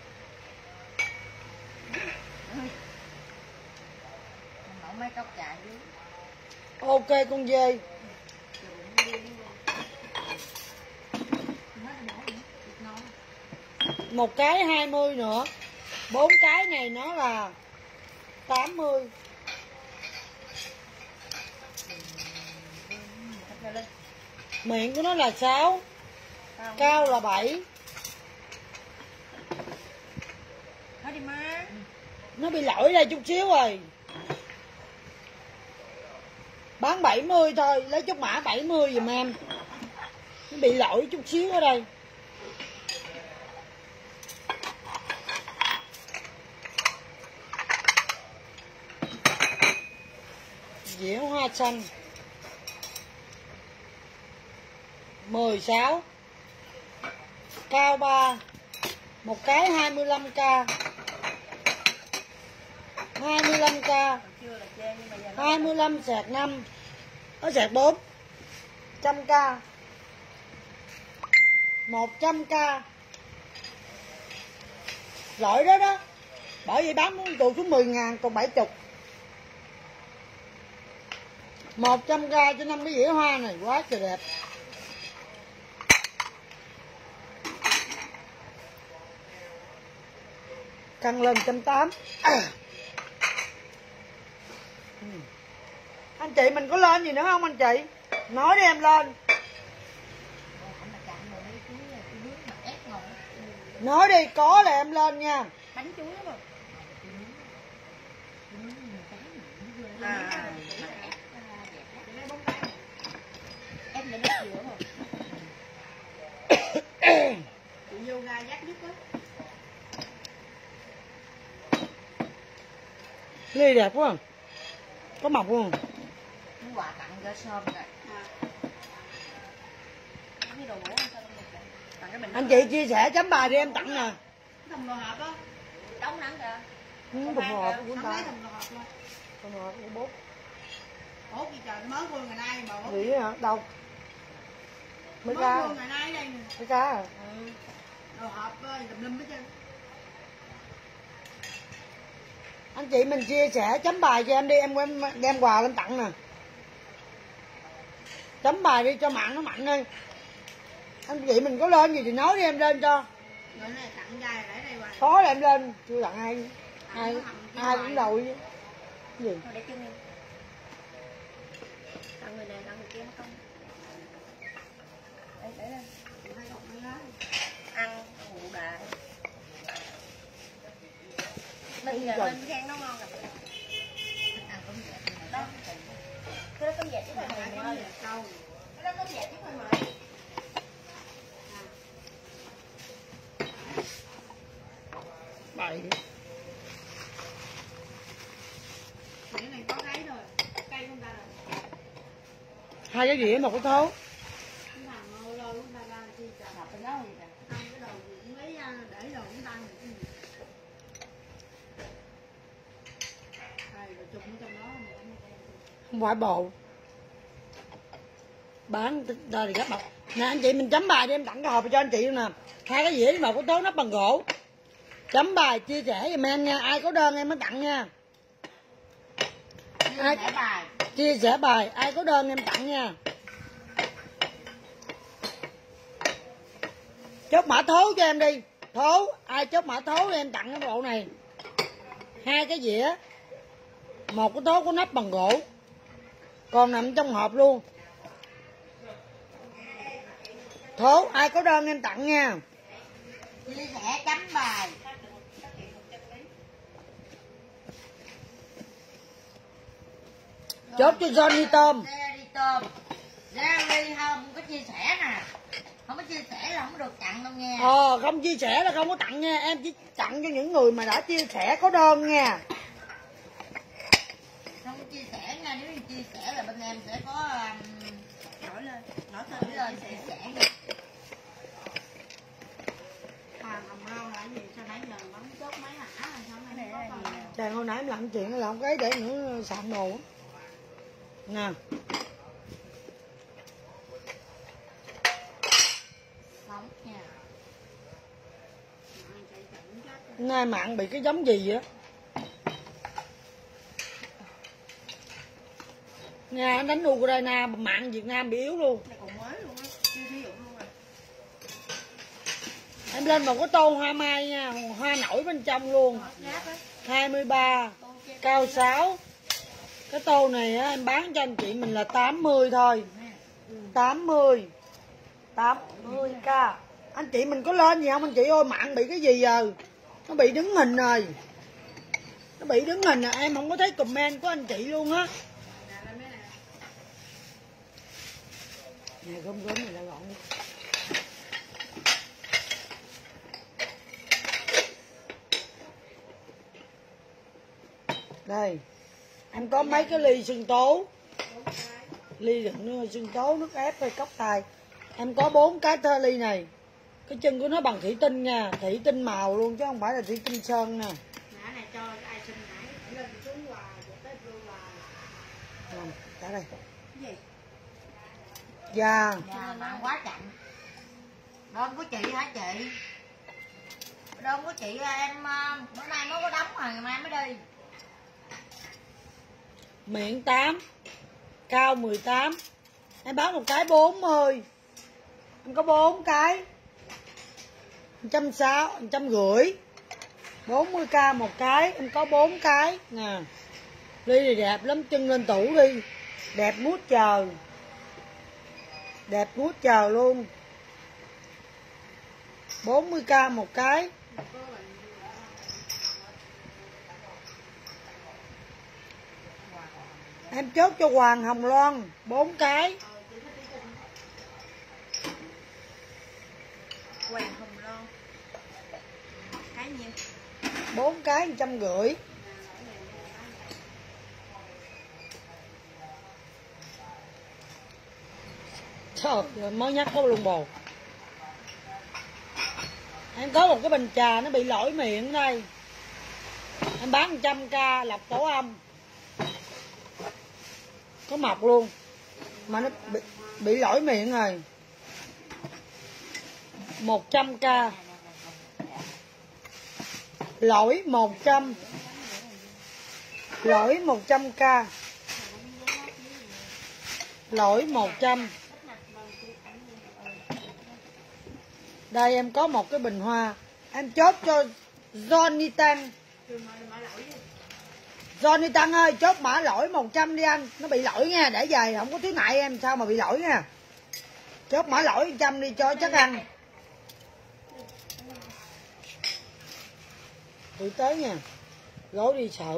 Mẫu mấy cốc trà dưới. Ok con dê. Một cái 20 nữa. 4 cái này nó là 80. Miệng của nó là 6. Cao là 7. Thôi đi má. Nó bị lỗi đây chút xíu rồi. Bán 70 thôi, lấy chốt mã 70 giùm em. Nó bị lỗi chút xíu ở đây. Dĩa hoa xanh 16. Cao 3. Một cái 25k. 25k. 25 sạc 5. Ở sạc 4. 100k. 100k. Loại đó đó. Bởi vì bán muốn tụ xuống 10.000 còn 70. 100k cho 5 cái dĩa hoa này quá trời đẹp. Căng lên 180. Anh chị mình có lên gì nữa không anh chị? Nói đi em lên. Nói đi, có là em lên nha. Bánh chuối mà. Em để nó giữa rồi. Chị vô ga dắt nhất á. Ly đẹp quá. Có mọc luôn. Cái quà tặng cho Sôm rồi. Cái đồ bổ sao tặng cái bình. Anh chị chia sẻ chấm bài đi em tặng nè. Thùng đồ hộp á. Đóng nắng kìa. Thùng hộp của Không ta. lấy thùng đồ hộp luôn. Thùng hộp của bố. Bố gì trời, mới vui ngày nay mà bố. Gì hả? Đâu? Mấy Mới cá. vui ngày nay đây nè. Mấy cá à? Ừ. Đồ hộp tùm lum hết trơn. Anh chị mình chia sẻ chấm bài cho em đi, em đem quà lên tặng nè. Chấm bài đi cho mạng nó mạnh đi. Anh chị mình có lên gì thì nói đi em lên cho. Rồi này tặng gai để đây hoài. Có là em lên, chưa tặng ai. Ai cũng đầu chứ. Gì? Thôi để chân em. Tặng người này tặng người kia nó không. Đây để đây. Hai cục nữa ăn ngủ đà. Bây giờ bên khen nó ngon rồi. Ăn cơm dẹt đó. Cái đó cơm dẹt chứ phải mời ơi. Câu. Cái đó cơm dẹt chứ phải mời. Bậy. Cái này có cái rồi. Cây con ta rồi. Hai cái dĩa một cái thố. Cái thằng lôi con ta ra chi trời. Ngọc cái đó gì kìa. Ăn cái đồ gì cũng lấy để đồ cũng tăng được cái gì. Rồi chụp ở trong đó mà. Không phải bồ. Bán ra thì gấp bọc. Nè anh chị mình chấm bài đi em tặng cái hộp cho anh chị luôn nè. Hai cái dĩa một cái thố nắp bằng gỗ. Chấm bài chia sẻ giùm em nha. Ai có đơn em mới tặng nha. Ai bài. chia sẻ bài, ai có đơn em tặng nha. Chốt mã thố cho em đi. Thố, ai chốt mã thố em tặng cái bộ này. 2 cái dĩa. 1 cái thố có nắp bằng gỗ. Còn nằm trong hộp luôn. Thố, ai có đơn em tặng nha. Chia sẻ chấm bài. Chốt cho Johnny Tôm. Jerry không có chia sẻ nè. Không có chia sẻ là không có được tặng đâu nha. Không chia sẻ là không có tặng nha. Em chỉ tặng cho những người mà đã chia sẻ có đơn nha. Không có chia sẻ nha. Nếu như chia sẻ là bên em sẽ có nổi lên chia sẻ nha. Hoàng Hồng Loan là gì? Sao nãy giờ bấm chốt máy hả? Sao nãy có con? Trời, hồi nãy em làm chuyện là không cái để nữa sạn đồ á. Nè. Sống nha. Nay mạng bị cái giống gì á. Nga đánh Ukraine, mạng Việt Nam bị yếu luôn. Này còn mới luôn á, chưa sử dụng luôn à. Em lên một cái tô hoa mai nha, hoa nổi bên trong luôn. 23, cao 6. Cái tô này á, em bán cho anh chị mình là 80 thôi. 80 80k. Anh chị mình có lên gì không anh chị ơi? Mạng bị cái gì giờ? Nó bị đứng hình rồi. Nó bị đứng hình rồi, em không có thấy comment của anh chị luôn á. Nè, gom này là gọn đi. Đây. Em có mấy cái ly sinh tố. Ly đựng sinh tố, nước ép hay cốc tài. Em có 4 cái thơ ly này. Cái chân của nó bằng thủy tinh nha, thủy tinh màu luôn chứ không phải là thủy tinh sơn nè. Này cho ai xin nãy lên xuống quà tới blue quà. Trả đây. Cái gì? Dạ. Dạ, mạng quá chậm. Đơn của chị hả chị? Đơn của chị em bữa nay mới có đóng rồi, ngày mai mới đi. Miệng 8, cao 18. Em bán một cái 40. Em có 4 cái. 160, 150. 40k một cái, em có 4 cái nè. Ly này đẹp lắm, chân lên tủ đi. Đẹp mút chờ. Đẹp mút chờ luôn. 40k một cái. Em chốt cho Hoàng Hồng Loan 4 cái. Hoàng Hồng Loan. Cái nhiêu? 4 cái 150. Trời ơi, mới nhắc có luôn bồ. Em có một cái bình trà nó bị lỗi miệng đây. Em bán 100k lọc tổ âm. Có mọc luôn. Mà nó bị lỗi miệng rồi. 100k. Lỗi 100. Lỗi 100k. Lỗi 100. Đây em có một cái bình hoa. Em chốt cho Johnny Tăng. Johnny Tăng ơi, chốt mã lỗi 100 đi anh. Nó bị lỗi nha, để về không có thứ nại em sao mà bị lỗi nha. Chốt mã lỗi 100 đi cho chắc ăn. Tự tới nha. Gối đi sợ.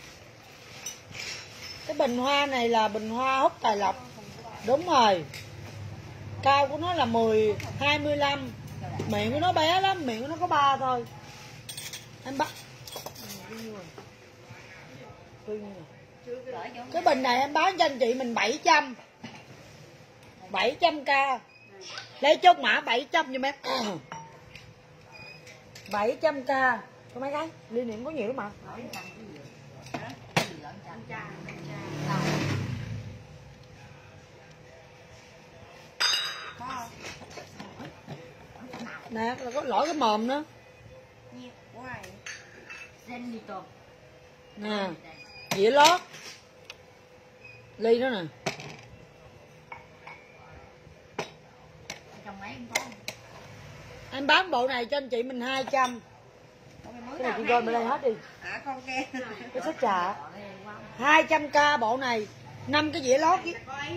Cái bình hoa này là bình hoa hút tài lộc. Đúng rồi. Cao của nó là 25. Miệng của nó bé lắm, miệng của nó có 3 thôi. Em bắt. Cái bình này em bán cho anh chị mình 700. 700k. Lấy chốt mã 700 giùm em. 700k. Có mấy cái? Ly niệm có nhiều lắm mà. Nè, là có lỗi cái mồm nữa. Nè, dĩa lót. ly đó nè. Trong máy em có. Em bán bộ này cho anh chị mình 200. Cái này chị gom ở đây hết đi. Con kia. Cái sách trà 200k bộ này, 5 cái dĩa lót với...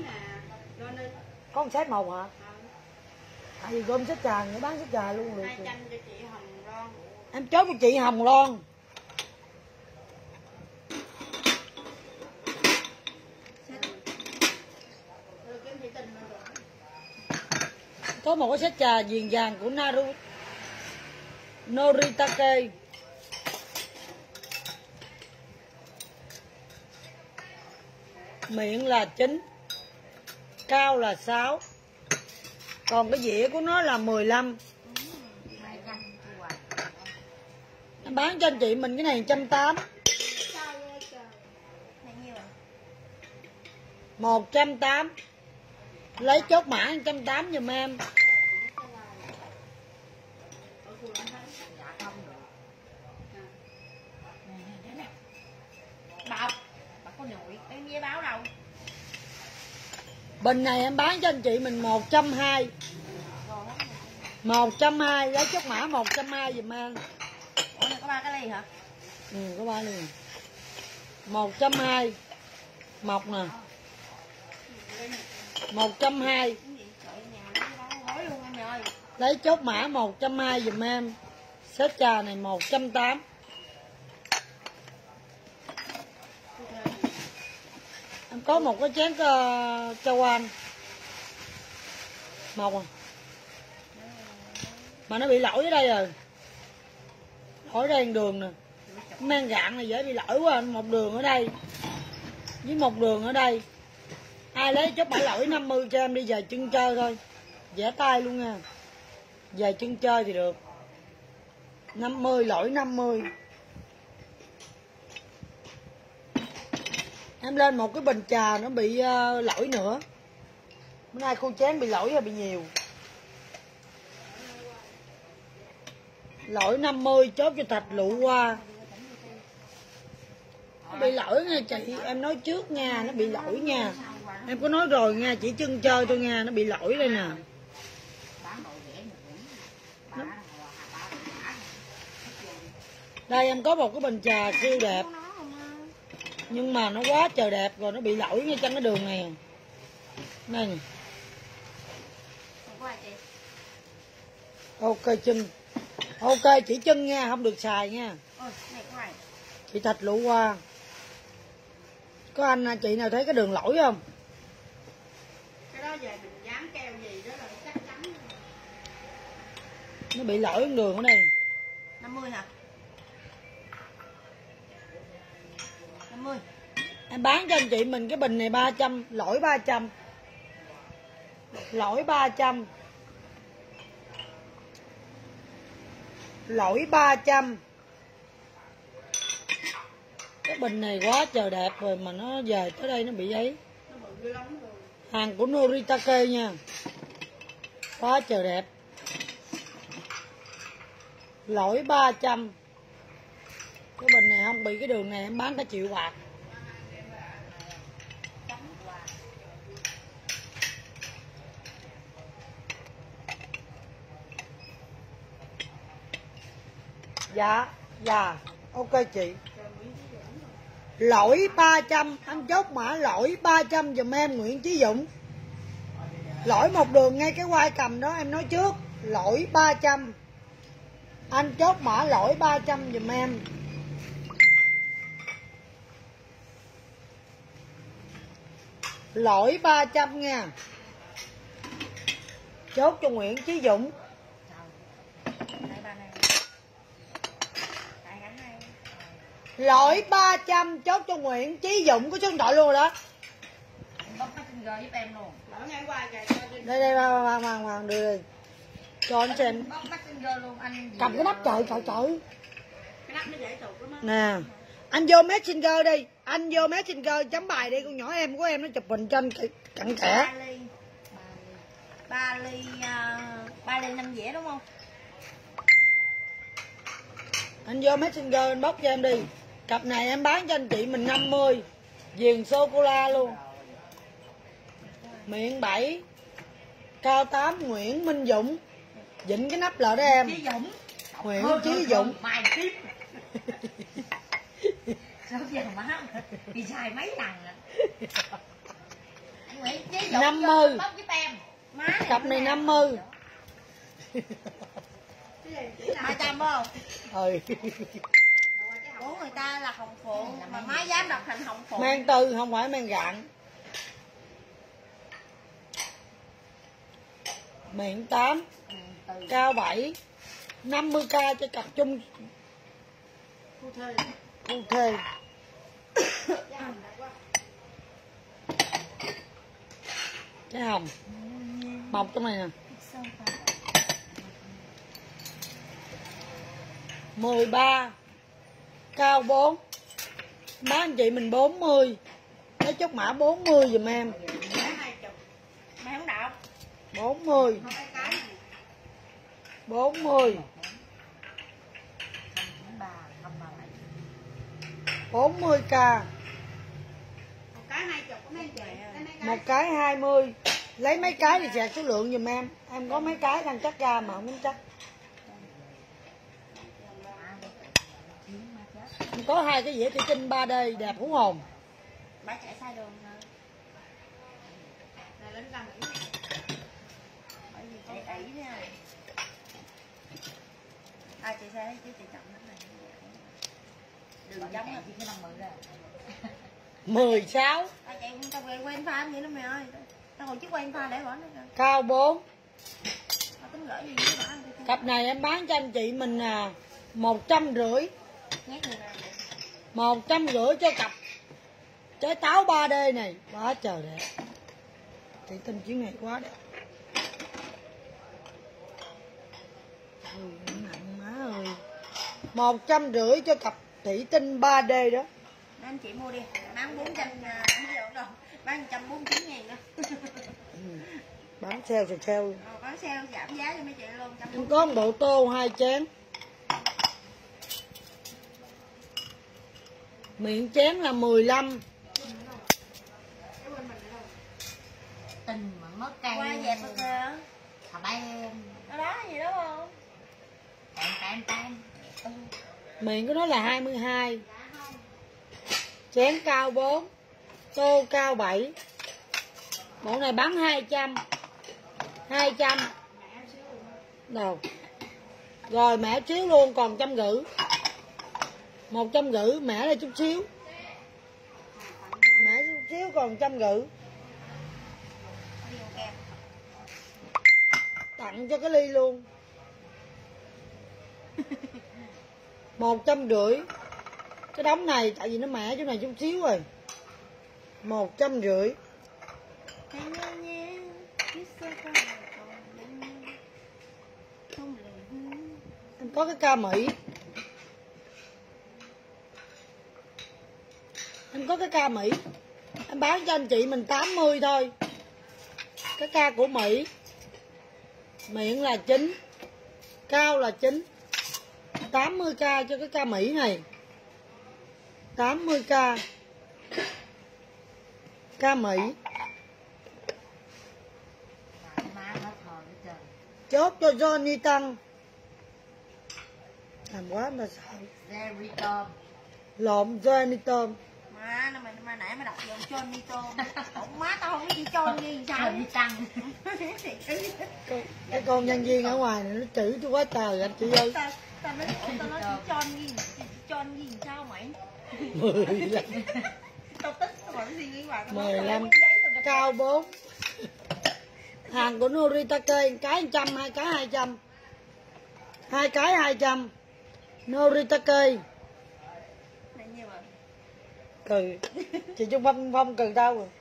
Có một set màu hả? Tại vì gom sách trà nữa, bán sách trà luôn được. 200 cho chị Hồng Loan. Em chốt cho chị Hồng Loan. Có một cái set trà viền vàng của Noritake. Miệng là 9, cao là 6. Còn cái dĩa của nó là 15. Em bán cho anh chị mình cái này 180. 180. Lấy chốt mã 180 giùm em. Bọc. Bọc có nổi. Em giấy báo đâu. Bình này em bán cho anh chị mình 120. 120, lấy chốt mã 120 giùm em. Ủa này có 3 cái ly hả? Ừ, có 3 ly. 120. Mọc nè. 120. Lấy chốt mã 120 giùm em. Set trà này 180. Em có một cái chén châu anh. Mọc à. Mà nó bị lỗi ở đây rồi. Lỗi đây đường nè. Mang gạn này dễ bị lỗi quá. Một đường ở đây với một đường ở đây. Ai lấy chốt mã lỗi 50 cho em đi về chân chơi thôi. Vẽ tay luôn nha. Về chân chơi thì được. 50, lỗi 50. Em lên một cái bình trà nó bị lỗi nữa. Bữa nay khu chén bị lỗi là bị nhiều. Lỗi 50 chốt cho thạch lụ qua. Nó bị lỗi nha chị, em nói trước nha, nó bị lỗi nha. Em có nói rồi nha, chỉ chân chơi thôi nha, nó bị lỗi đây nè. Đây em có một cái bình trà siêu đẹp. Nhưng mà nó quá trời đẹp rồi, nó bị lỗi ngay trong cái đường này. Đây nè. Ok chân. Ok chỉ chân nha, không được xài nha. Chị thạch lụ qua. Có anh chị nào thấy cái đường lỗi không? Cái đó về mình dán keo gì đó là chắc chắn. Nó bị lỗi đường ở đây. 50 hả? 50. Em bán cho anh chị mình cái bình này 300, lỗi 300. Lỗi 300. Lỗi 300. Cái bình này quá trời đẹp rồi mà nó về tới đây nó bị ấy. Hàng của Noritake nha. Quá trời đẹp. Lỗi 300. Cái bình này không bị cái đường này em bán cả triệu bạc. Dạ, dạ, ok chị. Lỗi 300, anh chốt mã lỗi 300 giùm em Nguyễn Chí Dũng. Lỗi một đường ngay cái quai cầm đó em nói trước. Lỗi 300. Anh chốt mã lỗi 300 giùm em. Lỗi 300 nha. Chốt cho Nguyễn Chí Dũng. Lỗi 300 chốt cho Nguyễn Chí Dũng, có số điện thoại luôn rồi đó. Đây đây hoàng đưa đi. Cho anh xem. Cầm cái nắp trời. Cái nắp nó dễ tụt lắm á. Nè. Anh vô Messenger đi. Anh vô Messenger chấm bài đi, con nhỏ em của em nó chụp hình cho anh cặn kẽ. 3 ly 5 dĩa đúng không? Anh vô Messenger anh bóc cho em đi. Cặp này em bán cho anh chị mình 50. Viền sô-cô-la luôn. Miệng 7, cao 8, Nguyễn Minh Dũng. Dịnh cái nắp lại đó em. Chí Dũng. Nguyễn Chí Dũng. Mày tiếp. Sao giờ má đi xài mấy lần à? Anh Nguyễn Chí Dũng 50. tóc giúp em. Má Cặp này 50. 200 không? Ừ. Của người ta là hồng phụ mà má dám đọc thành hồng phụ. Mang tư không phải mang gạn. Miệng 8, cao 7, 50k cho cặp chung phu thê. Cái hồng mọc trong này nè. 13, cao 4, bán anh chị mình 40, lấy chốt mã 40 giùm em. Mày không đọc 40, 40, 40k. Một cái 20. Lấy mấy cái thì xẹt số lượng giùm em. Em có mấy cái đang chắc ra mà không muốn chắc. Em có 2 cái dĩa thủy tinh 3D đẹp hú hồn. Bà chạy sai đường rồi. Là lên gần Ý. Bởi vì chạy Ý nha. Chị sai chứ chị chậm lắm này. Đường giống là chị cái 50 rồi. 16, Chạy tao quen pha vậy đó mày ơi. Tao hồi trước quen pha để bỏ nó kìa. cao 4. Tao tính gửi gì với bà. Cặp này em bán cho anh chị mình 150. Nhét người nào. 150 cho cặp trái táo 3D này. Quá trời đẹp. Thủy tinh chuyến này quá đẹp. Nặng má ơi. 150 cho cặp thủy tinh 3D đó. Anh chị mua đi, bán 400 đâu, bán 149 ngàn đó. Bán sale rồi sale. Bán sale giảm giá cho mấy chị luôn. Em có một bộ tô 2 chén. Miệng chén là 15. Tình mà mất cây. Qua dẹp rồi kìa. Thà bay đó gì đó không? Tan. Miệng của nó là 22. Chén cao 4, tô cao 7. Bộ này bán 200. 200. Đâu. Rồi mẻ xíu luôn còn 150. 150 mẻ là chút xíu. Mẻ chút xíu còn 150. Tặng cho cái ly luôn. 150. Cái đống này tại vì nó mẻ chỗ này chút xíu rồi. 150. Em có cái ca Mỹ. Em có cái ca Mỹ. Em bán cho anh chị mình 80 thôi. Cái ca của Mỹ. Miệng là 9, cao là 9. 80k cho cái ca Mỹ này. 80k. Ca Mỹ. Chốt cho Johnny Tăng. Làm quá mà sợ. Lộn Johnny Tôm. Mà nãy mà đọc giọng Johnny Tôm. Má tao không biết gì Johnny sao. Johnny Tăng. Cái con nhân viên ở ngoài này nó chửi tôi quá trời anh chị ơi. Tao nói Johnny sao mày? 15. Tao tích rồi suy nghĩ hoài. 15. Cao 4. Hàng của Noritake, cái 100, 2 cái 200. 2 cái 200. Noritake. Này nhiều rồi. Cừ. Chị Trung Phong cừ tao rồi.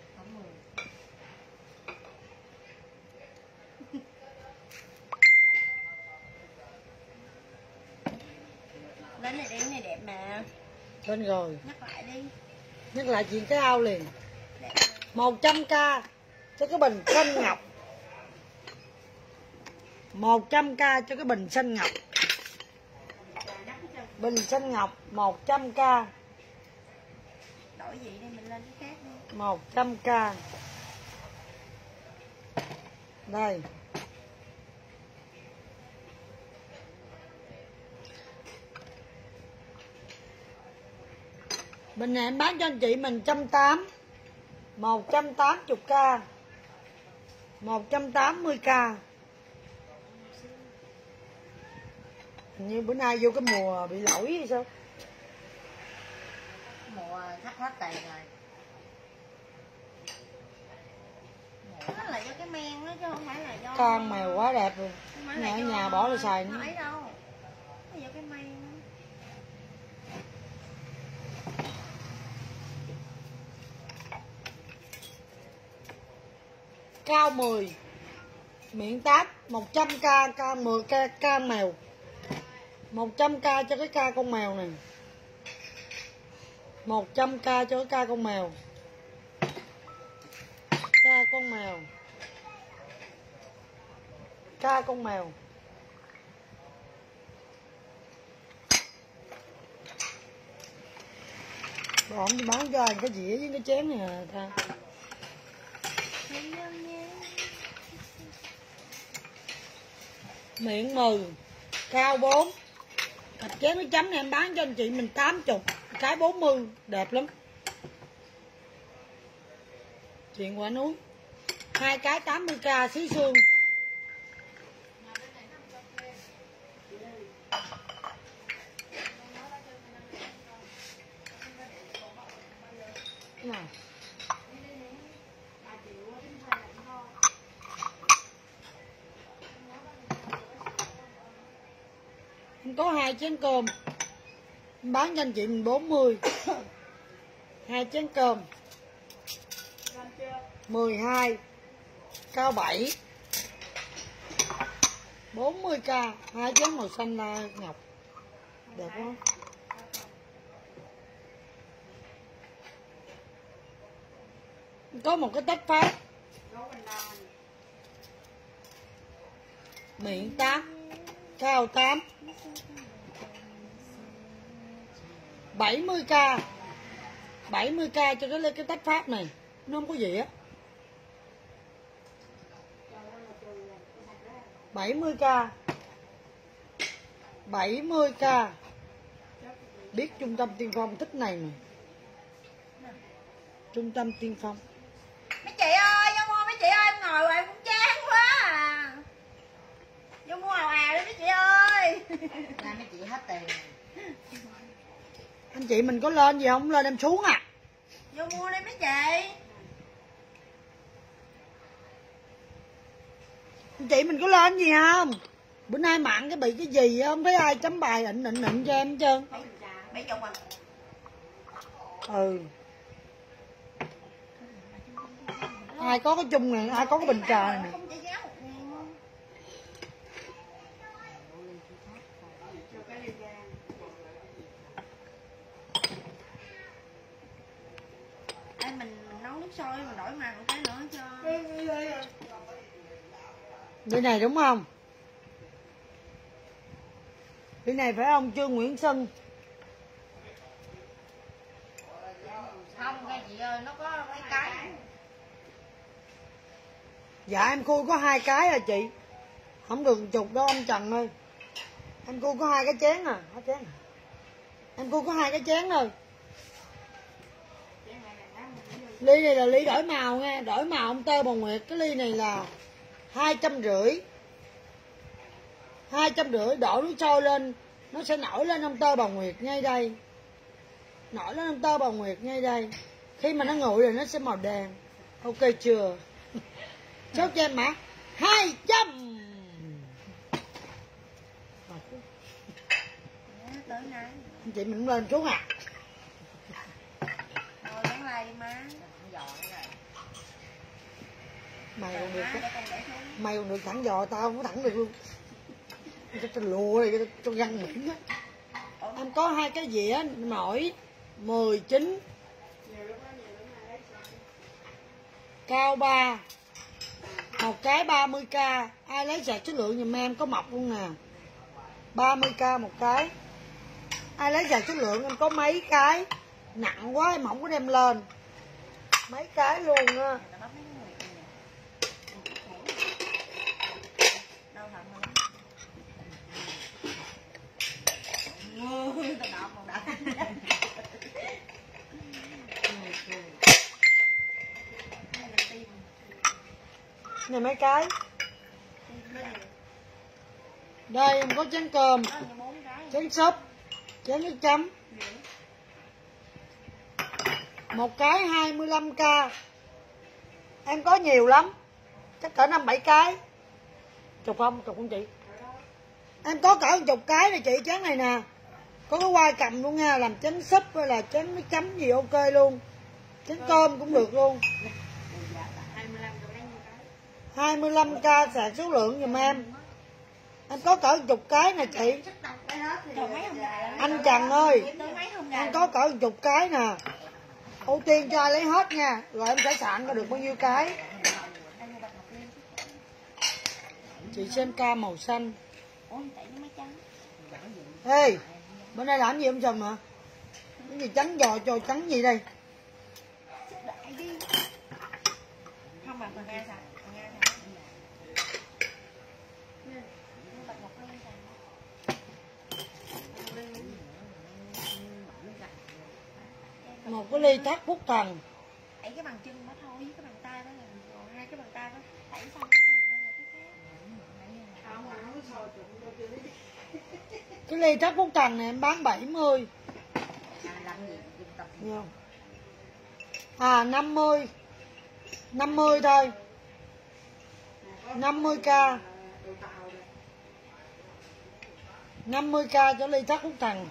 Lên này đi, này đẹp mà. Lên rồi. Nhắc lại đi. Nhắc lại chuyện cái ao liền. 100k cho cái bình xanh ngọc. 100k cho cái bình xanh ngọc. Bình xanh ngọc 100k. Đổi gì đây mình lên cái khác đi. 100k. Đây. Bên này em bán cho anh chị mình 180, 180k, 180k. Hình như bữa nay vô cái mùa bị lỗi hay sao? Mùa thắt hết tiền rồi. Nó là do cái men đó chứ không phải là do Con mèo quá đẹp luôn. không phải Nhà là ở do nhà bỏ ra xài nó nữa. ấy đâu. Nó do cái men đó. Cao 10, miệng 8, 100k, k 10k, k mèo. 100k cho cái ca con mèo này. 100k cho cái ca con mèo. Ca con mèo. Ca con mèo. Bọn đi bán cho anh cái dĩa với cái chén này à ta. Miệng 10, cao 4. Cặp chén với chấm này em bán cho anh chị mình 80, cái 40, đẹp lắm. Chuyện quả núi. 2 cái 80k xí xương. Cái nào? Em có 2 chén cơm. Em bán cho anh chị mình 40. 2 chén cơm. 12, cao 7, 40k, 2 chén màu xanh la ngọc, đẹp không? Có một cái tách Pháp, miệng 8, cao 8, 70k, 70k cho cái tách Pháp này, nó không có gì á. 70k, 70k. Biết Trung tâm Tiên Phong thích này nè. Trung tâm Tiên Phong. Mấy chị ơi, vô mua mấy chị ơi, em ngồi hoài cũng chán quá à. Vô mua ào ào đi mấy chị ơi. Nay mấy chị hết tiền. Anh chị mình có lên gì không? Lên em xuống à. Vô mua đi mấy chị. Anh chị mình có lên gì không? Bữa nay mặn cái bị cái gì không thấy ai chấm bài ịn cho em hết trơn. 70 à. Ừ. Ai có cái chung này, ai có cái bình trà này. Không chỉ giá 1.000. Ê, mình nấu nước sôi mình đổi màu một cái nữa cho. Đây này đúng không? Cái này phải không Trương Nguyễn Xuân? Không, cái chị ơi, nó có mấy cái. Dạ em khui có 2 cái à chị. Không được chục đâu ông Trần ơi. Em khui có 2 cái chén à, em khui có 2 cái chén thôi. Ly này là ly đổi màu nha, đổi màu ông Tơ Bà Nguyệt. Cái ly này là 250. 250 đổ nước sôi lên, nó sẽ nổi lên ông Tơ Bà Nguyệt ngay đây. Nổi lên ông Tơ Bà Nguyệt ngay đây. Khi mà nó nguội rồi nó sẽ màu đen. Ok chưa? Chốt cho em mã 200. Tới nay. Anh chị mình cũng lên xuống à. Thôi bán like đi má. Mày còn được mày còn được thẳng giò, tao không có thẳng được luôn. Cho lùa này cho găng miệng á. Em có 2 cái dĩa nổi 19, cao 3, một cái 30k. Ai lấy sạc chất lượng giùm em có mọc luôn nè. 30k một cái. Ai lấy sạc chất lượng em có mấy cái. Nặng quá em không có đem lên. Mấy cái luôn á. Này mấy cái. Đây em có chén cơm, chén súp, chén nước chấm. Một cái 25k. Em có nhiều lắm. Chắc cỡ 5-7 cái. Chục không chị? Em có cỡ 10 cái này chị, chén này nè. Có cái quai cầm luôn nha, làm chén súp hay là chén nước chấm gì ok luôn. Chén cơm cũng được luôn. 25k sạc số lượng giùm em. Em có cỡ 10 cái nè chị. Anh Trần ơi, em có cỡ 10 cái nè. Ưu tiên cho ai lấy hết nha. Rồi em sẽ sạn ra được bao nhiêu cái. Chị xem ca màu xanh. Ê, bữa nay làm gì em Trần hả? Cái gì trắng giò cho trắng gì đây? Không mà phần Nga xài. Một cái ly thác Phúc Thần. Đẩy cái bằng chân đó thôi, với cái bằng tay đó là rồi, hai cái bằng tay đó đẩy xong cái ly thác Phúc Thần này em bán 70. Nhiều. À 50. 50 thôi. 50k. 50k cho ly thác Phúc Thần.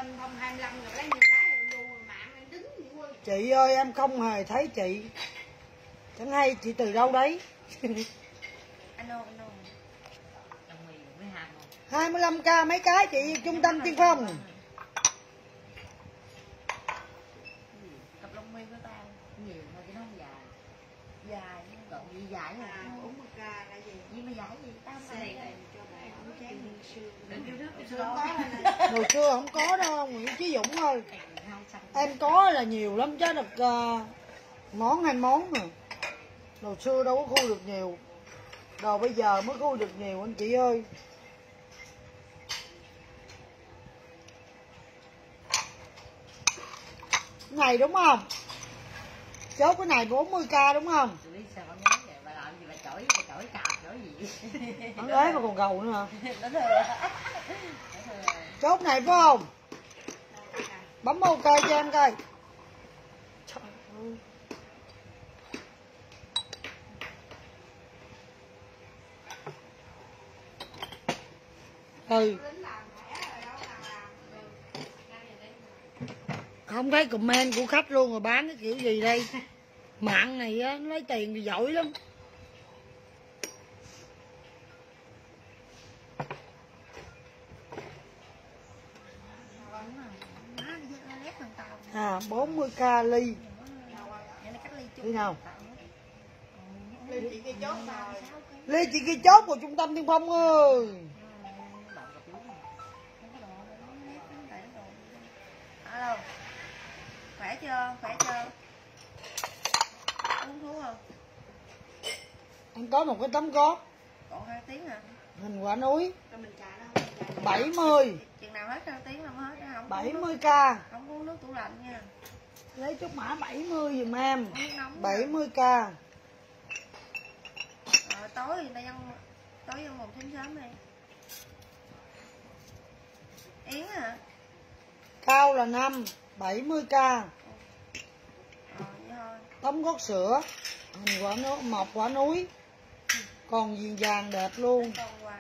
Chị ơi em không hề thấy chị. Chẳng hay chị từ đâu đấy. 25k mấy cái chị, Trung Tâm Tiên Phong. cặp lông mi của tao nhiều mà cái nó không dài. Dài còn gì dài hả? 40k là gì? Gì mà dài gì? Tao xài cho bạn không chán. Hồi xưa không có đâu, Nguyễn Chí Dũng ơi. Em có là nhiều lắm chứ được món 2 món rồi. Hồi xưa đâu có khui được nhiều. Đồ bây giờ mới khui được nhiều anh chị ơi. Cái này đúng không? Chốt cái này 40k đúng không? Hắn ế mà còn gầu nữa hả? Chốt này phải không? Bấm ok cho em coi. Ừ. Không thấy comment của khách luôn rồi, bán cái kiểu gì đây? Mạng này á, lấy tiền thì giỏi lắm. À 40k ly. Ly nào? Ly chị kia chốt của Trung Tâm Tiên Phong ơi. Alo. Khỏe chưa? Khỏe chưa? Uống thuốc không? Anh có một cái tấm gót. Còn 2 tiếng hả? Hình quả núi. 70. Chừng nào hết 2 tiếng là mới hết không? 70k. Không uống nước tủ lạnh nha. Lấy chút mã 70 giùm em. 70k. Rồi tối thì ta dân một thím sớm đi. Yến hả? Cao là 5, 70k. Vậy thôi. Tấm gót sữa. Hình quả núi, mọc quả núi. Còn viền vàng đẹp luôn.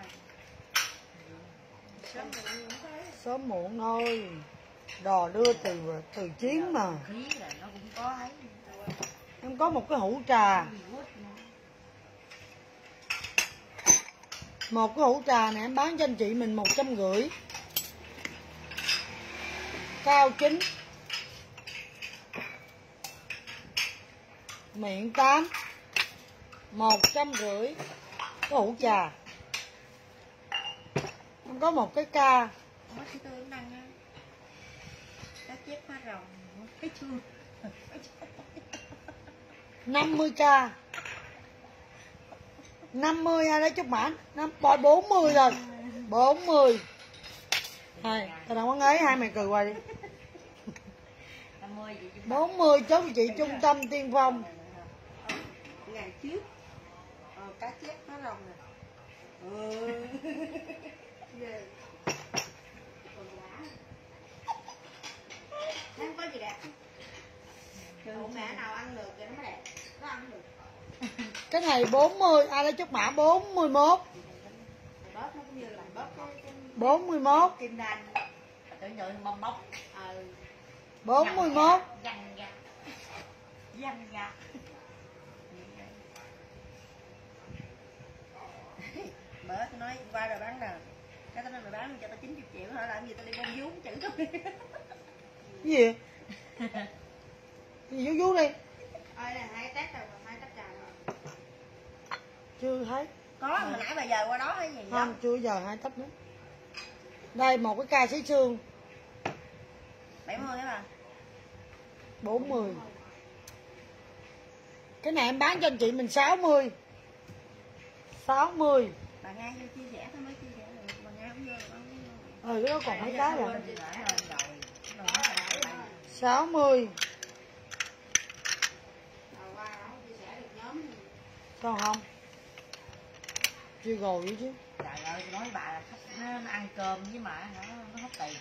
Sớm muộn thôi. Đò đưa từ Chiến mà. Em có một cái hũ trà. Một cái hũ trà này em bán cho anh chị mình 150. Cao 9. Miệng 8. 150. Cái hũ trà. Em có một cái ca. 50k. 50 ai lấy chút mãn. 40 rồi. 40. Hai, tao đâu có ấy, hai mày cười hoài đi. 40 chốt chị Trung Tâm Tiên Phong. Ngày trước Cá chép nó rồng nè. Ghê. Không có gì đẹp. Ủa mẹ nào ăn được thì nó mới đẹp. Nó ăn được. Cái này 40, ai lấy chút mã 41. Bóp nó cũng như là bóp cái 41. kim đanh. Tưởng tượng bong bóng. 41. Dằn gạt. Dằn gạt. Bữa tôi nói qua rồi bán nè. Cái tao nói mày bán cho tao 90 triệu, hỏi làm gì tao đi bông vú chữ tôi. Cái gì? Gì vú đi. Ơi là 2 tát rồi, 2 tát trà rồi. Chưa thấy. Có, hồi nãy bà giờ qua đó hay gì Không, chưa giờ 2 tấc nữa. Đây một cái ca sấy xương 70 hả bà? 40. Cái này em bán cho anh chị mình 60. 60. Bà Nga vô chia sẻ thôi mới chia sẻ được, bà Nga không vô được không? Cái đó còn mấy cái rồi. Chia sẻ lên rồi. 60. Rồi qua đó chia sẻ được nhóm. Còn không? Chưa rồi vậy chứ. Trời ơi, tôi nói bà là khách nó ăn cơm với mà nó hết tiền.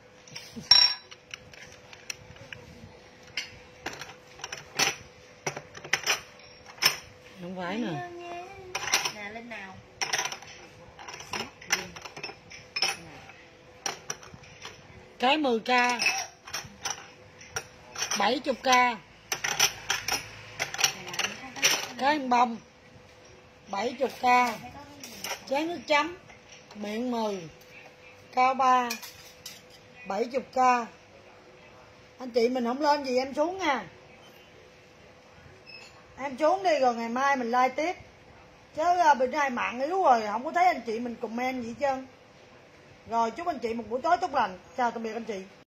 Không phải nè. Nè Linh nào. Cái 10k 70k. Cái bông 70k. Chén nước chấm miệng 10 cao 3 70k. Anh chị mình không lên gì em xuống nha. Em xuống đi rồi ngày mai mình like tiếp. Chứ bên nay mạng yếu rồi, không có thấy anh chị mình comment gì hết trơn. Rồi chúc anh chị một buổi tối tốt lành. Chào tạm biệt anh chị.